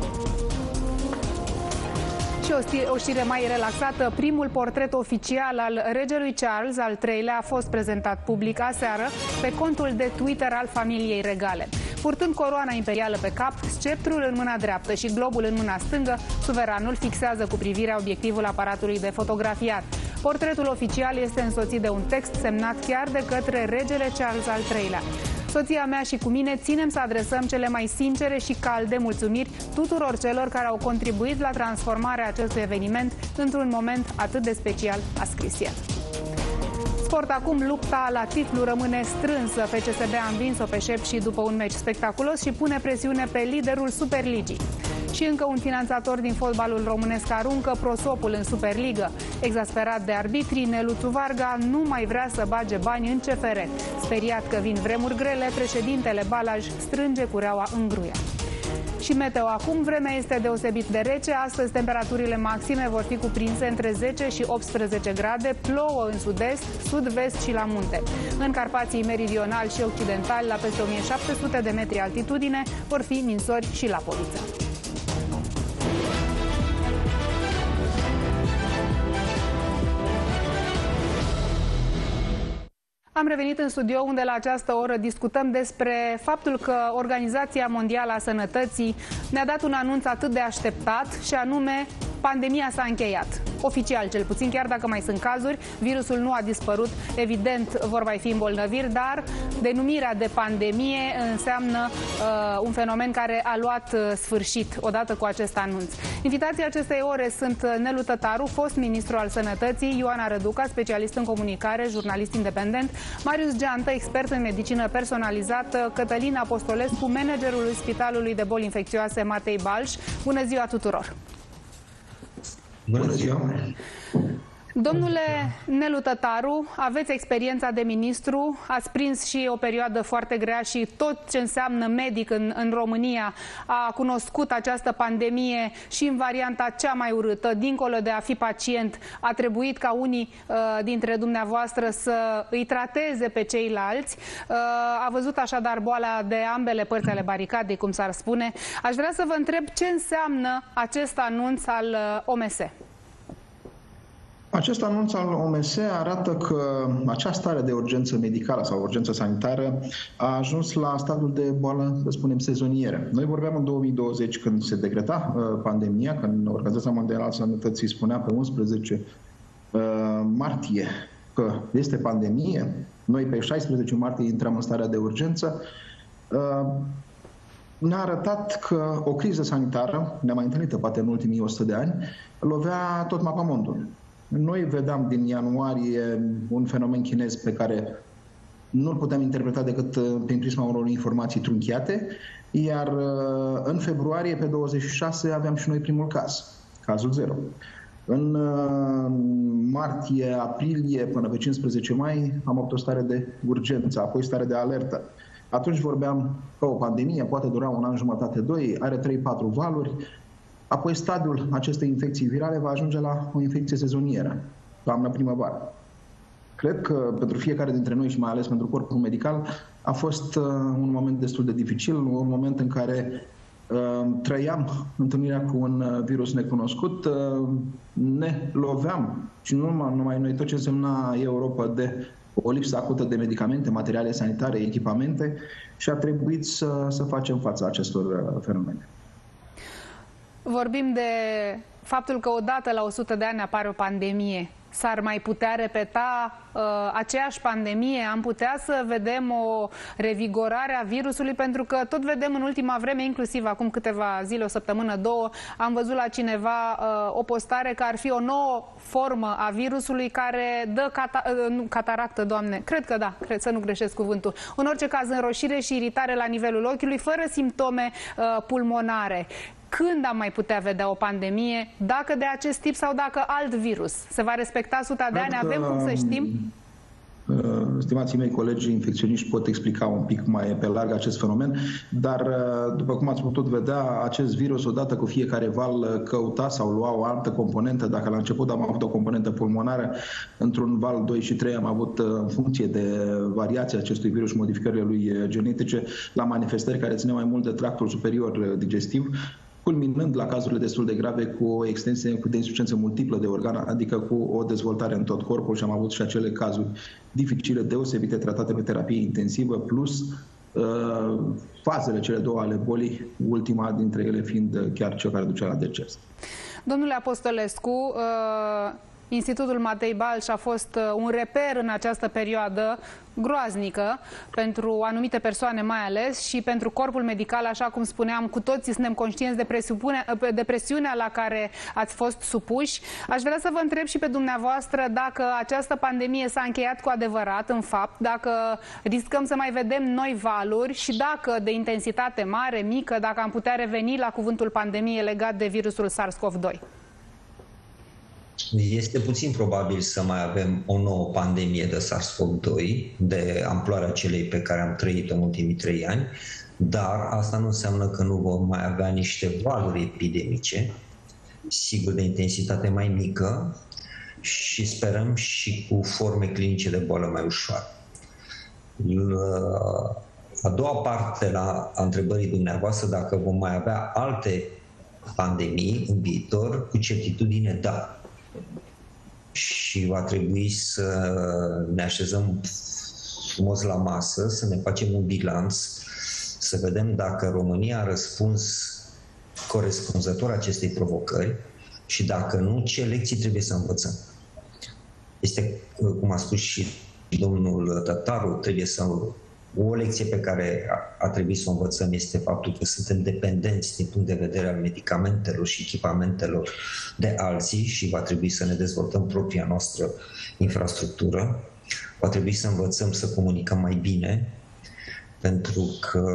[SPEAKER 1] Și o știre mai relaxată, primul portret oficial al regelui Charles al III-lea a fost prezentat public aseară pe contul de Twitter al familiei regale. Purtând coroana imperială pe cap, sceptrul în mâna dreaptă și globul în mâna stângă, suveranul fixează cu privirea obiectivul aparatului de fotografiat. Portretul oficial este însoțit de un text semnat chiar de către regele Charles al III-lea. Soția mea și cu mine ținem să adresăm cele mai sincere și calde mulțumiri tuturor celor care au contribuit la transformarea acestui eveniment într-un moment atât de special, a scris el. Sport acum, lupta la titlu rămâne strânsă. FCSB a învins-o pe Șepși după un meci spectaculos și pune presiune pe liderul Superligii. Și încă un finanțator din fotbalul românesc aruncă prosopul în Superligă. Exasperat de arbitrii, Neluțu Varga nu mai vrea să bage bani în CFR. Speriat că vin vremuri grele, președintele Balaj strânge cureaua în gruia. Și meteo acum, vremea este deosebit de rece. Astăzi temperaturile maxime vor fi cuprinse între 10 și 18 grade, plouă în sud-est, sud-vest și la munte. În Carpații meridionali și occidentali, la peste 1700 de metri altitudine, vor fi ninsori și Lapovița. Am revenit în studio unde la această oră discutăm despre faptul că Organizația Mondială a Sănătății ne-a dat un anunț atât de așteptat și anume pandemia s-a încheiat. Oficial, cel puțin, chiar dacă mai sunt cazuri, virusul nu a dispărut, evident vor mai fi îmbolnăviri, dar denumirea de pandemie înseamnă un fenomen care a luat sfârșit odată cu acest anunț. Invitații acestei ore sunt Nelu Tătaru, fost ministru al Sănătății, Ioana Răduca, specialist în comunicare, jurnalist independent, Marius Geantă, expert în medicină personalizată, Cătălin Apostolescu, managerul Spitalului de Boli Infecțioase Matei Balș. Bună ziua tuturor!
[SPEAKER 8] Bună ziua!
[SPEAKER 1] Domnule Nelu Tătaru, aveți experiența de ministru, ați prins și o perioadă foarte grea și tot ce înseamnă medic în România a cunoscut această pandemie și în varianta cea mai urâtă, dincolo de a fi pacient, a trebuit ca unii dintre dumneavoastră să îi trateze pe ceilalți. A văzut așadar boala de ambele părți ale baricadei, cum s-ar spune. Aș vrea să vă întreb ce înseamnă acest anunț al OMS.
[SPEAKER 8] Acest anunț al OMS arată că acea stare de urgență medicală sau urgență sanitară a ajuns la stadiul de boală, să spunem, sezonieră. Noi vorbeam în 2020, când se decreta pandemia, când Organizația Mondială a Sănătății spunea pe 11 martie că este pandemie, noi pe 16 martie intrăm în starea de urgență, ne-a arătat că o criză sanitară, ne-am mai întâlnit poate în ultimii 100 de ani, lovea tot mapamondul. Noi vedeam din ianuarie un fenomen chinez pe care nu-l puteam interpreta decât prin prisma unor informații trunchiate, iar în februarie, pe 26, aveam și noi primul caz, cazul 0. În martie, aprilie, până pe 15 mai, am avut o stare de urgență, apoi stare de alertă. Atunci vorbeam că o pandemie poate dura un an, jumătate, 2, are 3-4 valuri. Apoi stadiul acestei infecții virale va ajunge la o infecție sezonieră, toamnă-primăvară. Cred că pentru fiecare dintre noi și mai ales pentru corpul medical a fost un moment destul de dificil, un moment în care trăiam întâlnirea cu un virus necunoscut, ne loveam și nu numai noi, tot ce însemna Europa de o lipsă acută de medicamente, materiale sanitare, echipamente și a trebuit să facem față acestor fenomene.
[SPEAKER 1] Vorbim de faptul că odată la 100 de ani apare o pandemie. S-ar mai putea repeta aceeași pandemie? Am putea să vedem o revigorare a virusului? Pentru că tot vedem în ultima vreme, inclusiv acum câteva zile, o săptămână, două, am văzut la cineva o postare că ar fi o nouă formă a virusului care dă cataractă, Doamne. Cred că da, cred să nu greșesc cuvântul. În orice caz, înroșire și iritare la nivelul ochiului, fără simptome pulmonare. când am mai putea vedea o pandemie, dacă de acest tip sau dacă alt virus? Se va respecta 100 de ani? Avem cum să știm?
[SPEAKER 8] Stimații mei colegi infecționiști pot explica un pic mai pe larg acest fenomen, dar după cum ați putut vedea, acest virus odată cu fiecare val căuta sau lua o altă componentă. Dacă la început am avut o componentă pulmonară, într-un val 2 și 3 am avut, în funcție de variația acestui virus și modificările lui genetice, la manifestări care țineau mai mult de tractul superior digestiv, culminând la cazurile destul de grave cu o extensie de insuficiență multiplă de organ, adică cu o dezvoltare în tot corpul, și am avut și acele cazuri dificile, deosebite, tratate pe terapie intensivă, plus fazele cele două ale bolii, ultima dintre ele fiind chiar cea care ducea la deces.
[SPEAKER 1] Domnule Apostolescu, Institutul Matei Balș a fost un reper în această perioadă groaznică pentru anumite persoane mai ales și pentru corpul medical, așa cum spuneam, cu toții suntem conștienți de presiunea la care ați fost supuși. Aș vrea să vă întreb și pe dumneavoastră dacă această pandemie s-a încheiat cu adevărat, în fapt, dacă riscăm să mai vedem noi valuri și dacă de intensitate mare, mică, dacă am putea reveni la cuvântul pandemie legat de virusul SARS-CoV-2.
[SPEAKER 9] Este puțin probabil să mai avem o nouă pandemie de SARS-CoV-2 de amploarea celei pe care am trăit-o în ultimii 3 ani, dar asta nu înseamnă că nu vom mai avea niște valuri epidemice, sigur de intensitate mai mică și sperăm și cu forme clinice de boală mai ușoare. A doua parte a întrebării dumneavoastră, dacă vom mai avea alte pandemii în viitor, cu certitudine da. Și va trebui să ne așezăm frumos la masă, să ne facem un bilanț, să vedem dacă România a răspuns corespunzător acestei provocări și dacă nu, ce lecții trebuie să învățăm. Este, cum a spus și domnul Tătaru, trebuie să o lecție pe care a trebuit să o învățăm este faptul că suntem dependenți din punct de vedere al medicamentelor și echipamentelor de alții și va trebui să ne dezvoltăm propria noastră infrastructură. Va trebui să învățăm să comunicăm mai bine, pentru că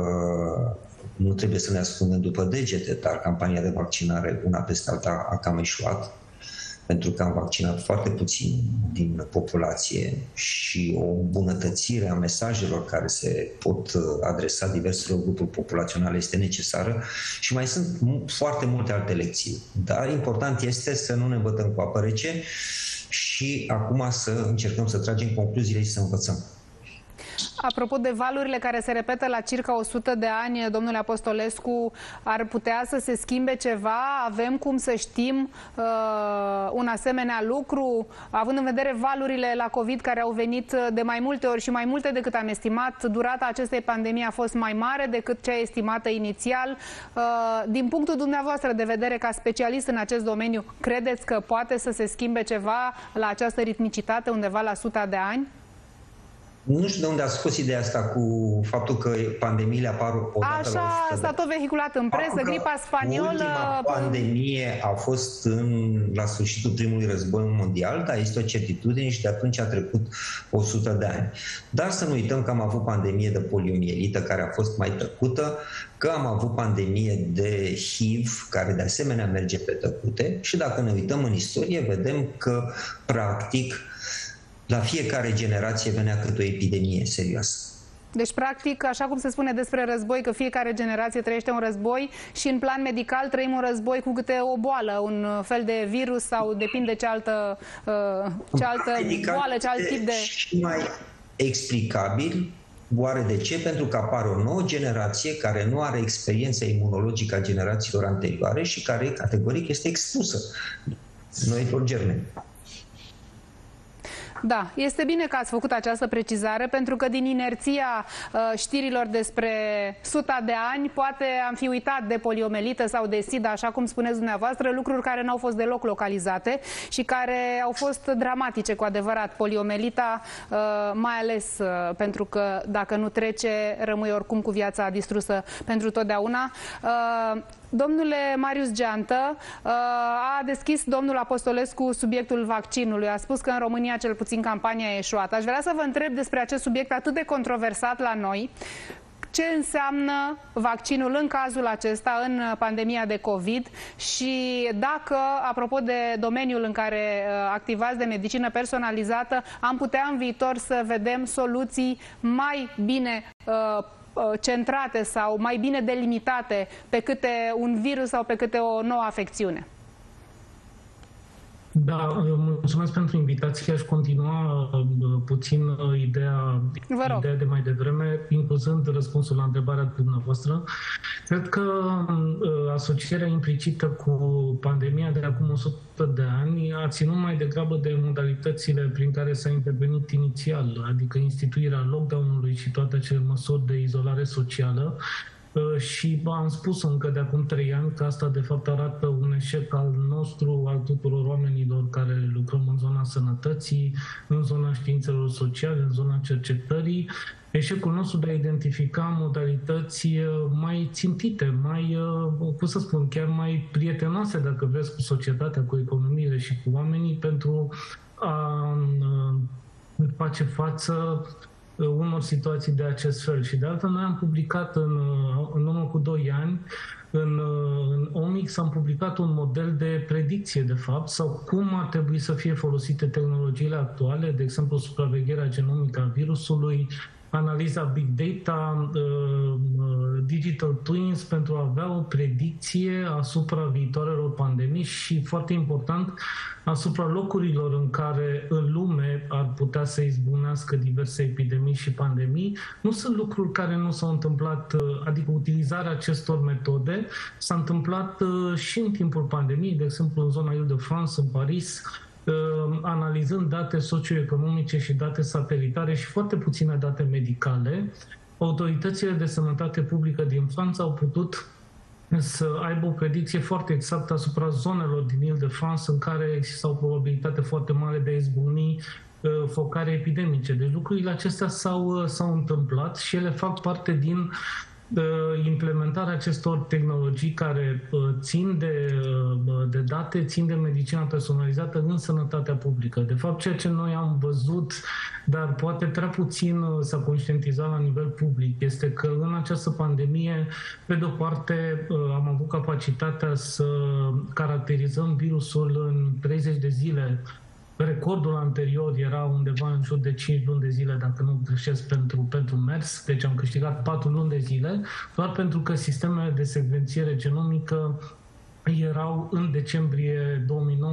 [SPEAKER 9] nu trebuie să ne ascundem după degete, dar campania de vaccinare una peste alta a cam eșuat, pentru că am vaccinat foarte puțin din populație și o îmbunătățire a mesajelor care se pot adresa diverselor grupuri populaționale este necesară și mai sunt foarte multe alte lecții. Dar important este să nu ne bătăm cu apă rece și acum să încercăm să tragem concluziile și să învățăm.
[SPEAKER 1] Apropo de valurile care se repetă la circa 100 de ani, domnule Apostolescu, ar putea să se schimbe ceva? Avem cum să știm un asemenea lucru, având în vedere valurile la COVID care au venit de mai multe ori și mai multe decât am estimat? Durata acestei pandemii a fost mai mare decât cea estimată inițial. Din punctul dumneavoastră de vedere, ca specialist în acest domeniu, credeți că poate să se schimbe ceva la această ritmicitate undeva la 100 de ani?
[SPEAKER 9] Nu știu de unde a scos ideea asta cu faptul că pandemiile apar odată
[SPEAKER 1] așa,
[SPEAKER 9] la 100 de
[SPEAKER 1] s-a tot vehiculat în presă, gripa spaniolă.
[SPEAKER 9] Ultima pandemie a fost la sfârșitul primului război mondial, dar este o certitudine și de atunci a trecut 100 de ani. Dar să nu uităm că am avut pandemie de poliomielită care a fost mai tăcută, că am avut pandemie de HIV care de asemenea merge pe tăcute și dacă ne uităm în istorie vedem că practic la fiecare generație venea câte o epidemie serioasă.
[SPEAKER 1] Deci, practic, așa cum se spune despre război, că fiecare generație trăiește un război și în plan medical trăim un război cu câte o boală, un fel de virus sau depinde ce altă boală, ce alt tip de...
[SPEAKER 9] Și mai explicabil, oare de ce? Pentru că apare o nouă generație care nu are experiența imunologică a generațiilor anterioare și care categoric este expusă noilor germeni.
[SPEAKER 1] Da, este bine că ați făcut această precizare, pentru că din inerția știrilor despre 100 de ani, poate am fi uitat de poliomelită sau de SIDA, așa cum spuneți dumneavoastră, lucruri care n-au fost deloc localizate și care au fost dramatice cu adevărat. Poliomelita, mai ales pentru că dacă nu trece, rămâi oricum cu viața distrusă pentru totdeauna. Domnule Marius Geantă, a deschis domnul Apostolescu subiectul vaccinului. A spus că în România cel puțin campania a eșuat. Aș vrea să vă întreb despre acest subiect atât de controversat la noi. ce înseamnă vaccinul în cazul acesta, în pandemia de COVID și dacă, apropo de domeniul în care activați de medicină personalizată, am putea în viitor să vedem soluții mai bine centrate sau mai bine delimitate pe câte un virus sau pe câte o nouă afecțiune.
[SPEAKER 10] Da, mulțumesc pentru invitație. Aș continua puțin ideea de mai devreme, incluzând răspunsul la întrebarea dumneavoastră. Cred că asocierea implicită cu pandemia de acum 100 de ani a ținut mai degrabă de modalitățile prin care s-a intervenit inițial, adică instituirea lockdown-ului și toate acele măsuri de izolare socială. Și am spus încă de acum 3 ani că asta de fapt arată un eșec al nostru, al tuturor oamenilor care lucrăm în zona sănătății, în zona științelor sociale, în zona cercetării. Eșecul nostru de a identifica modalități mai țintite, mai, cum să spun, chiar mai prietenoase, dacă vreți, cu societatea, cu economiile și cu oamenii, pentru a face față unor situații de acest fel. Și de altfel, noi am publicat în urmă cu 2 ani, în Omics, am publicat un model de predicție, de fapt, sau cum ar trebui să fie folosite tehnologiile actuale, de exemplu, supravegherea genomică a virusului, analiza big data, digital twins, pentru a avea o predicție asupra viitoarelor pandemii și, foarte important, asupra locurilor în care în lume ar putea să izbucnească diverse epidemii și pandemii. Nu sunt lucruri care nu s-au întâmplat, adică utilizarea acestor metode s-a întâmplat și în timpul pandemiei, de exemplu în zona Île-de-France, în Paris, analizând date socioeconomice și date satelitare și foarte puține date medicale. Autoritățile de sănătate publică din Franța au putut să aibă o predicție foarte exactă asupra zonelor din Île-de-France în care există o probabilitate foarte mare de a izbucni focare epidemice. Deci lucrurile acestea s-au întâmplat și ele fac parte din implementarea acestor tehnologii care țin de date, țin de medicina personalizată în sănătatea publică. De fapt, ceea ce noi am văzut, dar poate prea puțin s-a conștientizat la nivel public, este că în această pandemie, pe de-o parte, am avut capacitatea să caracterizăm virusul în 30 de zile. Recordul anterior era undeva în jur de 5 luni de zile, dacă nu greșesc, pentru MERS, deci am câștigat 4 luni de zile, doar pentru că sistemele de secvențiere genomică erau în decembrie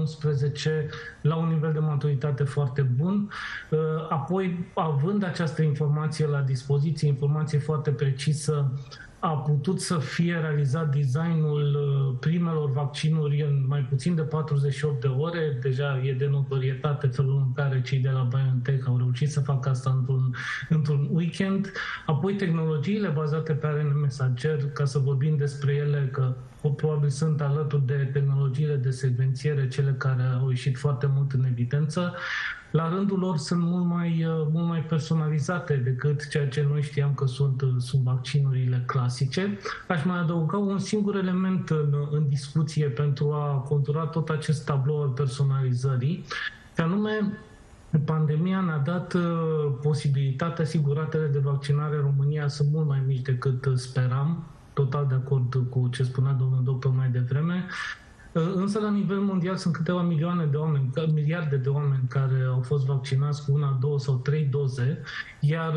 [SPEAKER 10] 2019 la un nivel de maturitate foarte bun. Apoi, având această informație la dispoziție, informație foarte precisă, a putut să fie realizat designul primelor vaccinuri în mai puțin de 48 de ore. Deja e de notorietate felul în care cei de la BioNTech au reușit să facă asta într-un weekend. Apoi tehnologiile bazate pe ARN mesager, ca să vorbim despre ele, că probabil sunt alături de tehnologiile de secvențiere cele care au ieșit foarte mult în evidență. La rândul lor sunt mult mai personalizate decât ceea ce noi știam că sunt vaccinurile clasice. Aș mai adăuga un singur element în discuție pentru a contura tot acest tablou al personalizării, și anume, pandemia ne-a dat posibilitatea, sigur, ratele de vaccinare în România sunt mult mai mici decât speram, total de acord cu ce spunea domnul doctor mai devreme. Însă, la nivel mondial, sunt câteva miliarde de oameni care au fost vaccinați cu 1, 2 sau 3 doze, iar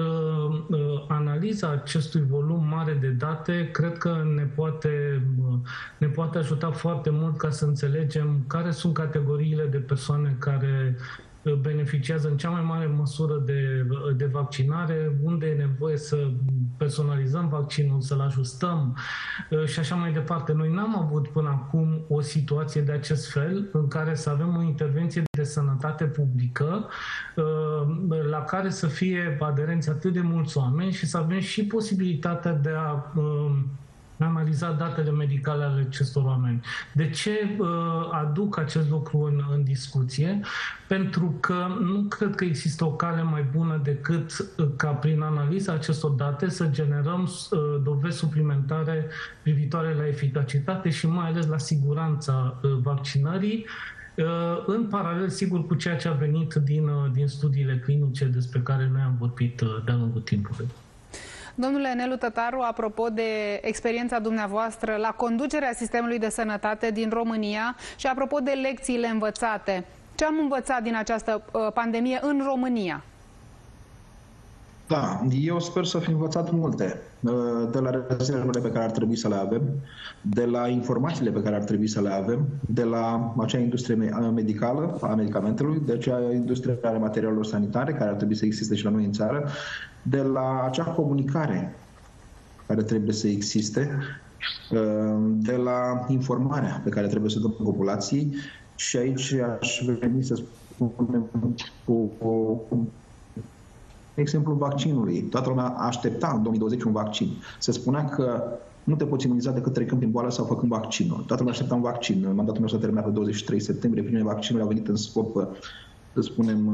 [SPEAKER 10] analiza acestui volum mare de date cred că ne poate ajuta foarte mult ca să înțelegem care sunt categoriile de persoane care beneficiază în cea mai mare măsură de vaccinare, unde e nevoie să personalizăm vaccinul, să-l ajustăm și așa mai departe. Noi n-am avut până acum o situație de acest fel în care să avem o intervenție de sănătate publică la care să fie aderenți atât de mulți oameni și să avem și posibilitatea de a analiza datele medicale ale acestor oameni. De ce aduc acest lucru în discuție? Pentru că nu cred că există o cale mai bună decât ca prin analiza acestor date să generăm dovezi suplimentare privitoare la eficacitate și mai ales la siguranța vaccinării, în paralel, sigur, cu ceea ce a venit din studiile clinice despre care noi am vorbit de-a lungul timpului.
[SPEAKER 1] Domnule Nelu Tătaru, apropo de experiența dumneavoastră la conducerea sistemului de sănătate din România și apropo de lecțiile învățate, ce am învățat din această pandemie în România?
[SPEAKER 8] Da, eu sper să fi învățat multe, de la rezervele pe care ar trebui să le avem, de la informațiile pe care ar trebui să le avem, de la acea industrie medicală a medicamentelor, de acea industrie a materialelor sanitare care ar trebui să existe și la noi în țară, de la acea comunicare care trebuie să existe, de la informarea pe care trebuie să o dăm populației. Și aici aș veni să spunem cu exemplul vaccinului. Toată lumea aștepta în 2020 un vaccin. Se spunea că nu te poți imuniza decât trecând prin boală sau făcând vaccinul. Toată lumea aștepta un vaccin. Mandatul meu s-a terminat pe 23 septembrie. Primele vaccinuri au venit în scop, să spunem,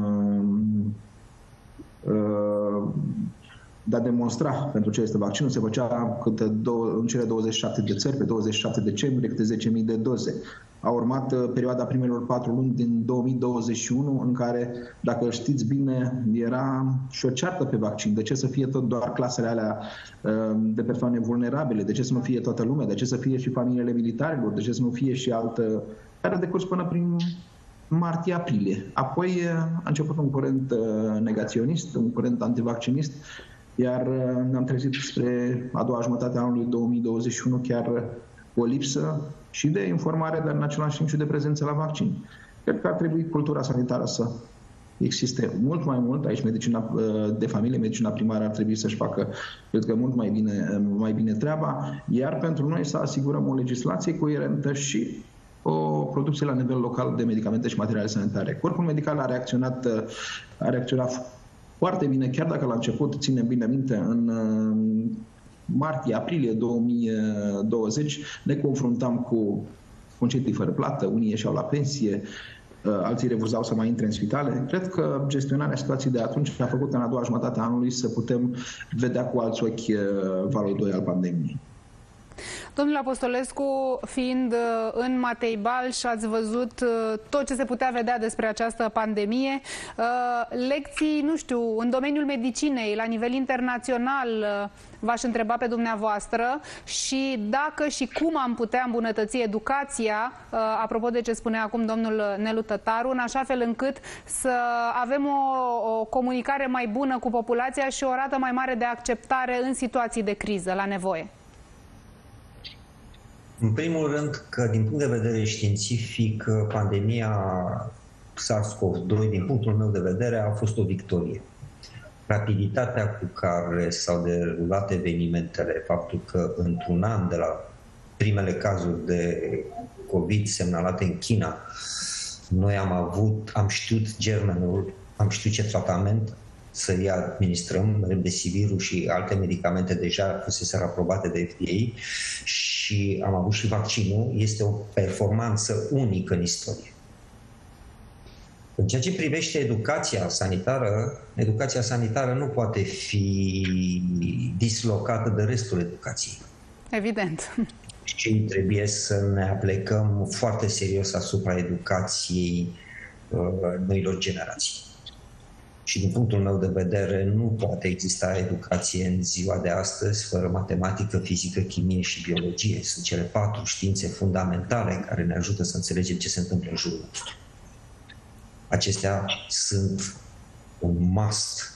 [SPEAKER 8] de a demonstra pentru ce este vaccinul. Se făcea în cele 27 de țări, pe 27 decembrie, câte 10.000 de doze. A urmat perioada primelor 4 luni din 2021, în care, dacă știți bine, era și o ceartă pe vaccin. De ce să fie tot doar clasele alea de persoane vulnerabile? De ce să nu fie toată lumea? De ce să fie și familiile militarilor? De ce să nu fie și altă... care a decurs până prin martie-aprilie. Apoi a început un curent negaționist, un curent antivaccinist, iar ne-am trezit spre a doua jumătate a anului 2021 chiar o lipsă și de informare, dar în același timp și de prezență la vaccin. Cred că ar trebui cultura sanitară să existe mult mai mult. Aici medicina de familie, medicina primară ar trebui să-și facă, cred că, mult mai bine treaba, iar pentru noi să asigurăm o legislație coerentă și o producție la nivel local de medicamente și materiale sanitare. Corpul medical a reacționat foarte bine, chiar dacă la început, ținem bine minte, în martie-aprilie 2020 ne confruntam cu concedii fără plată, unii ieșeau la pensie, alții refuzau să mai intre în spitale. Cred că gestionarea situației de atunci a făcut în a doua jumătate a anului să putem vedea cu alți ochi valul 2 al pandemiei.
[SPEAKER 1] Domnule Apostolescu, fiind în Matei Balș, ați văzut tot ce se putea vedea despre această pandemie. Lecții, nu știu, în domeniul medicinei, la nivel internațional, v-aș întreba pe dumneavoastră și dacă și cum am putea îmbunătăți educația, apropo de ce spunea acum domnul Nelu Tătaru, în așa fel încât să avem o comunicare mai bună cu populația și o rată mai mare de acceptare în situații de criză, la nevoie.
[SPEAKER 9] În primul rând că, din punct de vedere științific, pandemia SARS-CoV-2, din punctul meu de vedere, a fost o victorie. Rapiditatea cu care s-au derulat evenimentele, faptul că într-un an de la primele cazuri de COVID semnalate în China, noi am știut germenul, am știut ce tratament să-i administrăm, remdesivirul și alte medicamente deja fuseseră aprobate de FDA și am avut și vaccinul. Este o performanță unică în istorie. În ceea ce privește educația sanitară nu poate fi dislocată de restul educației.
[SPEAKER 1] Evident.
[SPEAKER 9] Și trebuie să ne aplecăm foarte serios asupra educației noilor generații. Și din punctul meu de vedere nu poate exista educație în ziua de astăzi fără matematică, fizică, chimie și biologie. Sunt cele 4 științe fundamentale care ne ajută să înțelegem ce se întâmplă în jurul nostru. Acestea sunt un must.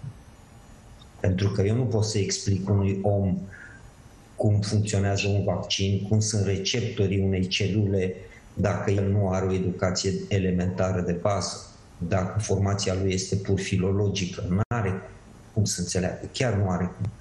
[SPEAKER 9] Pentru că eu nu pot să explic unui om cum funcționează un vaccin, cum sunt receptorii unei celule, dacă el nu are o educație elementară de bază. Dacă formația lui este pur filologică, nu are cum să înțeleagă, chiar nu are cum.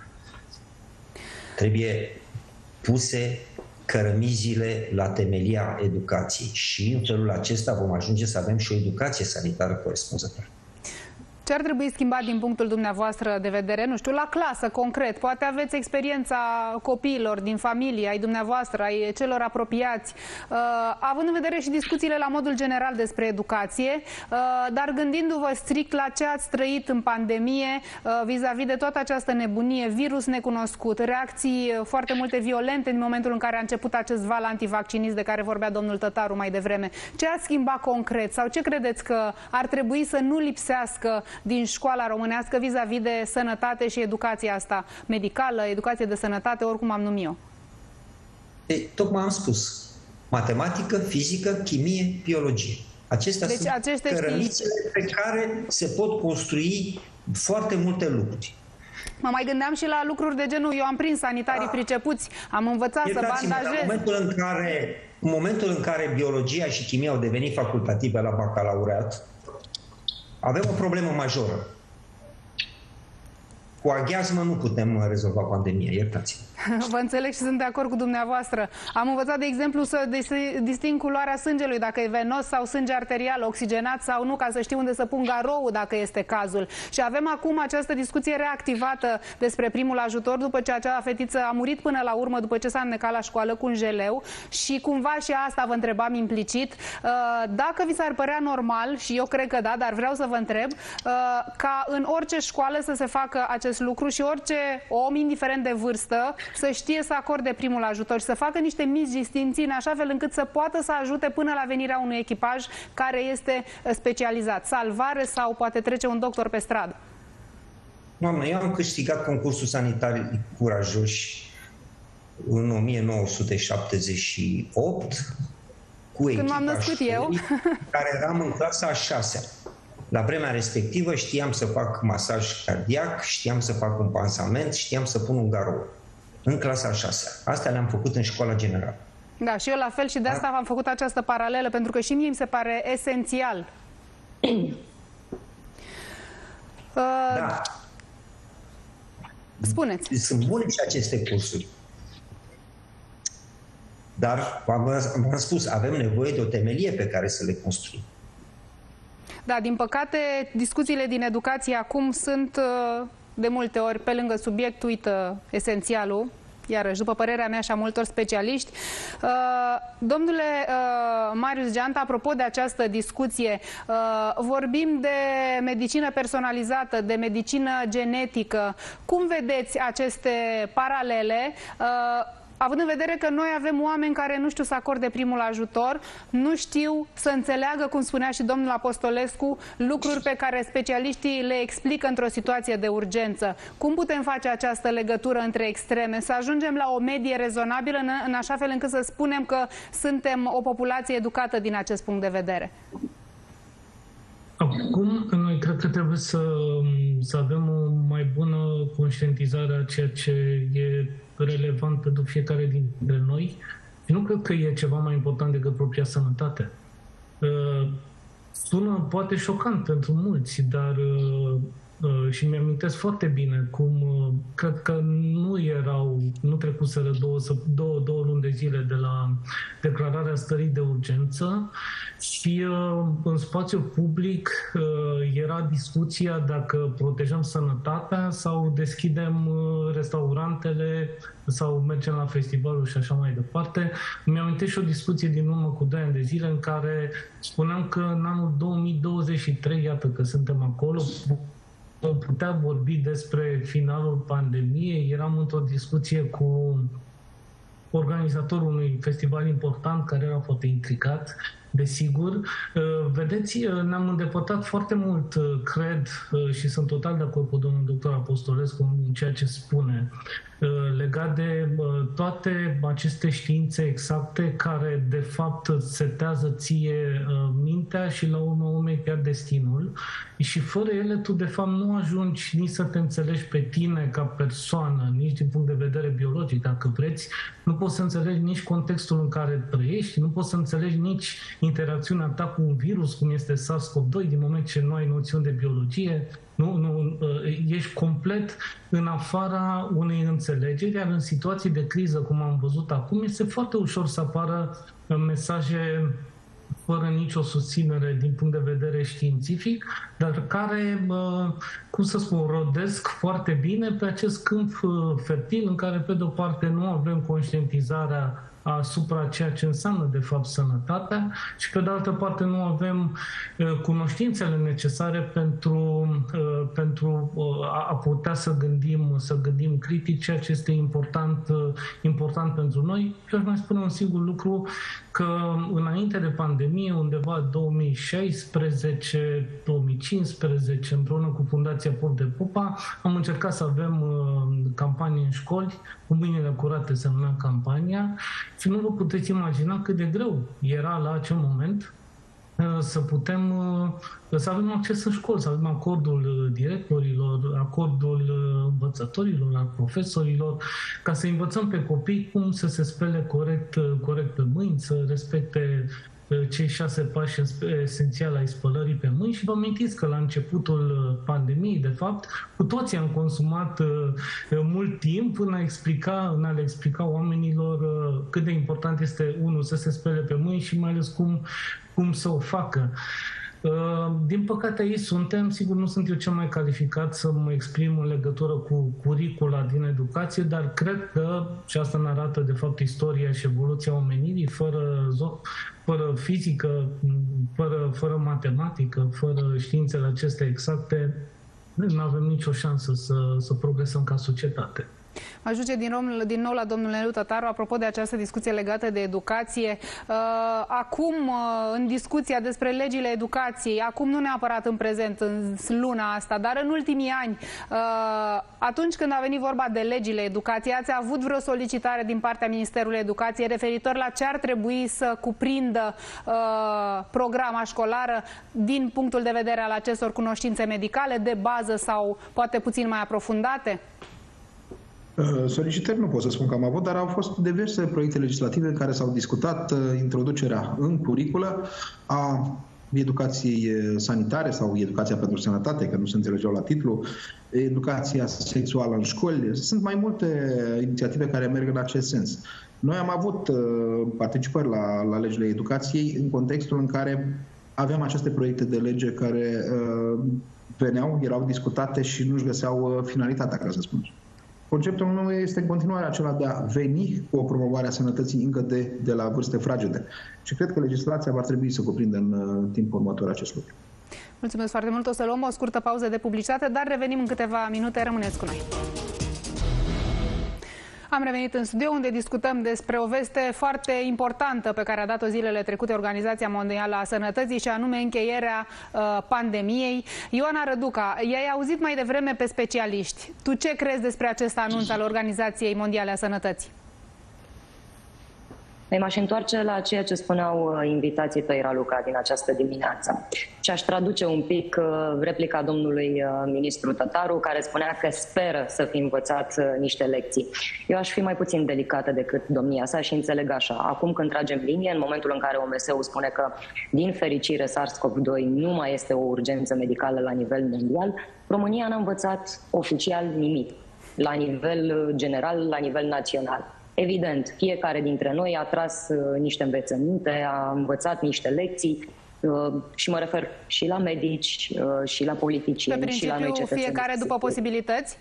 [SPEAKER 9] Trebuie puse cărămizile la temelia educației și în felul acesta vom ajunge să avem și o educație sanitară corespunzătoare.
[SPEAKER 1] Ce ar trebui schimbat din punctul dumneavoastră de vedere, nu știu, la clasă, concret? Poate aveți experiența copiilor din familie, ai dumneavoastră, ai celor apropiați, având în vedere și discuțiile la modul general despre educație, dar gândindu-vă strict la ce ați trăit în pandemie, vis-a-vis de toată această nebunie, virus necunoscut, reacții foarte multe violente în momentul în care a început acest val antivaccinist de care vorbea domnul Tătaru mai devreme. Ce ați schimbat concret sau ce credeți că ar trebui să nu lipsească din școala românească vis-a-vis de sănătate și educația asta medicală, educație de sănătate, oricum am numit-o?
[SPEAKER 9] Tocmai am spus. Matematică, fizică, chimie, biologie. Acestea sunt cărămițele pe care se pot construi foarte multe lucruri.
[SPEAKER 1] Mă mai gândeam și la lucruri de genul, eu am prins sanitarii pricepuți, am învățat să bandajez.
[SPEAKER 9] În momentul în care biologia și chimia au devenit facultative la bacalaureat, avem o problemă majoră. Cu aghiazmă nu putem rezolva pandemia, iertați-mă.
[SPEAKER 1] Vă înțeleg și sunt de acord cu dumneavoastră. Am învățat, de exemplu, să disting culoarea sângelui, dacă e venos sau sânge arterial, oxigenat sau nu, ca să știu unde să pun garoul, dacă este cazul. Și avem acum această discuție reactivată despre primul ajutor, după ce acea fetiță a murit până la urmă, după ce s-a înnecat la școală cu un jeleu. Și cumva și asta vă întrebam implicit, dacă vi s-ar părea normal, și eu cred că da, dar vreau să vă întreb, ca în orice școală să se facă acest lucru și orice om, indiferent de vârstă, să știe să acorde primul ajutor și să facă niște mici distinții în așa fel încât să poată să ajute până la venirea unui echipaj care este specializat. Salvare sau poate trece un doctor pe stradă.
[SPEAKER 9] Doamne, eu am câștigat concursul sanitar Curajoși în 1978 cu
[SPEAKER 1] când m-am născut eu,
[SPEAKER 9] care eram în clasa a 6-a. La vremea respectivă știam să fac masaj cardiac, știam să fac un pansament, știam să pun un garou. În clasa a 6-a. Astea le-am făcut în școala generală.
[SPEAKER 1] Da, și eu la fel și de asta am făcut această paralelă, pentru că și mie mi se pare esențial.
[SPEAKER 9] Da.
[SPEAKER 1] Spuneți.
[SPEAKER 9] Sunt bune și aceste cursuri. Dar, v-am spus, avem nevoie de o temelie pe care să le construim.
[SPEAKER 1] Da, din păcate, discuțiile din educație acum sunt de multe ori, pe lângă subiect, uită esențialul, iarăși, după părerea mea și a multor specialiști. Domnule Marius Geanta, apropo de această discuție, vorbim de medicină personalizată, de medicină genetică. Cum vedeți aceste paralele? Având în vedere că noi avem oameni care nu știu să acorde primul ajutor, nu știu să înțeleagă, cum spunea și domnul Apostolescu, lucruri pe care specialiștii le explică într-o situație de urgență. Cum putem face această legătură între extreme? Să ajungem la o medie rezonabilă în așa fel încât să spunem că suntem o populație educată din acest punct de vedere?
[SPEAKER 10] Acum, noi cred că trebuie să avem o mai bună conștientizare a ceea ce e relevant pentru fiecare dintre noi. Și nu cred că e ceva mai important decât propria sănătate. Sună poate șocant pentru mulți, dar și mi-amintesc foarte bine cum cred că nu trecuseră două luni de zile de la declararea stării de urgență și în spațiu public era discuția dacă protejăm sănătatea sau deschidem restaurantele sau mergem la festivalul și așa mai departe. Mi-amintesc și o discuție din urmă cu 2 ani de zile în care spuneam că în anul 2023, iată că suntem acolo, vom putea vorbi despre finalul pandemiei. Eram într-o discuție cu organizatorul unui festival important care era foarte intrigat, desigur. Vedeți, ne-am îndepărtat foarte mult, cred, și sunt total de acord cu domnul doctor Apostolescu în ceea ce spune, legat de toate aceste științe exacte care, de fapt, setează ție mintea și, la urma urmei, chiar destinul. Și fără ele, tu, de fapt, nu ajungi nici să te înțelegi pe tine ca persoană, nici din punct de vedere biologic, dacă vreți. Nu poți să înțelegi nici contextul în care trăiești, nu poți să înțelegi nici interacțiunea ta cu un virus, cum este SARS-CoV-2, din moment ce nu ai noțiuni de biologie. Ești complet în afara unei înțelegeri, iar în situații de criză, cum am văzut acum, este foarte ușor să apară mesaje fără nicio susținere din punct de vedere științific, dar care, cum să spun, rodesc foarte bine pe acest câmp fertil în care, pe de-o parte, nu avem conștientizarea asupra ceea ce înseamnă de fapt sănătatea și pe de altă parte nu avem cunoștințele necesare pentru a putea să gândim critic, ceea ce este important pentru noi. Și aș mai spune un singur lucru, că înainte de pandemie, undeva 2016-2015, împreună cu Fundația Pop de Popa, am încercat să avem campanii în școli, cu mâinile curate se numea campania, și nu vă puteți imagina cât de greu era la acel moment să avem acces în școli, să avem acordul directorilor, acordul învățătorilor, al profesorilor, ca să învățăm pe copii cum să se spele corect pe mâini, să respecte cei 6 pași esențiali ai spălării pe mâini. Și vă amintiți că la începutul pandemiei, de fapt, cu toții am consumat mult timp în a le explica oamenilor cât de important este, unul, să se spele pe mâini și mai ales cum să o facă. Din păcate aici suntem, sigur nu sunt eu cel mai calificat să mă exprim în legătură cu curicula din educație, dar cred că, și asta ne arată de fapt istoria și evoluția omenirii, fără fizică, fără matematică, fără științele acestea exacte, nu avem nicio șansă să progresăm ca societate.
[SPEAKER 1] Ajunge din nou la domnul Nelu Tătaru, apropo de această discuție legată de educație. Acum, în discuția despre legile educației, acum nu neapărat în prezent, în luna asta, dar în ultimii ani, atunci când a venit vorba de legile educației, ați avut vreo solicitare din partea Ministerului Educației referitor la ce ar trebui să cuprindă programa școlară din punctul de vedere al acestor cunoștințe medicale de bază sau poate puțin mai aprofundate?
[SPEAKER 8] Solicitări nu pot să spun că am avut, dar au fost diverse proiecte legislative care s-au discutat introducerea în curiculă a educației sanitare sau educația pentru sănătate, că nu se înțelegeau la titlu, educația sexuală în școli. Sunt mai multe inițiative care merg în acest sens. Noi am avut participări la legile educației în contextul în care aveam aceste proiecte de lege care veneau, erau discutate și nu-și găseau finalitatea, ca să spun. Conceptul meu este în continuare acela de a veni cu o promovare a sănătății încă de la vârste fragede. Și cred că legislația va trebui să cuprindă în timpul următor acest lucru.
[SPEAKER 1] Mulțumesc foarte mult. O să luăm o scurtă pauză de publicitate, dar revenim în câteva minute. Rămâneți cu noi. Am revenit în studio unde discutăm despre o veste foarte importantă pe care a dat-o zilele trecute Organizația Mondială a Sănătății și anume încheierea pandemiei. Ioana Răduca, i-ai auzit mai devreme pe specialiști. Tu ce crezi despre acest anunț al Organizației Mondiale a Sănătății?
[SPEAKER 11] M-aș întoarce la ceea ce spuneau invitații tăi, Raluca, din această dimineață. Și aș traduce un pic replica domnului ministru Tătaru, care spunea că speră să fi învățat niște lecții. Eu aș fi mai puțin delicată decât domnia sa și înțeleg așa. Acum când tragem linie, în momentul în care OMS-ul spune că, din fericire, SARS-CoV-2 nu mai este o urgență medicală la nivel mondial, România n-a învățat oficial nimic, la nivel general, la nivel național. Evident, fiecare dintre noi a tras niște învățăminte, a învățat niște lecții și mă refer și la medici, și la politicieni, și la noi cetățeni.
[SPEAKER 1] Fiecare după posibilități?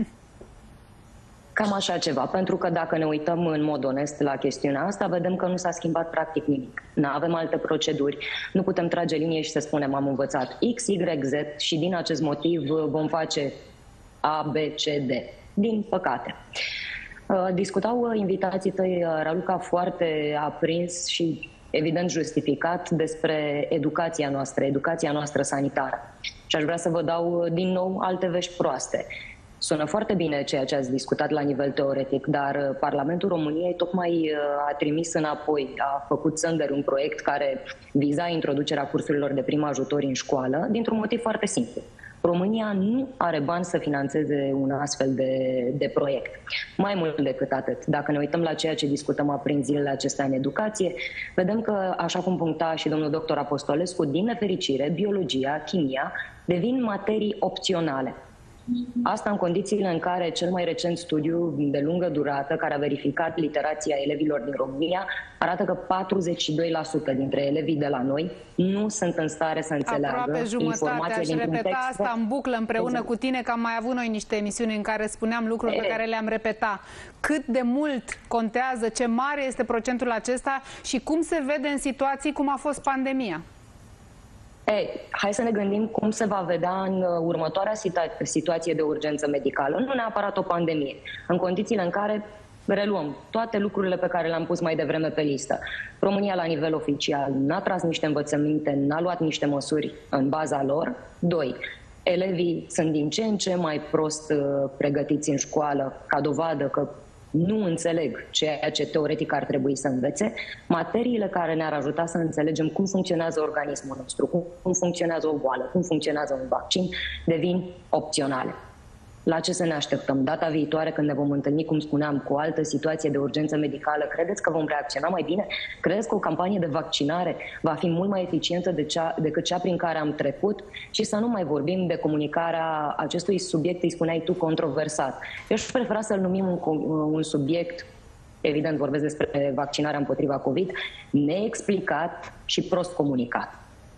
[SPEAKER 11] Cam așa ceva, pentru că dacă ne uităm în mod onest la chestiunea asta, vedem că nu s-a schimbat practic nimic. Nu avem alte proceduri, nu putem trage linie și să spunem am învățat X, Y, Z și din acest motiv vom face A, B, C, D. Din păcate. Discutau invitații tăi, Raluca, foarte aprins și evident justificat despre educația noastră sanitară. Și aș vrea să vă dau din nou alte vești proaste. Sună foarte bine ceea ce ați discutat la nivel teoretic, dar Parlamentul României tocmai a trimis înapoi, a făcut Sănder un proiect care viza introducerea cursurilor de prim ajutor în școală, dintr-un motiv foarte simplu. România nu are bani să financeze un astfel de proiect. Mai mult decât atât, dacă ne uităm la ceea ce discutăm aprins zilele acestea în educație, vedem că, așa cum puncta și domnul doctor Apostolescu, din nefericire, biologia, chimia devin materii opționale. Asta în condițiile în care cel mai recent studiu de lungă durată, care a verificat literația elevilor din România, arată că 42% dintre elevii de la noi nu sunt în stare să înțeleagă
[SPEAKER 1] aproape jumătate. Aș repeta
[SPEAKER 11] text.
[SPEAKER 1] asta în buclă împreună cu tine, că am mai avut noi niște emisiuni în care spuneam lucruri pe care le-am repetat. Cât de mult contează, ce mare este procentul acesta și cum se vede în situații cum a fost pandemia?
[SPEAKER 11] Hai să ne gândim cum se va vedea în următoarea situație de urgență medicală. Nu neapărat o pandemie, în condițiile în care reluăm toate lucrurile pe care le-am pus mai devreme pe listă. România, la nivel oficial, n-a tras niște învățăminte, n-a luat niște măsuri în baza lor. 2. Elevii sunt din ce în ce mai prost pregătiți în școală, ca dovadă că nu înțeleg ceea ce teoretic ar trebui să învețe. Materiile care ne-ar ajuta să înțelegem cum funcționează organismul nostru, cum funcționează o boală, cum funcționează un vaccin, devin opționale. La ce să ne așteptăm? Data viitoare, când ne vom întâlni, cum spuneam, cu o altă situație de urgență medicală, credeți că vom reacționa mai bine? Credeți că o campanie de vaccinare va fi mult mai eficientă decât cea prin care am trecut? Și să nu mai vorbim de comunicarea acestui subiect, îi spuneai tu, controversat. Eu aș prefera să-l numim un subiect, evident vorbesc despre vaccinarea împotriva COVID, neexplicat și prost comunicat.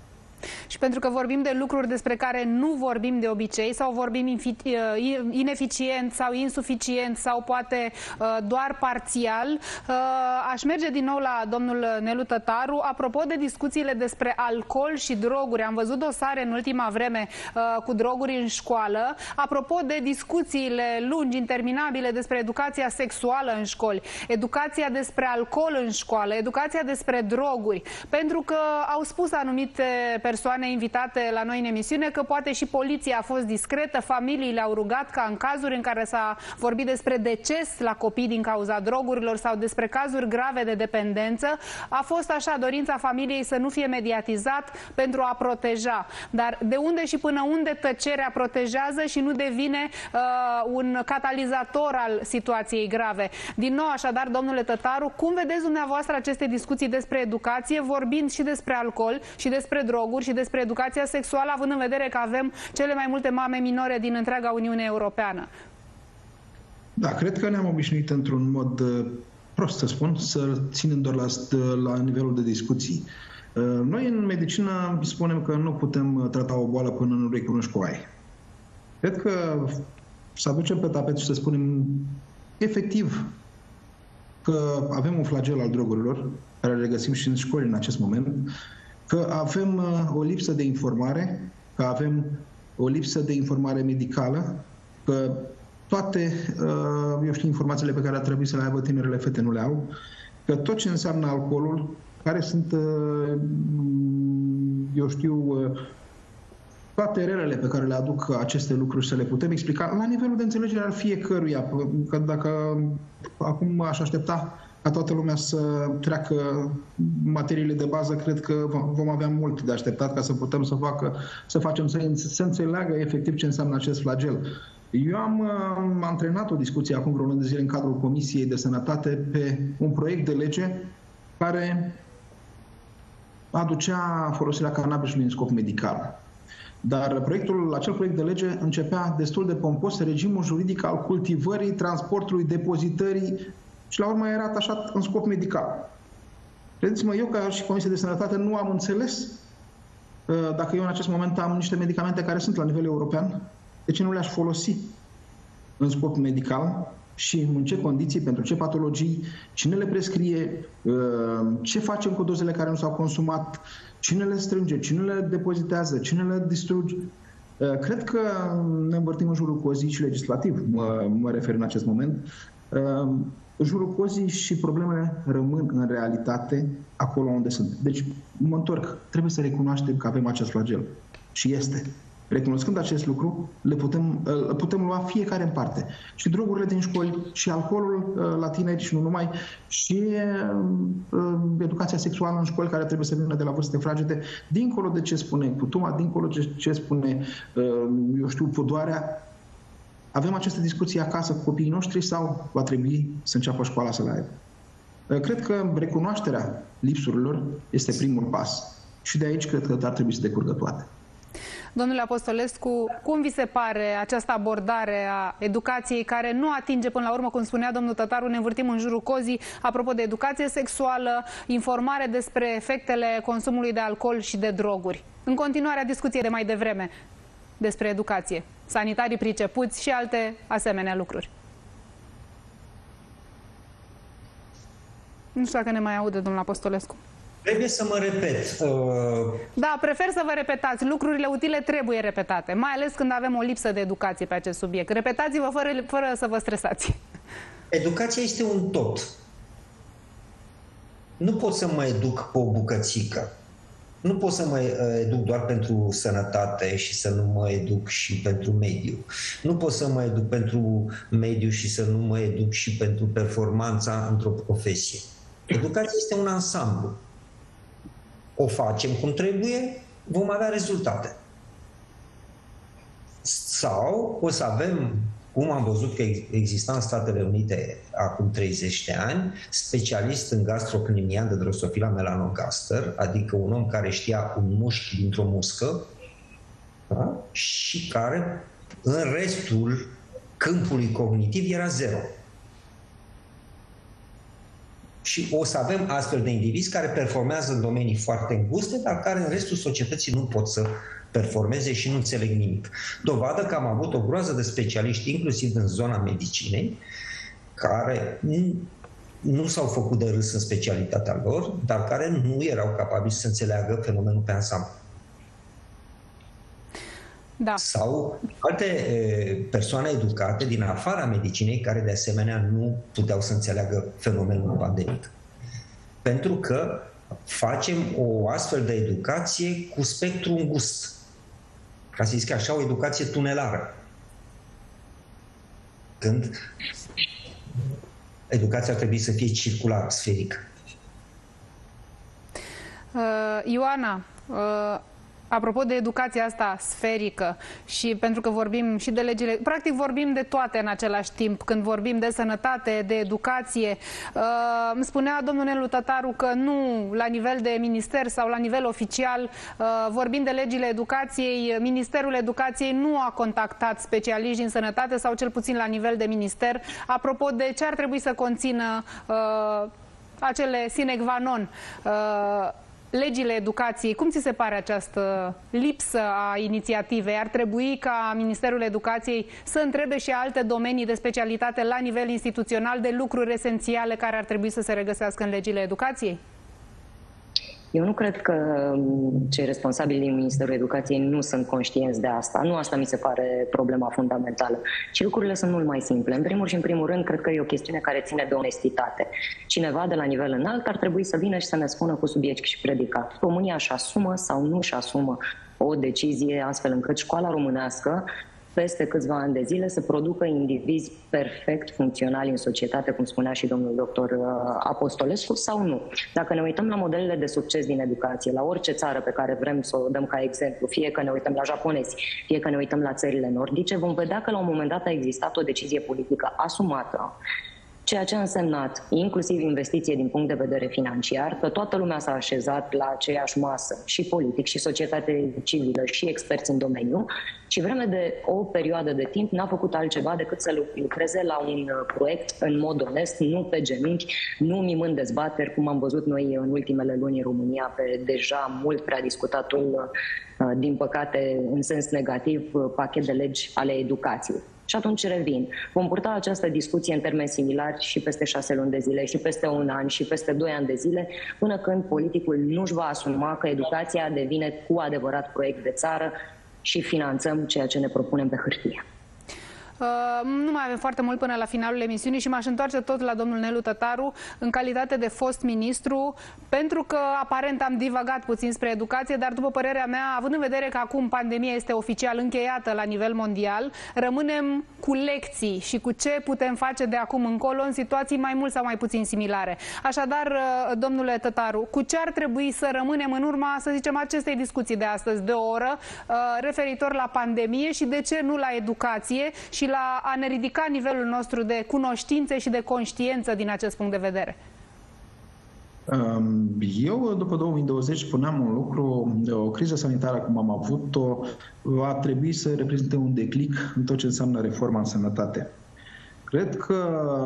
[SPEAKER 1] Și pentru că vorbim de lucruri despre care nu vorbim de obicei sau vorbim ineficient sau insuficient sau poate doar parțial, aș merge din nou la domnul Nelu Tătaru. Apropo de discuțiile despre alcool și droguri, am văzut dosare în ultima vreme cu droguri în școală. Apropo de discuțiile lungi, interminabile despre educația sexuală în școli, educația despre alcool în școală, educația despre droguri, pentru că au spus anumite persoane invitate la noi în emisiune că poate și poliția a fost discretă, familiile au rugat ca în cazuri în care s-a vorbit despre deces la copii din cauza drogurilor sau despre cazuri grave de dependență, a fost așa dorința familiei să nu fie mediatizat pentru a proteja. Dar de unde și până unde tăcerea protejează și nu devine un catalizator al situației grave? Din nou, așadar, domnule Tătaru, cum vedeți dumneavoastră aceste discuții despre educație, vorbind și despre alcool și despre droguri și despre educația sexuală, având în vedere că avem cele mai multe mame minore din întreaga Uniune Europeană?
[SPEAKER 8] Da, cred că ne-am obișnuit într-un mod prost, să spun, să ținem doar la nivelul de discuții. Noi în medicină spunem că nu putem trata o boală până nu recunoști că o ai. Cred că să aducem pe tapet și să spunem efectiv că avem un flagel al drogurilor, care le regăsim și în școli în acest moment, că avem o lipsă de informare, că avem o lipsă de informare medicală, că toate, informațiile pe care ar trebui să le aibă tinerele fete nu le au, că tot ce înseamnă alcoolul, care sunt, toate relele pe care le aduc aceste lucruri, să le putem explica la nivelul de înțelegere al fiecăruia. Că dacă acum aș aștepta ca toată lumea să treacă materiile de bază, cred că vom avea mult de așteptat ca să putem să înțeleagă efectiv ce înseamnă acest flagel. Eu am antrenat o discuție acum vreo lună de zile în cadrul Comisiei de Sănătate pe un proiect de lege care aducea folosirea cannabisului în scop medical. Dar acel proiect de lege începea destul de pompos regimul juridic al cultivării, transportului, depozitării și la urmă era atașat în scop medical. Credeți-mă, eu ca și Comisia de Sănătate nu am înțeles dacă eu în acest moment am niște medicamente care sunt la nivel european, de ce nu le-aș folosi în scop medical și în ce condiții, pentru ce patologii, cine le prescrie, ce facem cu dozele care nu s-au consumat, cine le strânge, cine le depozitează, cine le distruge. Cred că ne învârtim în jurul cozii și legislativ, mă refer în acest moment. În jurul cozii și problemele rămân în realitate acolo unde sunt. Deci, mă întorc, trebuie să recunoaștem că avem acest flagel. Și este. Recunoscând acest lucru, putem lua fiecare în parte. Și drogurile din școli, și alcoolul la tineri, și nu numai, și educația sexuală în școli, care trebuie să vină de la vârste fragede, dincolo de ce spune Putuma, dincolo de ce spune, Podoarea. Avem aceste discuții acasă cu copiii noștri sau va trebui să înceapă școala să le aibă? Cred că recunoașterea lipsurilor este primul pas. Și de aici cred că ar trebui să decurgă toate.
[SPEAKER 1] Domnule Apostolescu, cum vi se pare această abordare a educației care nu atinge până la urmă, cum spunea domnul Tătaru, ne învârtim în jurul cozii, apropo de educație sexuală, informare despre efectele consumului de alcool și de droguri? În continuarea discuției de mai devreme despre educație, sanitarii pricepuți și alte asemenea lucruri. Nu știu dacă ne mai aude, domnul Apostolescu.
[SPEAKER 9] Trebuie să mă repet.
[SPEAKER 1] Da, prefer să vă repetați. Lucrurile utile trebuie repetate, mai ales când avem o lipsă de educație pe acest subiect. Repetați-vă fără să vă stresați.
[SPEAKER 9] Educația este un tot. Nu pot să mă educ pe o bucățică. Nu pot să mă educ doar pentru sănătate și să nu mă educ și pentru mediu. Nu pot să mă educ pentru mediu și să nu mă educ și pentru performanța într-o profesie. Educația este un ansamblu. O facem cum trebuie, vom avea rezultate. Sau o să avem, cum am văzut că exista în Statele Unite acum 30 de ani, specialist în gastrocnemian de Drosophila melanogaster, adică un om care știa un mușchi dintr-o muscă, da? Și care în restul câmpului cognitiv era zero. Și o să avem astfel de indivizi care performează în domenii foarte înguste, dar care în restul societății nu pot să performeze și nu înțeleg nimic. Dovadă că am avut o groază de specialiști, inclusiv în zona medicinei, care nu s-au făcut de râs în specialitatea lor, dar care nu erau capabili să înțeleagă fenomenul pe ansamblu.
[SPEAKER 1] Da.
[SPEAKER 9] Sau alte persoane educate din afara medicinei care de asemenea nu puteau să înțeleagă fenomenul pandemic. Pentru că facem o astfel de educație cu spectru îngust. Ca să zic așa, o educație tunelară. Când educația ar trebui să fie circulară, sferică.
[SPEAKER 1] Ioana, apropo de educația asta sferică și pentru că vorbim și de legile, practic vorbim de toate în același timp, când vorbim de sănătate, de educație, îmi spunea domnul Nelu Tătaru că nu la nivel de minister sau la nivel oficial, vorbind de legile educației, Ministerul Educației nu a contactat specialiști din sănătate sau cel puțin la nivel de minister, apropo de ce ar trebui să conțină acele sine qua non, legile educației. Cum ți se pare această lipsă a inițiativei? Ar trebui ca Ministerul Educației să întrebe și alte domenii de specialitate la nivel instituțional de lucruri esențiale care ar trebui să se regăsească în legile educației?
[SPEAKER 11] Eu nu cred că cei responsabili din Ministerul Educației nu sunt conștienți de asta. Nu asta mi se pare problema fundamentală. Și lucrurile sunt mult mai simple. În primul și în primul rând, cred că e o chestiune care ține de onestitate. Cineva de la nivel înalt ar trebui să vină și să ne spună cu subiect și predicat. România își asumă sau nu își asumă o decizie astfel încât școala românească peste câțiva ani de zile să producă indivizi perfect funcționali în societate, cum spunea și domnul doctor Apostolescu, sau nu. Dacă ne uităm la modelele de succes din educație, la orice țară pe care vrem să o dăm ca exemplu, fie că ne uităm la japonezi, fie că ne uităm la țările nordice, vom vedea că la un moment dat a existat o decizie politică asumată, ceea ce a însemnat inclusiv investiție din punct de vedere financiar, că toată lumea s-a așezat la aceeași masă, și politic, și societate civilă, și experți în domeniu, și vreme de o perioadă de timp n-a făcut altceva decât să lucreze la un proiect în mod onest, nu pe genunchi, nu mimând dezbateri, cum am văzut noi în ultimele luni în România, pe deja mult prea discutatul, din păcate, în sens negativ, pachet de legi ale educației. Și atunci revin. Vom purta această discuție în termeni similari și peste 6 luni de zile, și peste un an, și peste 2 ani de zile, până când politicul nu își va asuma că educația devine cu adevărat proiect de țară și finanțăm ceea ce ne propunem pe hârtie.
[SPEAKER 1] Nu mai avem foarte mult până la finalul emisiunii și m-aș întoarce tot la domnul Nelu Tătaru în calitate de fost ministru, pentru că aparent am divagat puțin spre educație, dar după părerea mea, având în vedere că acum pandemia este oficial încheiată la nivel mondial, rămânem cu lecții și cu ce putem face de acum încolo în situații mai mult sau mai puțin similare. Așadar, domnule Tătaru, cu ce ar trebui să rămânem în urma, să zicem, acestei discuții de astăzi de o oră, referitor la pandemie și de ce nu la educație și la a ne ridica nivelul nostru de cunoștințe și de conștiință din acest punct de vedere?
[SPEAKER 8] Eu, după 2020, spuneam un lucru: o criză sanitară, cum am avut-o, va trebui să reprezinte un declic în tot ce înseamnă reforma în sănătate. Cred că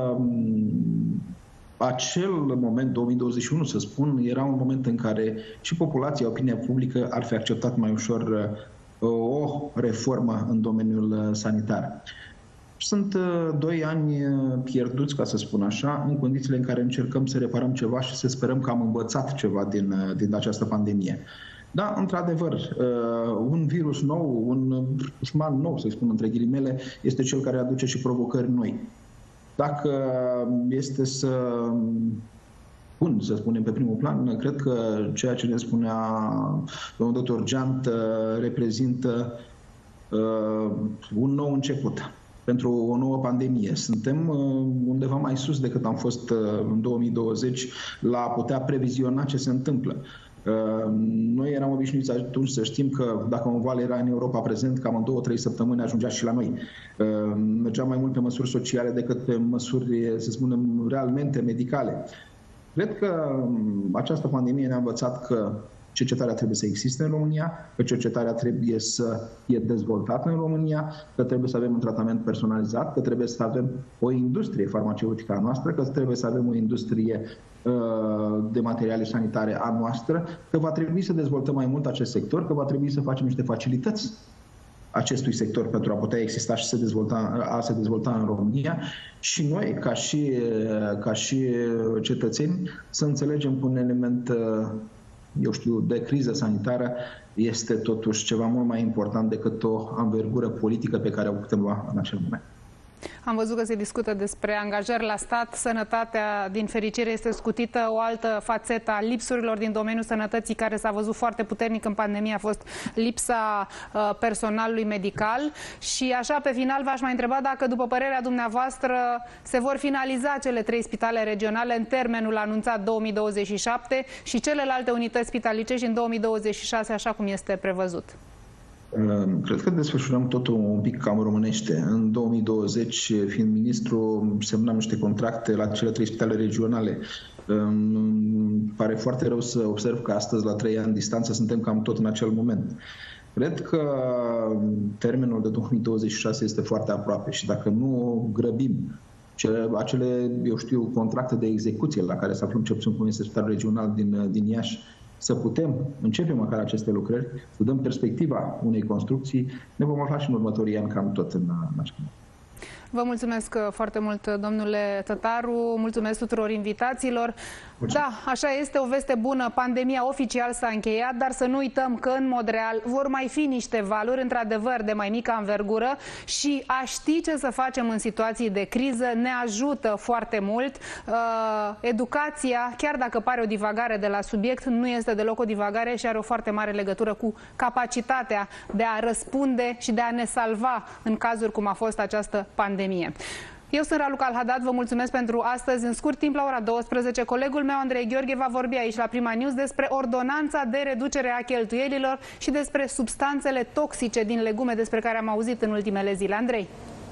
[SPEAKER 8] acel moment, 2021, să spun, era un moment în care și populația, opinia publică ar fi acceptat mai ușor o reformă în domeniul sanitar. Sunt 2 ani pierduți, ca să spun așa, în condițiile în care încercăm să reparăm ceva și să sperăm că am învățat ceva din această pandemie. Da, într-adevăr, un virus nou, un dușman nou, să spun între ghilimele, este cel care aduce și provocări noi. Dacă este să spunem pe primul plan, cred că ceea ce ne spunea domnul dr. Geant reprezintă un nou început pentru o nouă pandemie. Suntem undeva mai sus decât am fost în 2020 la a putea previziona ce se întâmplă. Noi eram obișnuiți atunci să știm că dacă un val era în Europa prezent, cam în 2-3 săptămâni ajungea și la noi. Mergeam mai mult pe măsuri sociale decât pe măsuri, să spunem, realmente medicale. Cred că această pandemie ne-a învățat că cercetarea trebuie să existe în România, că cercetarea trebuie să fie dezvoltată în România, că trebuie să avem un tratament personalizat, că trebuie să avem o industrie farmaceutică a noastră, că trebuie să avem o industrie de materiale sanitare a noastră, că va trebui să dezvoltăm mai mult acest sector, că va trebui să facem niște facilități acestui sector pentru a putea exista și a se dezvolta în România și noi, ca și cetățeni, să înțelegem că un element, de criză sanitară este totuși ceva mult mai important decât o anvergură politică pe care o putem lua în acel moment.
[SPEAKER 1] Am văzut că se discută despre angajări la stat. Sănătatea, din fericire, este scutită. O altă fațetă a lipsurilor din domeniul sănătății, care s-a văzut foarte puternic în pandemie, a fost lipsa personalului medical. Și așa, pe final, v-aș mai întreba dacă, după părerea dumneavoastră, se vor finaliza cele 3 spitale regionale în termenul anunțat 2027 și celelalte unități spitalicești în 2026, așa cum este prevăzut.
[SPEAKER 8] Cred că desfășurăm totul un pic cam românește. În 2020, fiind ministru, semnam niște contracte la cele 3 spitale regionale. Pare foarte rău să observ că astăzi, la 3 ani distanță, suntem cam tot în acel moment. Cred că termenul de 2026 este foarte aproape și dacă nu grăbim acele, contracte de execuție la care se aflăm cel puțin cu Spitalul Regional din Iași, să putem începe măcar aceste lucrări, să dăm perspectiva unei construcții, ne vom afla și în următorii ani cam tot în acest moment.
[SPEAKER 1] Vă mulțumesc foarte mult, domnule Tătaru, mulțumesc tuturor invitațiilor. Da, așa este, o veste bună, pandemia oficial s-a încheiat, dar să nu uităm că, în mod real, vor mai fi niște valuri, într-adevăr, de mai mică învergură și a ști ce să facem în situații de criză ne ajută foarte mult. Educația, chiar dacă pare o divagare de la subiect, nu este deloc o divagare și are o foarte mare legătură cu capacitatea de a răspunde și de a ne salva în cazuri cum a fost această pandemie. Eu sunt Raluca Al-Haddad, vă mulțumesc pentru astăzi. În scurt timp, la ora 12, colegul meu, Andrei Gheorghe, va vorbi aici la Prima News despre ordonanța de reducere a cheltuielilor și despre substanțele toxice din legume, despre care am auzit în ultimele zile. Andrei.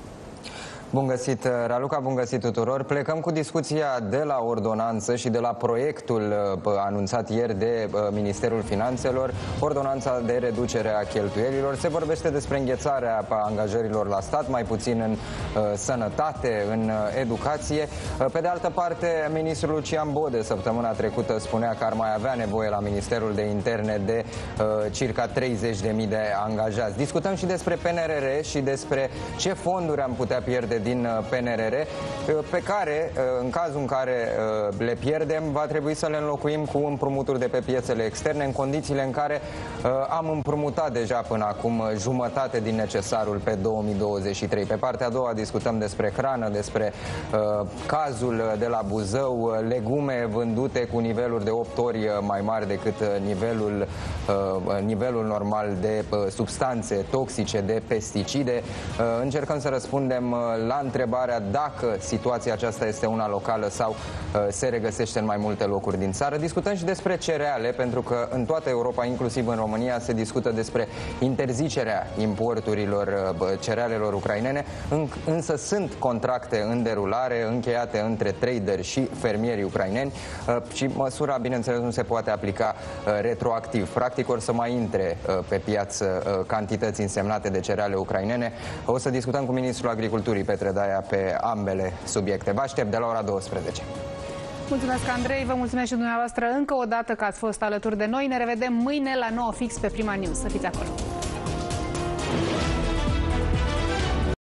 [SPEAKER 12] Bun găsit, Raluca, bun găsit tuturor. Plecăm cu discuția de la ordonanță și de la proiectul anunțat ieri de Ministerul Finanțelor, ordonanța de reducere a cheltuielilor. Se vorbește despre înghețarea angajărilor la stat, mai puțin în sănătate, în educație. Pe de altă parte, ministrul Lucian Bode săptămâna trecută spunea că ar mai avea nevoie la Ministerul de Interne de circa 30.000 de angajați. Discutăm și despre PNRR și despre ce fonduri am putea pierde din PNRR, pe care, în cazul în care le pierdem, va trebui să le înlocuim cu împrumuturi de pe piețele externe, în condițiile în care am împrumutat deja până acum jumătate din necesarul pe 2023. Pe partea a doua discutăm despre hrană, despre cazul de la Buzău, legume vândute cu niveluri de 8 ori mai mari decât nivelul normal de substanțe toxice, de pesticide. Încercăm să răspundem la întrebarea dacă situația aceasta este una locală sau se regăsește în mai multe locuri din țară. Discutăm și despre cereale, pentru că în toată Europa, inclusiv în România, se discută despre interzicerea importurilor cerealelor ucrainene, însă sunt contracte în derulare, încheiate între traderi și fermieri ucraineni și măsura, bineînțeles, nu se poate aplica retroactiv. Practic, or să mai intre pe piață cantități însemnate de cereale ucrainene. O să discutăm cu Ministrul Agriculturii, Petre Daia, pe ambele subiecte. Vă aștept de la ora 12.
[SPEAKER 1] Mulțumesc, Andrei, vă mulțumesc și dumneavoastră încă o dată că ați fost alături de noi. Ne revedem mâine la 9 fix pe Prima News. Să fiți acolo!